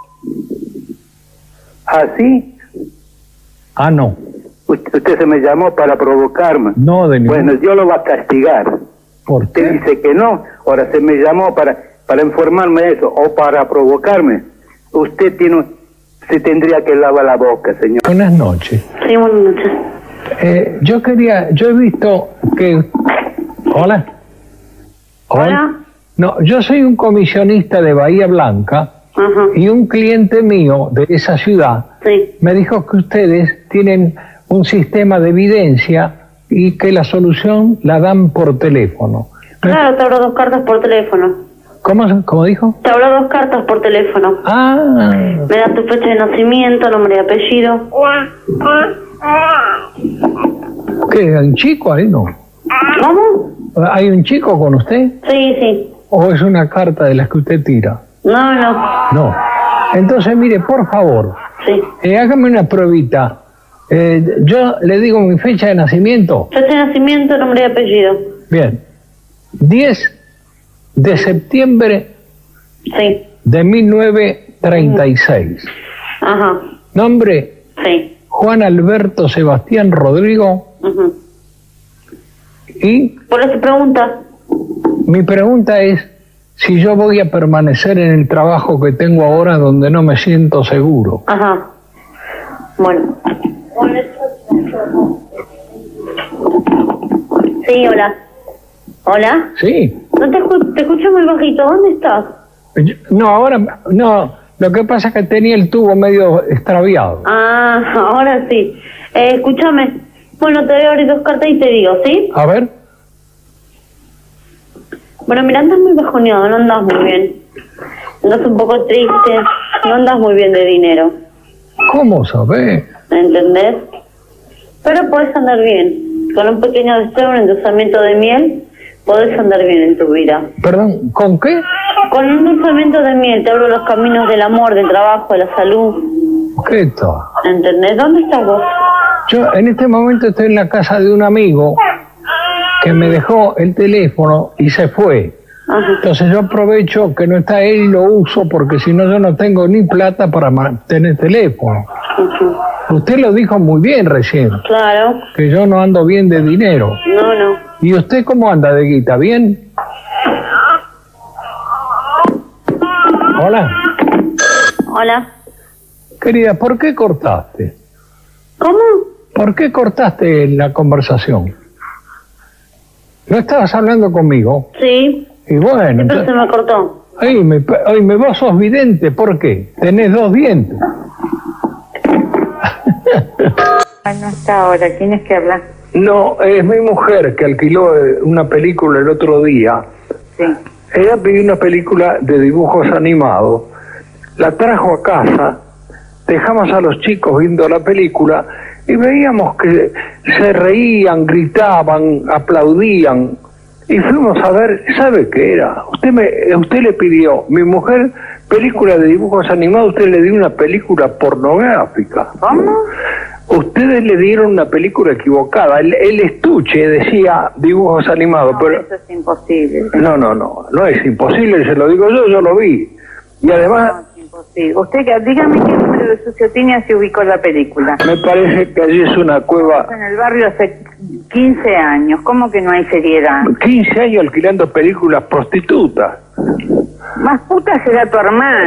¿Ah, sí? Ah, no. Usted se me llamó para provocarme. No, de ningún... Bueno, yo lo va a castigar. ¿Por qué? Usted dice que no, ahora se me llamó para informarme de eso, o para provocarme. Usted se tendría que lavar la boca, señor. Buenas noches. Sí, buenas noches. Yo he visto que... ¿Hola? ¿Hola? No, yo soy un comisionista de Bahía Blanca Y un cliente mío de esa ciudad me dijo que ustedes tienen un sistema de evidencia y que la solución la dan por teléfono. Claro, te abro 2 cartas por teléfono. ¿Cómo dijo? Te abro 2 cartas por teléfono. Me das tu fecha de nacimiento, nombre y apellido. ¿Qué? ¿Hay un chico ahí, no? ¿Cómo? ¿Hay un chico con usted? Sí, sí. ¿O es una carta de las que usted tira? No, no. No. Entonces, mire, por favor, hágame una pruebita. Yo le digo mi fecha de nacimiento. Fecha de nacimiento, nombre y apellido. Bien. 10 de septiembre de 1936. Ajá. Nombre. Juan Alberto Sebastián Rodrigo. Y ¿por eso pregunta? Mi pregunta es si yo voy a permanecer en el trabajo que tengo ahora donde no me siento seguro. Ajá. Bueno. Sí, hola. ¿Hola? Sí. No te escucho muy bajito. ¿Dónde estás? No, ahora no. Lo que pasa es que tenía el tubo medio extraviado. Ah, ahora sí. Escúchame. Bueno, te voy a abrir 2 cartas y te digo, ¿sí? A ver. Bueno, mira, andas muy bajoneado, no andas muy bien. Andas un poco triste, no andas muy bien de dinero. ¿Cómo sabés? ¿Entendés? Pero podés andar bien. Con un pequeño deseo, un endulzamiento de miel, podés andar bien en tu vida. Perdón, ¿con qué? Con un endulzamiento de miel te abro los caminos del amor, del trabajo, de la salud. ¿Qué tal? ¿Entendés? ¿Dónde estás vos? Yo en este momento estoy en la casa de un amigo que me dejó el teléfono y se fue. Entonces yo aprovecho que no está él y lo uso porque si no yo no tengo ni plata para tener teléfono. Usted lo dijo muy bien recién. Claro. Que yo no ando bien de dinero. No, no. ¿Y usted cómo anda de guita? ¿Bien? Hola. Hola. Querida, ¿por qué cortaste? ¿Cómo? ¿Por qué cortaste la conversación? ¿No estabas hablando conmigo? Sí. Y bueno... Entonces se me cortó. Oíme, vos sos vidente, ¿por qué? Tenés 2 dientes. No está ahora, ¿quién es que habla? No, es mi mujer que alquiló una película el otro día. Sí. Ella pidió una película de dibujos animados, la trajo a casa, dejamos a los chicos viendo la película y veíamos que se reían, gritaban, aplaudían y fuimos a ver, ¿sabe qué era? Usted le pidió, mi mujer, película de dibujos animados, usted le dio una película pornográfica. ¿Cómo? Ustedes le dieron una película equivocada. El estuche decía dibujos animados, pero... Eso es imposible. No es imposible, se lo digo yo lo vi. Y además... No, es imposible. Usted, dígame qué número de Sociotinia se ubicó la película. Me parece que allí es una cueva... En el barrio hace 15 años, ¿cómo que no hay seriedad? 15 años alquilando películas prostitutas. Más puta será tu hermana.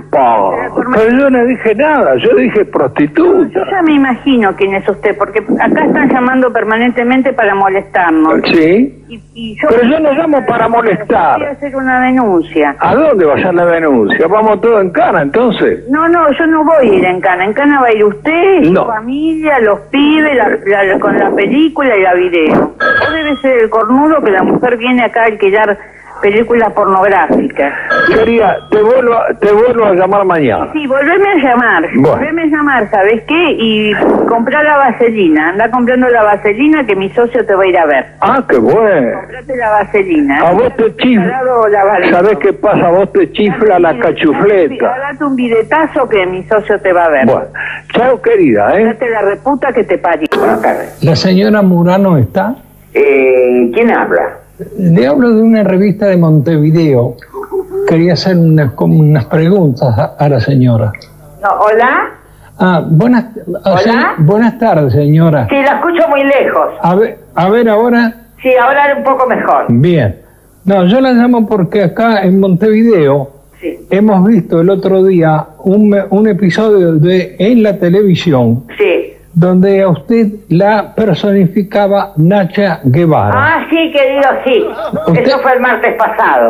Pero yo no dije nada, yo dije prostituta. Yo ya me imagino quién es usted, porque acá están llamando permanentemente para molestarnos. Sí. Pero yo no llamo para Voy a molestar. hacer una denuncia. ¿A dónde va a ser la denuncia? ¿Vamos todos en cana entonces? No, yo no voy a ir en cana. En cana va a ir usted, su familia, los pibes, con la película y la video. O debe ser el cornudo que la mujer viene acá a alquilar películas pornográficas. Querida, te vuelvo a llamar mañana. Sí, volveme a llamar. Bueno. Volveme a llamar, ¿sabes qué? Y comprar la vaselina. Anda comprando la vaselina que mi socio te va a ir a ver. Ah, qué bueno. Comprate la vaselina. A vos te chifla. ¿Sabés qué pasa? A vos te chifla la cachufleta. Date un billetazo que mi socio te va a ver. Bueno, chao querida, Date la reputa que te parió. Buenas tardes. ¿La señora Murano está? ¿Quién habla? Le hablo de una revista de Montevideo. Quería hacer unas preguntas a la señora. No, ¿hola? Buenas tardes, señora. Sí, la escucho muy lejos. A ver ahora. Sí, ahora un poco mejor. Bien. No, yo la llamo porque acá en Montevideo hemos visto el otro día un episodio en la televisión. Sí. Donde a usted la personificaba Nacha Guevara. Ah, sí, querido, sí. Eso fue el martes pasado.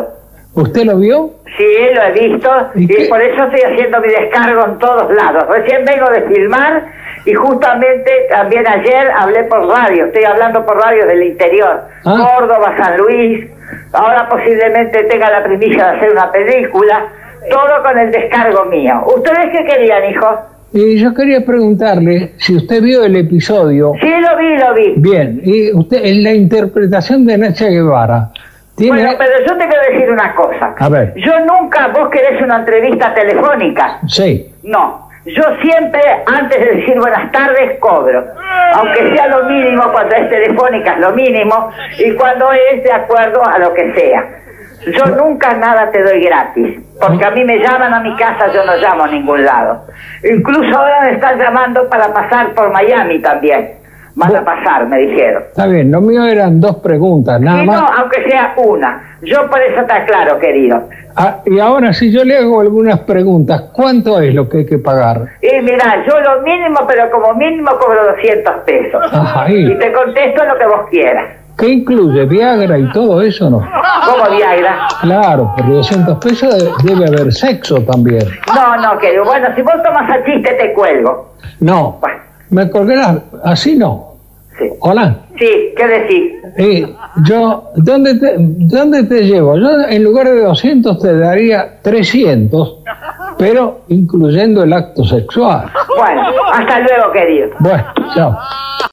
¿Usted lo vio? Sí, lo he visto y por eso estoy haciendo mi descargo en todos lados. Recién vengo de filmar y justamente también ayer hablé por radio, estoy hablando por radio del interior, Córdoba, San Luis, ahora posiblemente tenga la primicia de hacer una película, todo con el descargo mío. ¿Ustedes qué querían, hijo? Y yo quería preguntarle si usted vio el episodio. Sí, lo vi. Bien, y usted, en la interpretación de Nacha Guevara, ¿tiene... Bueno, pero yo te quiero decir una cosa. A ver. Yo nunca, vos querés una entrevista telefónica. Sí. No, yo siempre, antes de decir buenas tardes, cobro. Aunque sea lo mínimo, cuando es telefónica es lo mínimo, y cuando es de acuerdo a lo que sea. Yo nunca nada te doy gratis, porque a mí me llaman a mi casa, yo no llamo a ningún lado. Incluso ahora me están llamando para pasar por Miami también. Van a pasar, me dijeron. Está bien, lo mío eran 2 preguntas, nada más. No, aunque sea una. Yo por eso te aclaro, querido. Y ahora, si yo le hago algunas preguntas, ¿cuánto es lo que hay que pagar? Y mira, yo lo mínimo, pero como mínimo cobro 200 pesos. Ajá, y te contesto lo que vos quieras. ¿Qué incluye? ¿Viagra y todo eso, no? ¿Cómo Viagra? Claro, por 200 pesos debe haber sexo también. No, querido. Bueno, si vos tomas a chiste, te cuelgo. No, me colgarás, así no. Sí. Hola. Sí, ¿qué decís? ¿Dónde te llevo? Yo en lugar de 200 te daría 300, pero incluyendo el acto sexual. Bueno, hasta luego, querido. Bueno, chao.